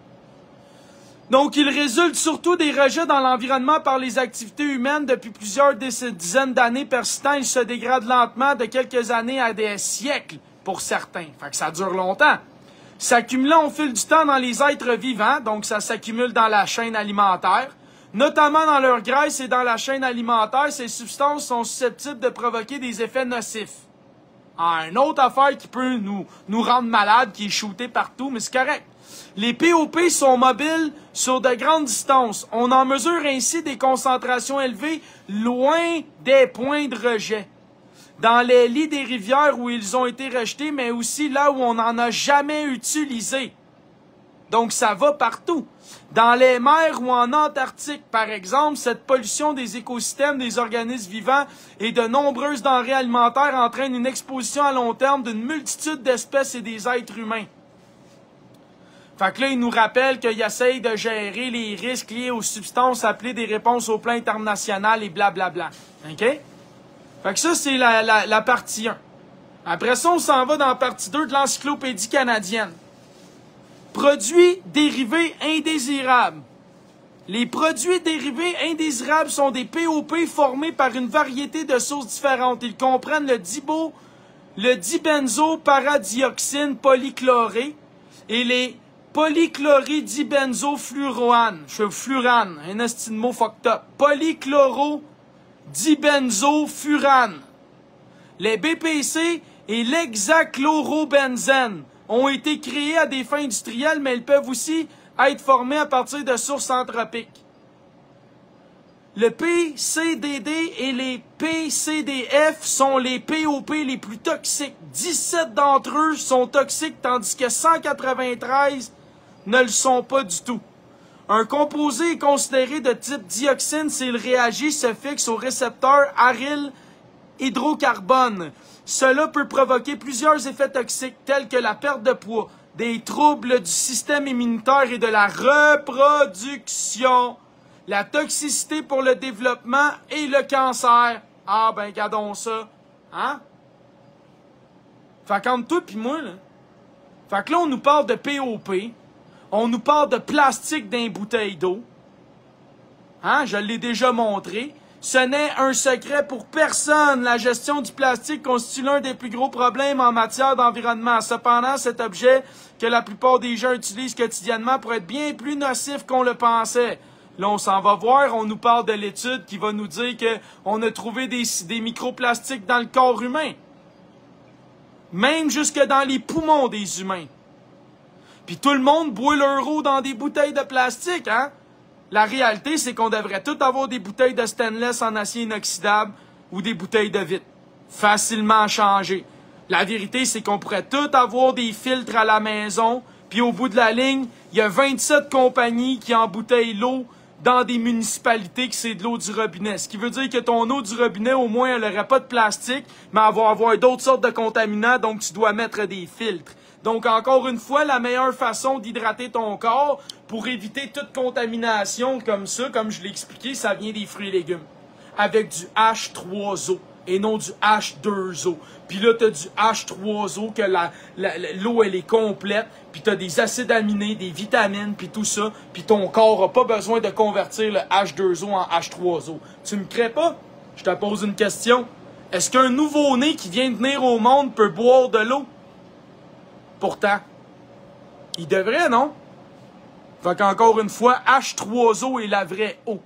Donc, il résulte surtout des rejets dans l'environnement par les activités humaines depuis plusieurs dizaines d'années persistants. Ils se dégradent lentement de quelques années à des siècles pour certains. Fait que ça dure longtemps. S'accumulant au fil du temps dans les êtres vivants, donc ça s'accumule dans la chaîne alimentaire. Notamment dans leur graisse et dans la chaîne alimentaire, ces substances sont susceptibles de provoquer des effets nocifs. Ah, une autre affaire qui peut nous rendre malades, qui est shootée partout, mais c'est correct. Les POP sont mobiles sur de grandes distances. On en mesure ainsi des concentrations élevées loin des points de rejet. Dans les lits des rivières où ils ont été rejetés, mais aussi là où on n'en a jamais utilisé. Donc ça va partout. Dans les mers ou en Antarctique, par exemple, cette pollution des écosystèmes, des organismes vivants et de nombreuses denrées alimentaires entraîne une exposition à long terme d'une multitude d'espèces et des êtres humains. Fait que là, il nous rappelle qu'il essaye de gérer les risques liés aux substances appelées des réponses au plan international et blablabla. OK? Fait que ça, c'est la partie 1. Après ça, on s'en va dans la partie 2 de l'encyclopédie canadienne. Produits dérivés indésirables. Les produits dérivés indésirables sont des POP formés par une variété de sources différentes. Ils comprennent le dibenzoparadioxine polychloré et les polychloridibenzoflurane. Furane, un esti de mot fucked up. Polychlorodibenzofurane. Les BPC et l'hexachlorobenzène ont été créés à des fins industrielles, mais ils peuvent aussi être formés à partir de sources anthropiques. Le PCDD et les PCDF sont les POP les plus toxiques. 17 d'entre eux sont toxiques, tandis que 193 ne le sont pas du tout. Un composé est considéré de type dioxine s'il réagit, se fixe au récepteur aryl hydrocarbone. Cela peut provoquer plusieurs effets toxiques tels que la perte de poids, des troubles du système immunitaire et de la reproduction, la toxicité pour le développement et le cancer. Ah ben, regardons ça. Hein? Fait qu'entre toi pis moi, là. Fait que là, on nous parle de POP. On nous parle de plastique dans les bouteilles d'eau. Hein? Je l'ai déjà montré. Ce n'est un secret pour personne. La gestion du plastique constitue l'un des plus gros problèmes en matière d'environnement. Cependant, cet objet que la plupart des gens utilisent quotidiennement pourrait être bien plus nocif qu'on le pensait. Là, on s'en va voir. On nous parle de l'étude qui va nous dire qu'on a trouvé des microplastiques dans le corps humain. Même jusque dans les poumons des humains. Puis tout le monde boit leur eau dans des bouteilles de plastique, hein? La réalité, c'est qu'on devrait tous avoir des bouteilles de stainless en acier inoxydable ou des bouteilles de vitre. Facilement changées. La vérité, c'est qu'on pourrait tous avoir des filtres à la maison, puis au bout de la ligne, il y a 27 compagnies qui embouteillent l'eau dans des municipalités que c'est de l'eau du robinet. Ce qui veut dire que ton eau du robinet, au moins, elle n'aurait pas de plastique, mais elle va avoir d'autres sortes de contaminants, donc tu dois mettre des filtres. Donc, encore une fois, la meilleure façon d'hydrater ton corps pour éviter toute contamination comme ça, comme je l'ai expliqué, ça vient des fruits et légumes. Avec du H3O. et non du H2O. Puis là, t'as du H3O, que l'eau, elle est complète, puis t'as des acides aminés, des vitamines, puis tout ça, puis ton corps a pas besoin de convertir le H2O en H3O. Tu me crées pas? Je te pose une question. Est-ce qu'un nouveau-né qui vient de venir au monde peut boire de l'eau? Pourtant, il devrait, non? Fait qu'encore une fois, H3O est la vraie eau.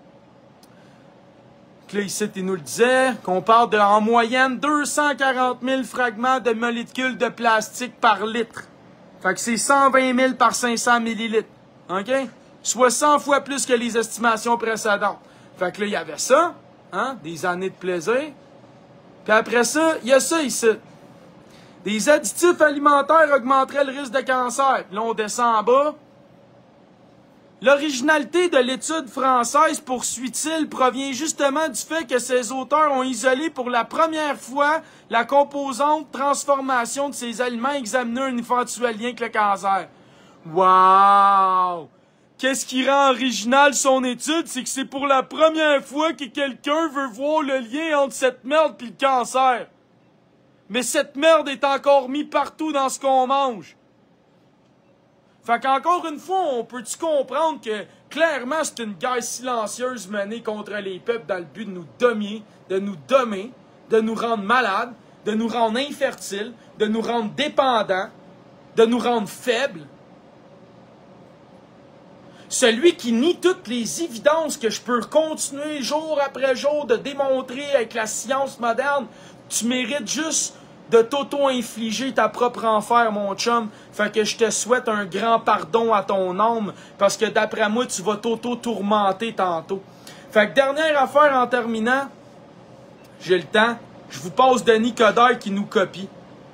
Là, ici, il nous le disait, qu'on parle de, en moyenne, 240 000 fragments de molécules de plastique par litre. Fait que c'est 120 000 par 500 millilitres. OK? Soit 100 fois plus que les estimations précédentes. Fait que là, il y avait ça, hein? Des années de plaisir. Puis après ça, il y a ça ici. Des additifs alimentaires augmenteraient le risque de cancer. Puis là, on descend en bas. L'originalité de l'étude française, poursuit-il, provient justement du fait que ces auteurs ont isolé pour la première fois la composante transformation de ces aliments et examiné un éventuel lien avec le cancer. Wow! Qu'est-ce qui rend original son étude? C'est que c'est pour la première fois que quelqu'un veut voir le lien entre cette merde et le cancer. Mais cette merde est encore mise partout dans ce qu'on mange. Fait qu'encore une fois, on peut-tu comprendre que clairement c'est une guerre silencieuse menée contre les peuples dans le but de nous dominer, de nous dommer, de nous rendre malades, de nous rendre infertiles, de nous rendre dépendants, de nous rendre faibles. Celui qui nie toutes les évidences que je peux continuer jour après jour de démontrer avec la science moderne, tu mérites juste de t'auto-infliger ta propre enfer, mon chum. Fait que je te souhaite un grand pardon à ton âme, parce que d'après moi, tu vas t'auto-tourmenter tantôt. Fait que dernière affaire en terminant, j'ai le temps, je vous passe Denis Coderre qui nous copie.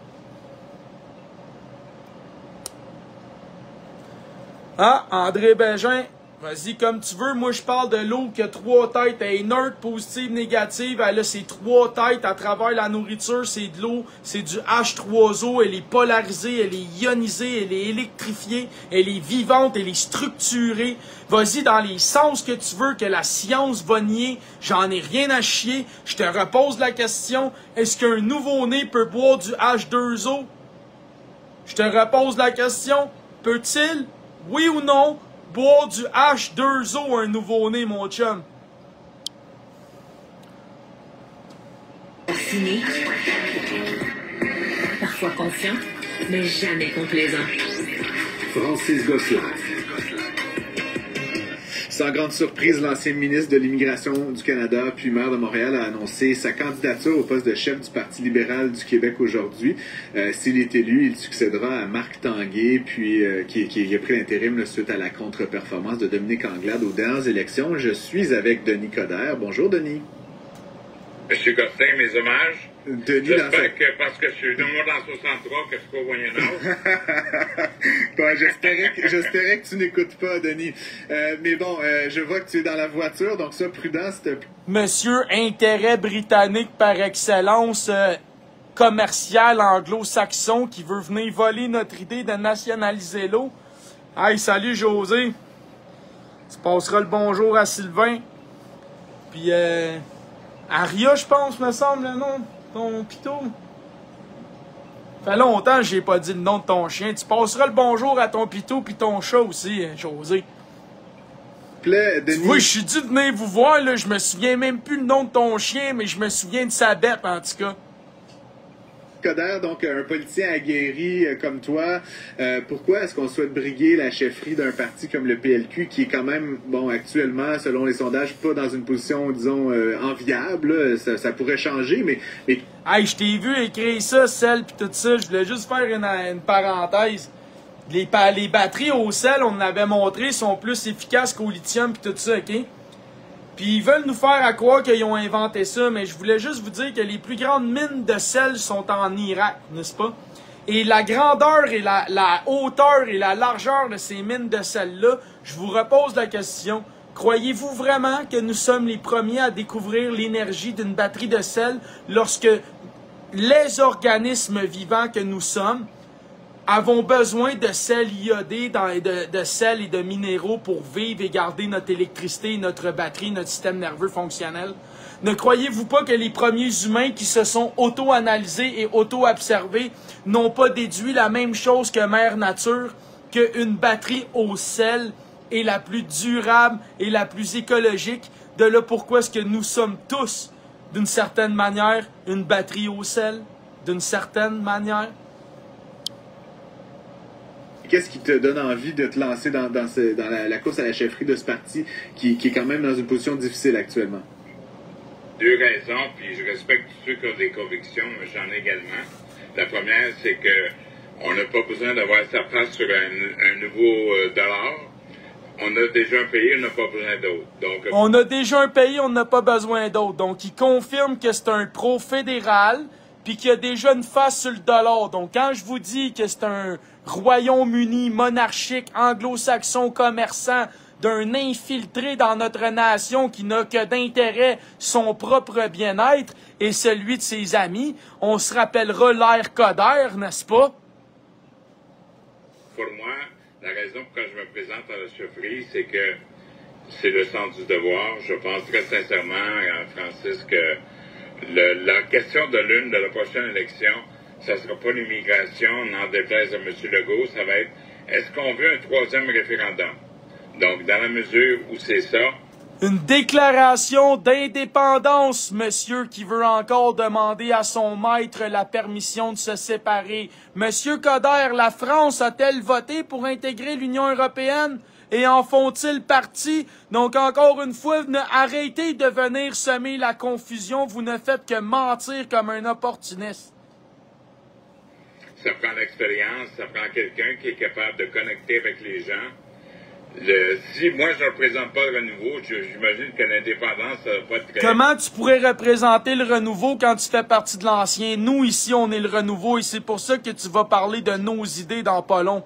Ah, André Bégin, vas-y comme tu veux. Moi, je parle de l'eau qui a 3 têtes. Elle est neutre, positive, négative. Elle a ses 3 têtes à travers la nourriture. C'est de l'eau, c'est du H3O. Elle est polarisée, elle est ionisée, elle est électrifiée, elle est vivante, elle est structurée. Vas-y dans les sens que tu veux, que la science va nier. J'en ai rien à chier. Je te repose la question. Est-ce qu'un nouveau-né peut boire du H2O? Je te repose la question. Peut-il, oui ou non, boire du H2O un nouveau-né, mon chum? Cynique, parfois confiant, mais jamais complaisant. Francis Gosselin. Sans grande surprise, l'ancien ministre de l'Immigration du Canada, puis maire de Montréal, a annoncé sa candidature au poste de chef du Parti libéral du Québec aujourd'hui. S'il est élu, il succédera à Marc Tanguay, puis qui a pris l'intérim suite à la contre-performance de Dominique Anglade aux dernières élections. Je suis avec Denis Coderre. Bonjour, Denis. Monsieur Gosselin, mes hommages. Denis, j'espère que parce que je suis de moi dans 63 que je suis pas au Moyen-Âge. Bon, j'espérais que tu n'écoutes pas, Denis. Mais bon, je vois que tu es dans la voiture, donc ça, prudent, s'il te plaît. Monsieur intérêt britannique par excellence, commercial anglo-saxon qui veut venir voler notre idée de nationaliser l'eau. Hey, salut José. Tu passeras le bonjour à Sylvain. Puis, Aria, je pense, me semble, le nom. Ton pitou. Fait longtemps que j'ai pas dit le nom de ton chien. Tu passeras le bonjour à ton pitou puis ton chat aussi, José. Denis. Tu vois, je suis dû venir vous voir, là. Je me souviens même plus le nom de ton chien, mais je me souviens de sa bête, en tout cas. Coderre, donc un politicien aguerri comme toi, pourquoi est-ce qu'on souhaite briguer la chefferie d'un parti comme le PLQ qui est quand même, bon, actuellement, selon les sondages, pas dans une position, disons, enviable, ça pourrait changer, mais... Hey, je t'ai vu écrire ça, sel pis tout ça, je voulais juste faire une parenthèse. Les batteries au sel, on avait montré, sont plus efficaces qu'au lithium pis tout ça, OK? Puis ils veulent nous faire à croire qu'ils ont inventé ça, mais je voulais juste vous dire que les plus grandes mines de sel sont en Irak, n'est-ce pas? Et la grandeur et la hauteur et la largeur de ces mines de sel-là, je vous repose la question. Croyez-vous vraiment que nous sommes les premiers à découvrir l'énergie d'une batterie de sel lorsque les organismes vivants que nous sommes avons besoin de sel iodé, de sel et de minéraux pour vivre et garder notre électricité, notre batterie, notre système nerveux fonctionnel? Ne croyez-vous pas que les premiers humains qui se sont auto-analysés et auto-observés n'ont pas déduit la même chose que Mère Nature, qu'une batterie au sel est la plus durable et la plus écologique? De là pourquoi est-ce que nous sommes tous, d'une certaine manière, une batterie au sel? D'une certaine manière? Qu'est-ce qui te donne envie de te lancer dans la course à la chefferie de ce parti qui est quand même dans une position difficile actuellement? 2 raisons, puis je respecte tous ceux qui ont des convictions, mais j'en ai également. La première, c'est que on n'a pas besoin d'avoir sa place sur un nouveau dollar. On a déjà un pays, on n'a pas besoin d'autre. Donc, on a déjà un pays, on n'a pas besoin d'autre. Donc, il confirme que c'est un pro-fédéral, puis qu'il y a déjà une face sur le dollar. Donc, quand je vous dis que c'est un Royaume-Uni monarchique, anglo-saxon, commerçant, d'un infiltré dans notre nation qui n'a que d'intérêt son propre bien-être et celui de ses amis, on se rappellera l'ère Coderre, n'est-ce pas? Pour moi, la raison pour laquelle je me présente à la chefferie, c'est que c'est le sens du devoir. Je pense très sincèrement, Francis, que la question de l'une de la prochaine élection, ça ne sera pas l'immigration, n'en déplaise à M. Legault, ça va être est-ce qu'on veut un 3e référendum? Donc, dans la mesure où c'est ça... Une déclaration d'indépendance, monsieur, qui veut encore demander à son maître la permission de se séparer. Monsieur Coderre, la France a-t-elle voté pour intégrer l'Union européenne? Et en font-ils partie? Donc, encore une fois, arrêtez de venir semer la confusion. Vous ne faites que mentir comme un opportuniste. Ça prend l'expérience, ça prend quelqu'un qui est capable de connecter avec les gens. Si moi je ne représente pas le renouveau, j'imagine que l'indépendance, ça va pas être très... Comment tu pourrais représenter le renouveau quand tu fais partie de l'ancien? Nous, ici, on est le renouveau et c'est pour ça que tu vas parler de nos idées dans pas long.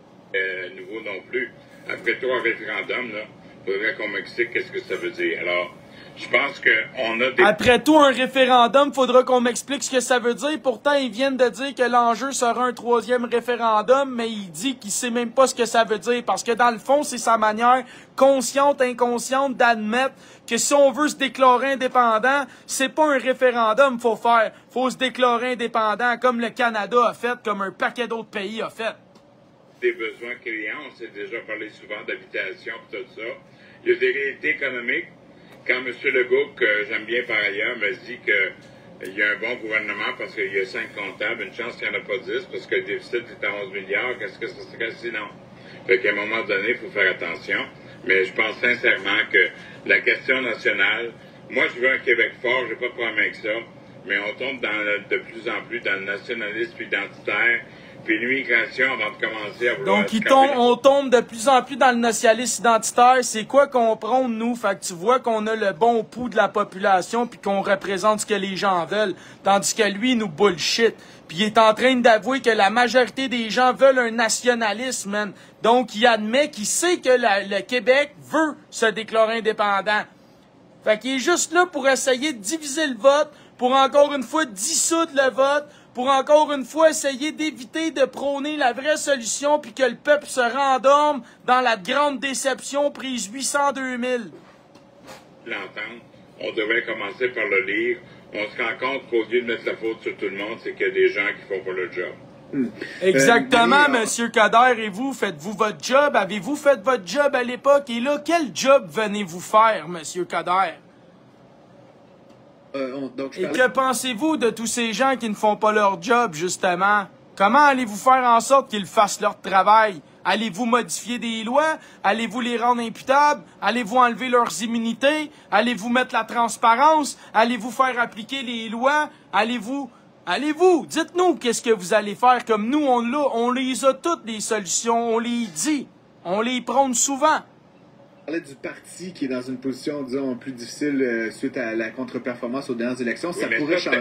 Nouveau non plus. Après 3 référendums, il faudrait qu'on m'explique qu'est-ce que ça veut dire. Alors, je pense qu'on a des... Après tout, un référendum, faudra qu'on m'explique ce que ça veut dire. Pourtant, ils viennent de dire que l'enjeu sera un 3e référendum, mais il dit qu'il sait même pas ce que ça veut dire. Parce que dans le fond, c'est sa manière consciente, inconsciente d'admettre que si on veut se déclarer indépendant, c'est pas un référendum faut faire. Faut se déclarer indépendant comme le Canada a fait, comme un paquet d'autres pays a fait. Des besoins clients, on s'est déjà parlé souvent d'habitation et tout ça. Il y a des réalités économiques. Quand M. Legault, que j'aime bien par ailleurs, me dit qu'il y a un bon gouvernement parce qu'il y a 5 comptables, une chance qu'il n'y en a pas 10 parce que le déficit est à 11 milliards, qu'est-ce que ça serait sinon? Fait qu'à un moment donné, il faut faire attention. Mais je pense sincèrement que la question nationale, moi je veux un Québec fort, j'ai pas de problème avec ça, mais on tombe de plus en plus dans le nationalisme identitaire. Puis l'immigration, avant de commencer à vouloir... Donc, on tombe de plus en plus dans le nationalisme identitaire. C'est quoi qu'on prône, nous? Fait que tu vois qu'on a le bon pouls de la population puis qu'on représente ce que les gens veulent. Tandis que lui, il nous bullshit. Puis il est en train d'avouer que la majorité des gens veulent un nationalisme, man. Donc, il admet qu'il sait que le Québec veut se déclarer indépendant. Fait qu'il est juste là pour essayer de diviser le vote, pour encore une fois dissoudre le vote, pour encore une fois essayer d'éviter de prôner la vraie solution puis que le peuple se rendorme dans la grande déception prise 802 000. L'entendre, on devrait commencer par le lire. On se rend compte qu'au lieu de mettre la faute sur tout le monde, c'est qu'il y a des gens qui font pas le job. Exactement, Monsieur Coderre. Et vous, faites-vous votre job? Avez-vous fait votre job à l'époque? Et là, quel job venez-vous faire, Monsieur Coderre? Et que pensez-vous de tous ces gens qui ne font pas leur job, justement? Comment allez-vous faire en sorte qu'ils fassent leur travail? Allez-vous modifier des lois? Allez-vous les rendre imputables? Allez-vous enlever leurs immunités? Allez-vous mettre la transparence? Allez-vous faire appliquer les lois? Allez-vous? Dites-nous qu'est-ce que vous allez faire comme nous, on les a toutes les solutions, on les dit, on les prône souvent. On parlait du parti qui est dans une position, disons, plus difficile suite à la contre-performance aux dernières élections. Ça pourrait changer.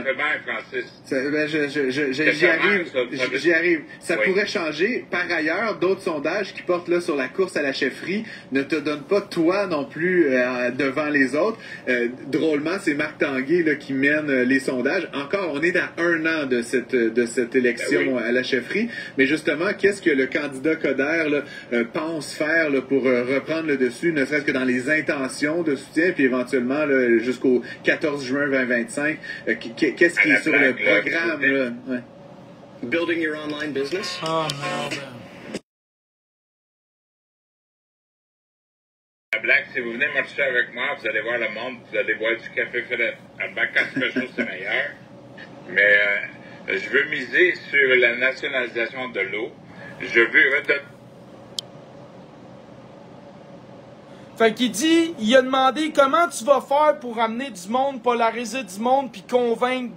J'y arrive. Ça pourrait changer. Par ailleurs, d'autres sondages qui portent là sur la course à la chefferie ne te donnent pas toi non plus devant les autres. Drôlement, c'est Marc Tanguay là, qui mène les sondages. Encore, on est à 1 an de cette élection à la chefferie. Mais justement, qu'est-ce que le candidat Coderre là, pense faire là, pour reprendre le dessus là-dessus, ne serait-ce que dans les intentions de soutien, puis éventuellement là, jusqu'au 14 juin 2025, qu'est-ce qui est sur le programme? Là? Ouais. Building your online business? Oh merde. La blague, si vous venez marcher avec moi, vous allez voir le monde, vous allez boire du café Philippe. Le bac à special, c'est meilleur. Mais je veux miser sur la nationalisation de l'eau. Je veux Fait qu'il dit, il a demandé comment tu vas faire pour amener du monde, polariser du monde, puis convaincre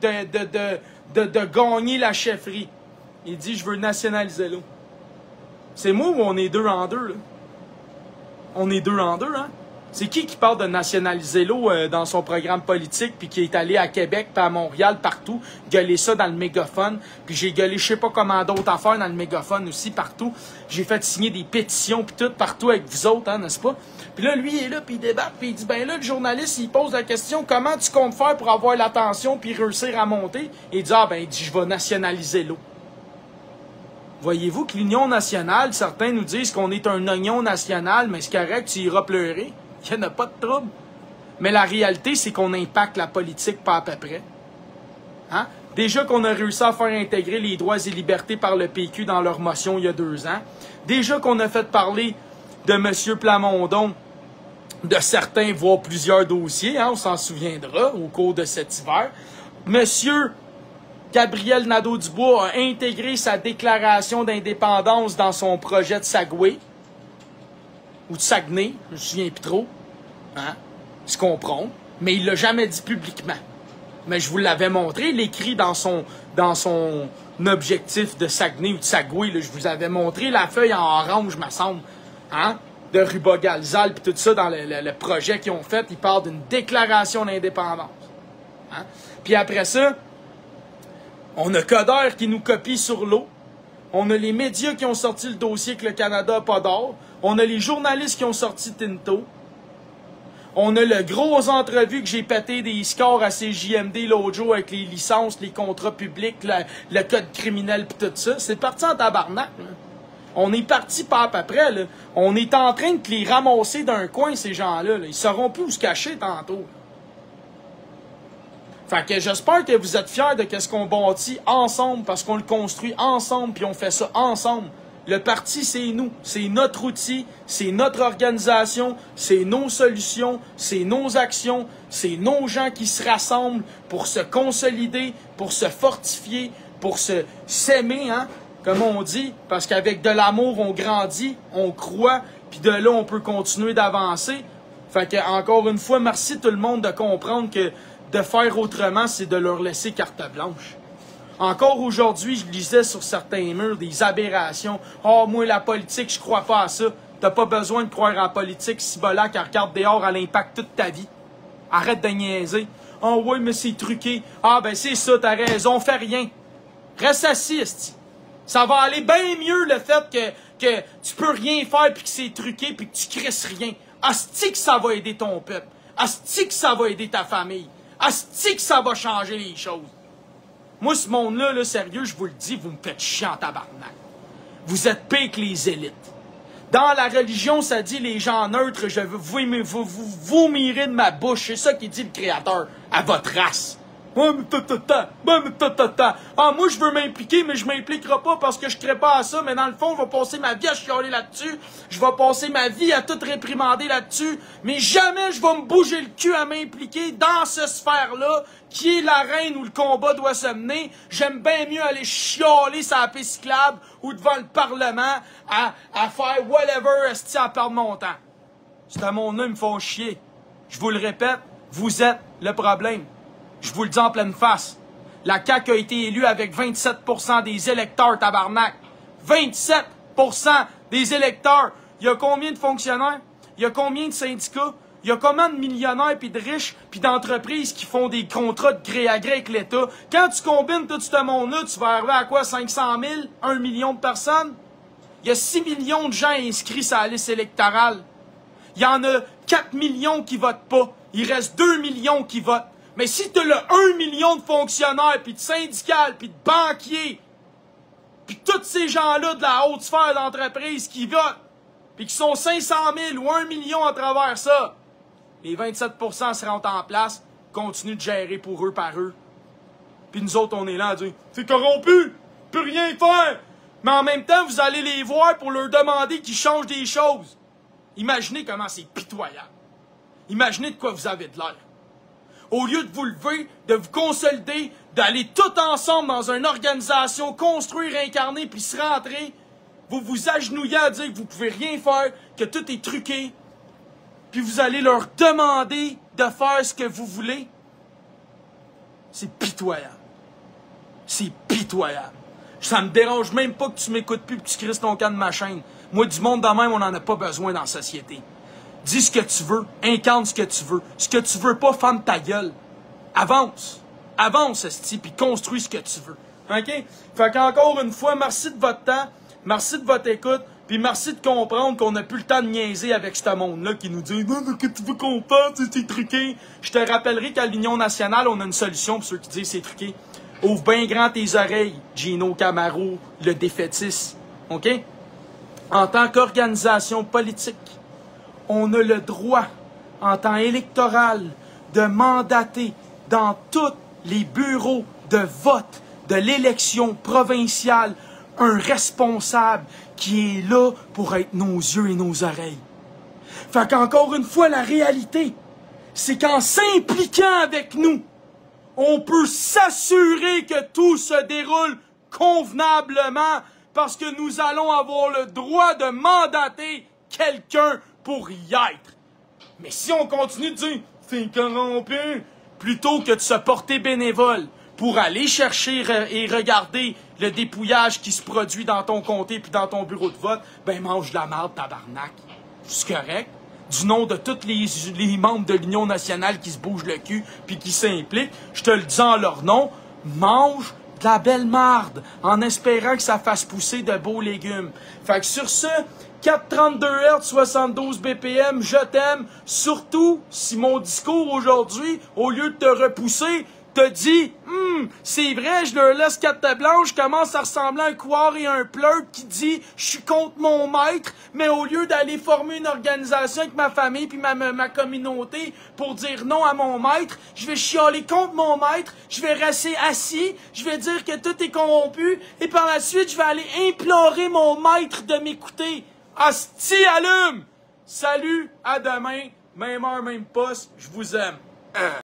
de gagner la chefferie. Il dit, je veux nationaliser l'eau. C'est moi ou on est deux en deux, là? On est deux en deux, hein? C'est qui parle de nationaliser l'eau dans son programme politique, puis qui est allé à Québec, puis à Montréal, partout, gueuler ça dans le mégaphone, puis j'ai gueulé je sais pas comment d'autres affaires dans le mégaphone aussi, partout. J'ai fait signer des pétitions, puis tout, partout avec vous autres, hein, n'est-ce pas? Puis là, lui, il est là, puis il débat, puis il dit, ben là, le journaliste, il pose la question, comment tu comptes faire pour avoir l'attention, puis réussir à monter? Et il dit, ah ben, il dit, je vais nationaliser l'eau. Voyez-vous que l'Union nationale, certains nous disent qu'on est un oignon national, mais c'est correct, tu iras pleurer. Il n'y en a pas de trouble. Mais la réalité, c'est qu'on impacte la politique pas à peu près. Hein? Déjà qu'on a réussi à faire intégrer les droits et libertés par le PQ dans leur motion il y a 2 ans. Déjà qu'on a fait parler de M. Plamondon de certains, voire plusieurs dossiers, hein, on s'en souviendra, au cours de cet hiver. M. Gabriel Nadeau-Dubois a intégré sa déclaration d'indépendance dans son projet de Saguenay. Ou de Saguenay, je me souviens plus trop. Hein? Se comprend. Mais il l'a jamais dit publiquement. Mais je vous l'avais montré, il écrit dans son objectif de Saguenay ou de Saguenay, là, je vous avais montré la feuille en orange, me semble, hein? De Ruba-Galzal, puis tout ça dans le projet qu'ils ont fait, il parle d'une déclaration d'indépendance. Hein? Puis après ça, on a Coder qui nous copie sur l'eau. On a les médias qui ont sorti le dossier que le Canada n'a pas d'or. On a les journalistes qui ont sorti Tinto. On a le gros entrevue que j'ai pété des scores à CJMD l'autre jour avec les licences, les contrats publics, le code criminel pis tout ça. C'est parti en tabarnak. Là. On est parti pas à peu près. Là. On est en train de les ramasser d'un coin, ces gens-là. Là. Ils sauront plus où se cacher tantôt. Fait que j'espère que vous êtes fiers de ce qu'on bâtit ensemble, parce qu'on le construit ensemble, puis on fait ça ensemble. Le parti, c'est nous. C'est notre outil, c'est notre organisation, c'est nos solutions, c'est nos actions, c'est nos gens qui se rassemblent pour se consolider, pour se fortifier, pour s'aimer, hein, comme on dit, parce qu'avec de l'amour, on grandit, on croit, puis de là, on peut continuer d'avancer. Fait que, encore une fois, merci tout le monde de comprendre que de faire autrement, c'est de leur laisser carte blanche. Encore aujourd'hui, je lisais sur certains murs des aberrations. « Oh, moi, la politique, je crois pas à ça. » T'as pas besoin de croire en politique, Cibola, qui regarde dehors, elle impacte toute ta vie. Arrête de niaiser. « Oh, ouais, mais c'est truqué. »« Ah, ben c'est ça, t'as raison, fais rien. » Reste assis, esti. Ça va aller bien mieux, le fait que tu peux rien faire, puis que c'est truqué, puis que tu crisses rien. Asti que ça va aider ton peuple. Asti que ça va aider ta famille. Asti que ça va changer les choses. Moi, ce monde-là, là, sérieux, je vous le dis, vous me faites chier en tabarnak. Vous êtes pire que les élites. Dans la religion, ça dit les gens neutres, je veux vous vomir de ma bouche. C'est ça qui dit le Créateur à votre race. Ah, moi, je veux m'impliquer, mais je m'impliquerai pas parce que je crée pas à ça. Mais dans le fond, je vais passer ma vie à chialer là-dessus. Je vais passer ma vie à tout réprimander là-dessus. Mais jamais je vais me bouger le cul à m'impliquer dans cette sphère-là, qui est l'arène où le combat doit se mener. J'aime bien mieux aller chialer sur la piste cyclable ou devant le Parlement à faire whatever, esti, à perdre mon temps. Ce monde-là, ils me font chier. Je vous le répète, vous êtes le problème. Je vous le dis en pleine face. La CAQ a été élue avec 27% des électeurs, tabarnak. 27% des électeurs. Il y a combien de fonctionnaires? Il y a combien de syndicats? Il y a combien de millionnaires, puis de riches, puis d'entreprises qui font des contrats de gré à gré avec l'État? Quand tu combines tout ce monde-là, tu vas arriver à quoi? 500 000? 1 million de personnes? Il y a 6 millions de gens inscrits sur la liste électorale. Il y en a 4 millions qui votent pas. Il reste 2 millions qui votent. Mais si tu as le 1 million de fonctionnaires, puis de syndicats, puis de banquiers, puis tous ces gens-là de la haute sphère d'entreprise qui votent, puis qui sont 500 000 ou 1 million à travers ça, les 27% se rendent en place, continuent de gérer pour eux par eux. Puis nous autres, on est là à dire « C'est corrompu, peut rien faire! » Mais en même temps, vous allez les voir pour leur demander qu'ils changent des choses. Imaginez comment c'est pitoyable. Imaginez de quoi vous avez de l'air. Au lieu de vous lever, de vous consolider, d'aller tout ensemble dans une organisation, construire, incarner, puis se rentrer, vous vous agenouillez à dire que vous pouvez rien faire, que tout est truqué, puis vous allez leur demander de faire ce que vous voulez. C'est pitoyable. C'est pitoyable. Ça me dérange même pas que tu m'écoutes plus et que tu crisses ton camp de ma chaîne. Moi, du monde de même, on n'en a pas besoin dans la société. Dis ce que tu veux, incarne ce que tu veux. Ce que tu veux pas, ferme ta gueule. Avance. Avance, esti, puis construis ce que tu veux. OK? Fait qu'encore une fois, merci de votre temps, merci de votre écoute, puis merci de comprendre qu'on n'a plus le temps de niaiser avec ce monde-là qui nous dit « Non, mais que tu veux qu'on fasse, c'est truqué. » Je te rappellerai qu'à l'Union nationale, on a une solution pour ceux qui disent « C'est truqué. » Ouvre bien grand tes oreilles, Gino Camaro, le défaitiste. OK? En tant qu'organisation politique, on a le droit, en temps électoral, de mandater dans tous les bureaux de vote de l'élection provinciale un responsable qui est là pour être nos yeux et nos oreilles. Fait qu'encore une fois, la réalité, c'est qu'en s'impliquant avec nous, on peut s'assurer que tout se déroule convenablement parce que nous allons avoir le droit de mandater quelqu'un pour y être. Mais si on continue de dire « c'est corrompu », plutôt que de se porter bénévole pour aller chercher et regarder le dépouillage qui se produit dans ton comté puis dans ton bureau de vote, ben mange de la marde, tabarnak. C'est correct. Du nom de tous les membres de l'Union nationale qui se bougent le cul puis qui s'impliquent, je te le dis en leur nom, mange de la belle marde en espérant que ça fasse pousser de beaux légumes. Fait que sur ce, 432 Hz, 72 BPM, je t'aime. Surtout si mon discours aujourd'hui, au lieu de te repousser, te dit c'est vrai, je leur laisse carte blanche, commence à ressembler à un couard et un pleur qui dit je suis contre mon maître, mais au lieu d'aller former une organisation avec ma famille puis ma communauté pour dire non à mon maître, je vais chialer contre mon maître, je vais rester assis, je vais dire que tout est corrompu et par la suite je vais aller implorer mon maître de m'écouter. Asti allume! Salut, à demain, même heure, même poste, je vous aime.